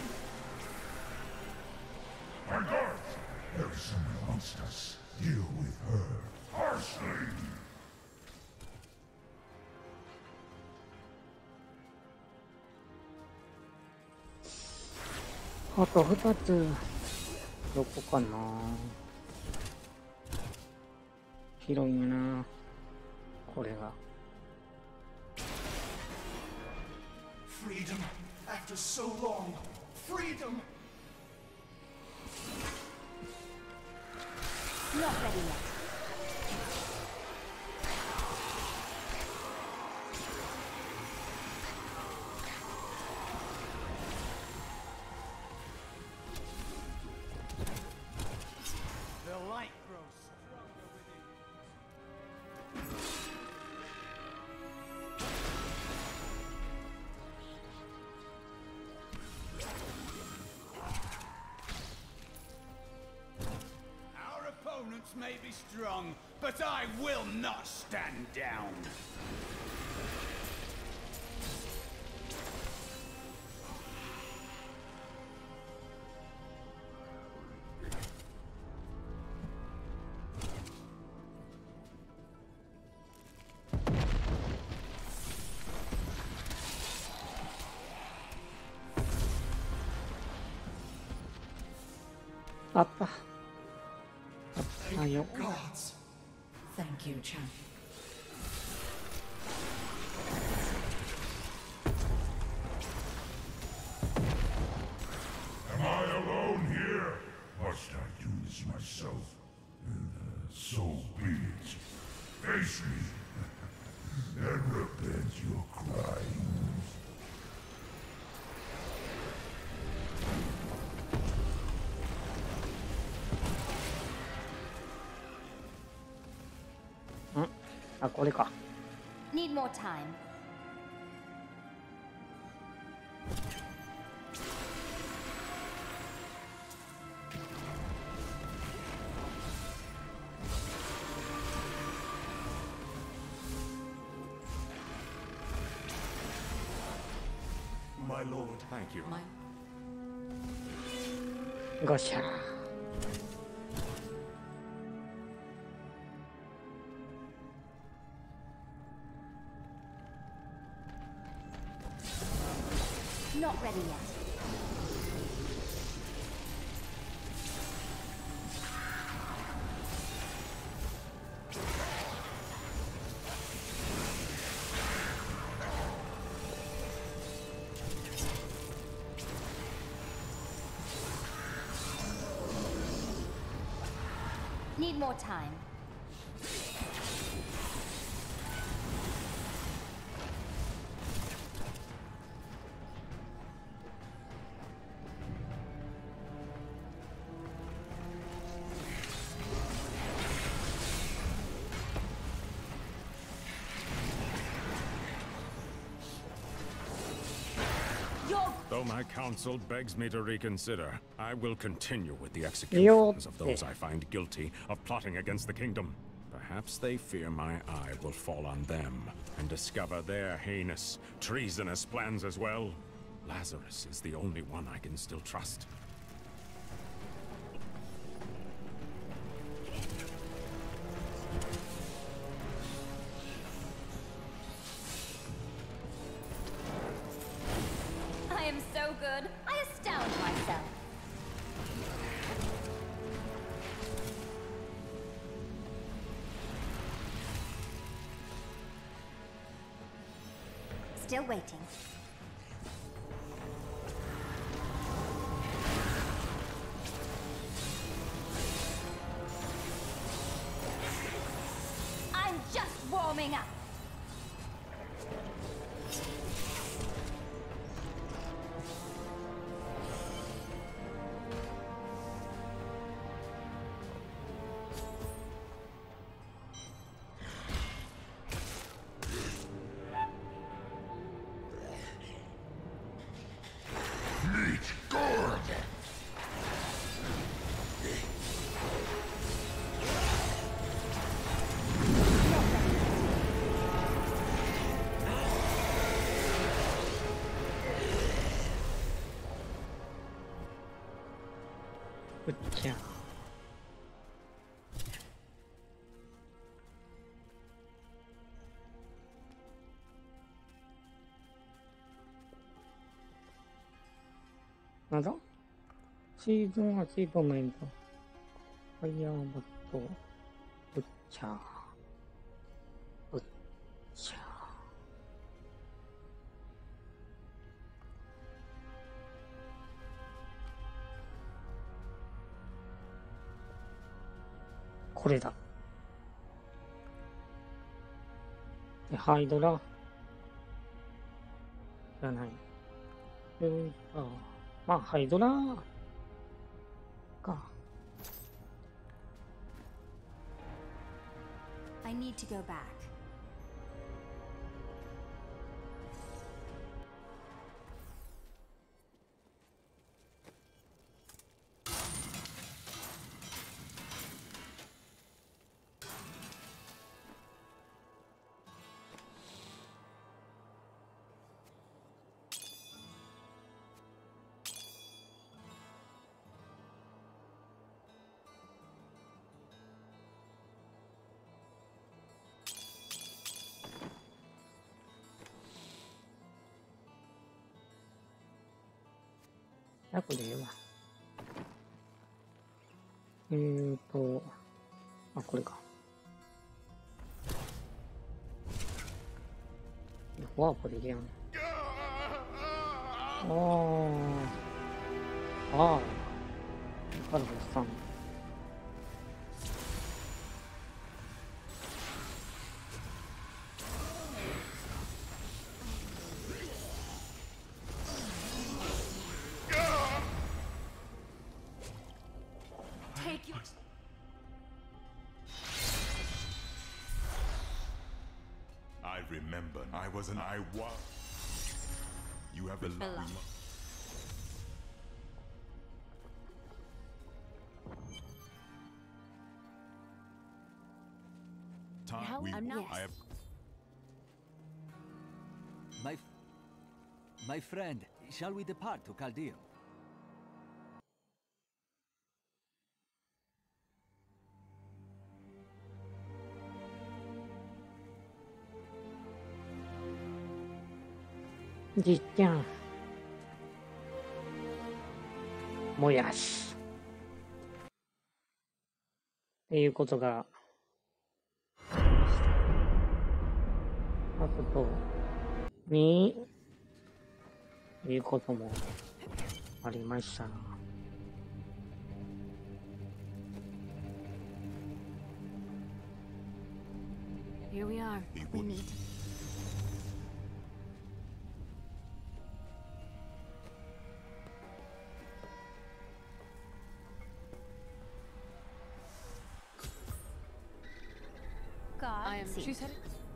My God! There is someone amongst us. Deal with her harshly. あとふたつ、どこかな。広いんやな、これが。 Freedom after so long. Freedom. Not ready yet. The light grows stronger within. Our opponents may be strong, but I will not stand down. Apa? Ayo. Gods. Thank you, champion. Am I alone here? Must I do this myself? Uh, so be it. Face me, and repent your crimes. Hmm? あ、これか。 Need more time. My lord. Thank you. My ごしゃー。 Not ready yet. Need more time. Though my counsel begs me to reconsider, I will continue with the executions of those I find guilty of plotting against the kingdom. Perhaps they fear my eye will fall on them and discover their heinous, treasonous plans as well. Lazarus is the only one I can still trust. I am so good, I astound myself. Still waiting. うっちゃ。なんだシーズンアチーブメント。ファイヤーバット。うっちゃ。うっちゃ。これだ。で、ハイドラ。じゃない。うん、ああ。まあ、ハイドラか。 I need to go back. あ、これでええわ。えーと、あ、これか。ワープできやん。あー。あー。カルボスさん。 I remember. I was an I was. You have a Bella. Time. How? We, I'm not- I have. My, f my friend, shall we depart to Caldeum? じっちゃん。もやし。っていうことが、あと、に、いうこともありましたな。 Here we are. We need. God, I am. see. She said it.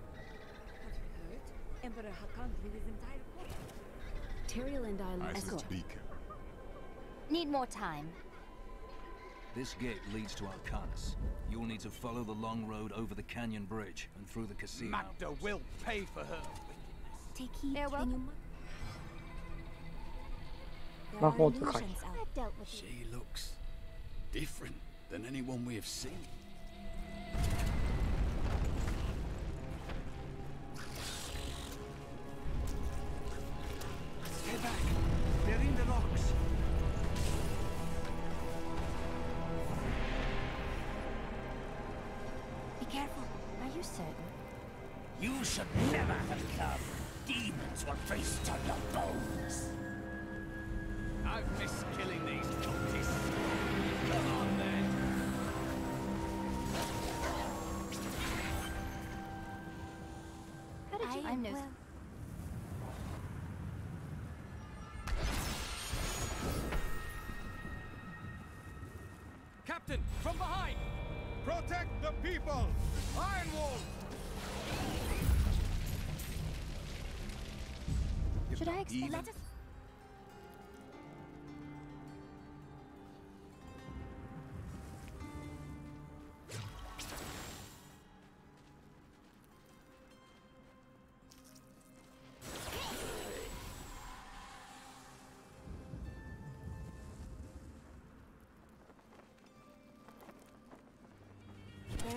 Emperor Hakan with his entire court. Tyrael and I I lost. should speak. Need more time. This gate leads to Arcanus. You'll need to follow the long road over the canyon bridge and through the casino. Magda will pay for her. Take heed. They're welcome. There My are whole illusions time. out. I've dealt with you. She looks different than anyone we have seen. Stay back. They're in the rocks. Be careful. Are you certain? You should never have come. Demons will feast on your bones. I've missed killing these cultists. Come on then. How did you? I'm no. Well, Captain, from behind! Protect the people! Iron Wolf! should I explain? Let us.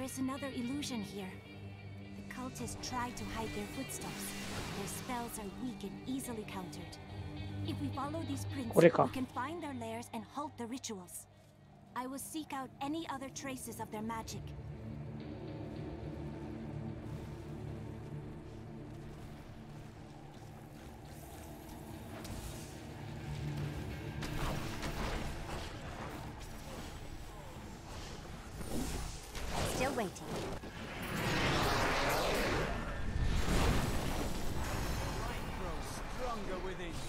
is another illusion here. The cultists try to hide their footsteps. Their spells are weak and easily countered. If we follow these prints, we can find their lairs and halt the rituals. I will seek out any other traces of their magic. Still waiting. Light grows stronger within you.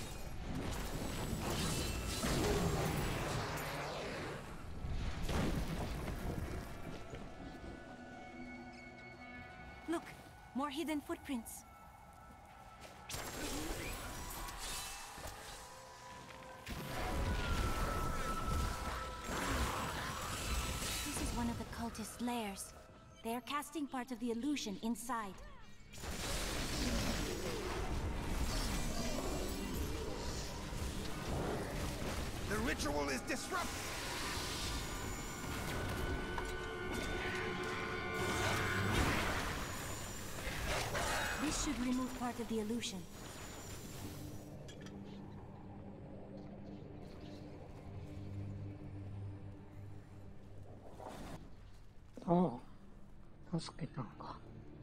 Look, more hidden footprints. This is one of the cultist lairs. They are casting part of the illusion inside. The ritual is disrupted! This should remove part of the illusion. Oh, 助けたのか。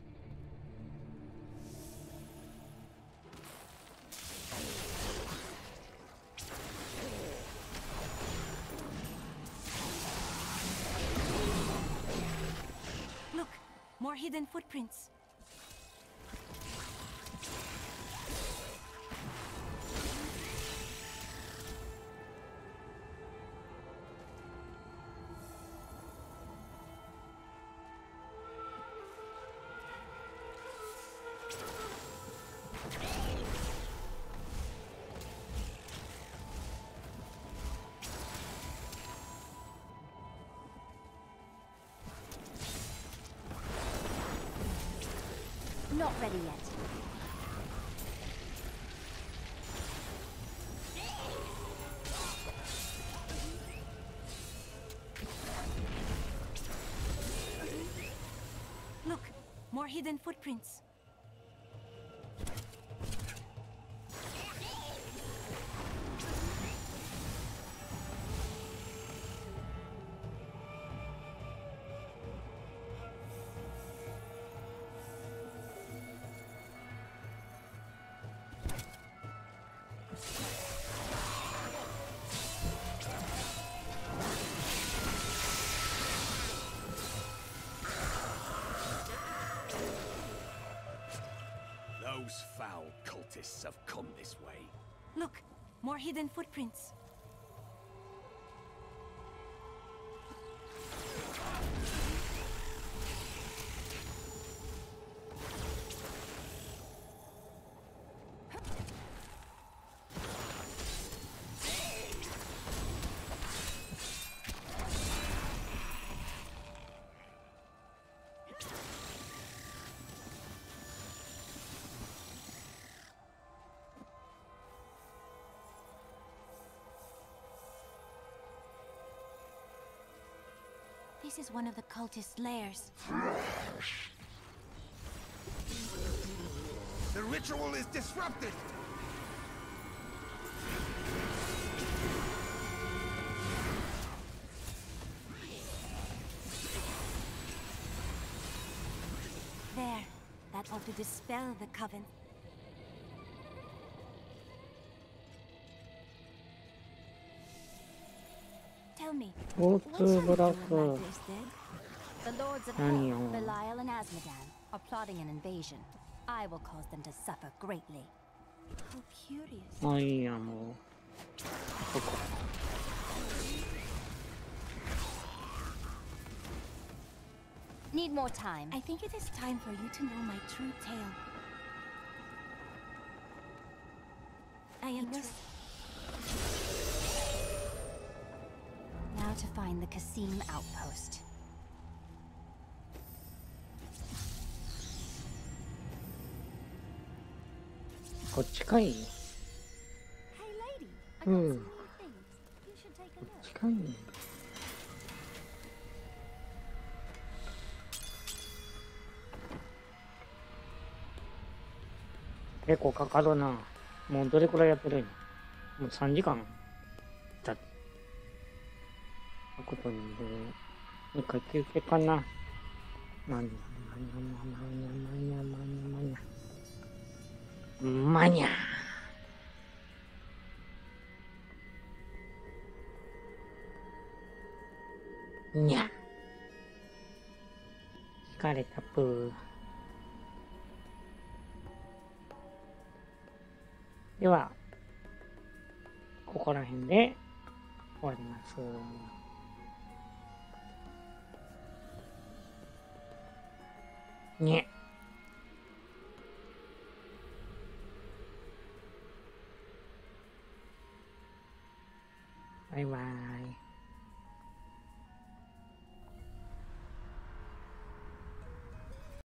Look, more hidden footprints. Not ready yet. Look, more hidden footprints. Those foul cultists have come this way. Look, more hidden footprints. This is one of the cultist lairs. The ritual is disrupted! There. That ought to dispel the coven. Tell me, What's what side of up, your uh, life is dead? The Lords of Any Hell, of- Belial and Asmodan, are plotting an invasion. I will cause them to suffer greatly. How curious. まあいいや、もう。そこ。 Need more time. I think it is time for you to know my true tale. I am Yes. true. Now to find the Kasim outpost. こっちかい。 Hey lady, I got うん some new things. You should take a look. 近いね。 結構かかるな。もうどれくらいやってるんや。もうさんじかん経ったことにで、一回休憩かな。まにゃまにゃまにゃまにゃまにゃまにゃまにゃ。にゃ。疲れたぷー。では、ここら辺で終わります。ね。バイバーイ。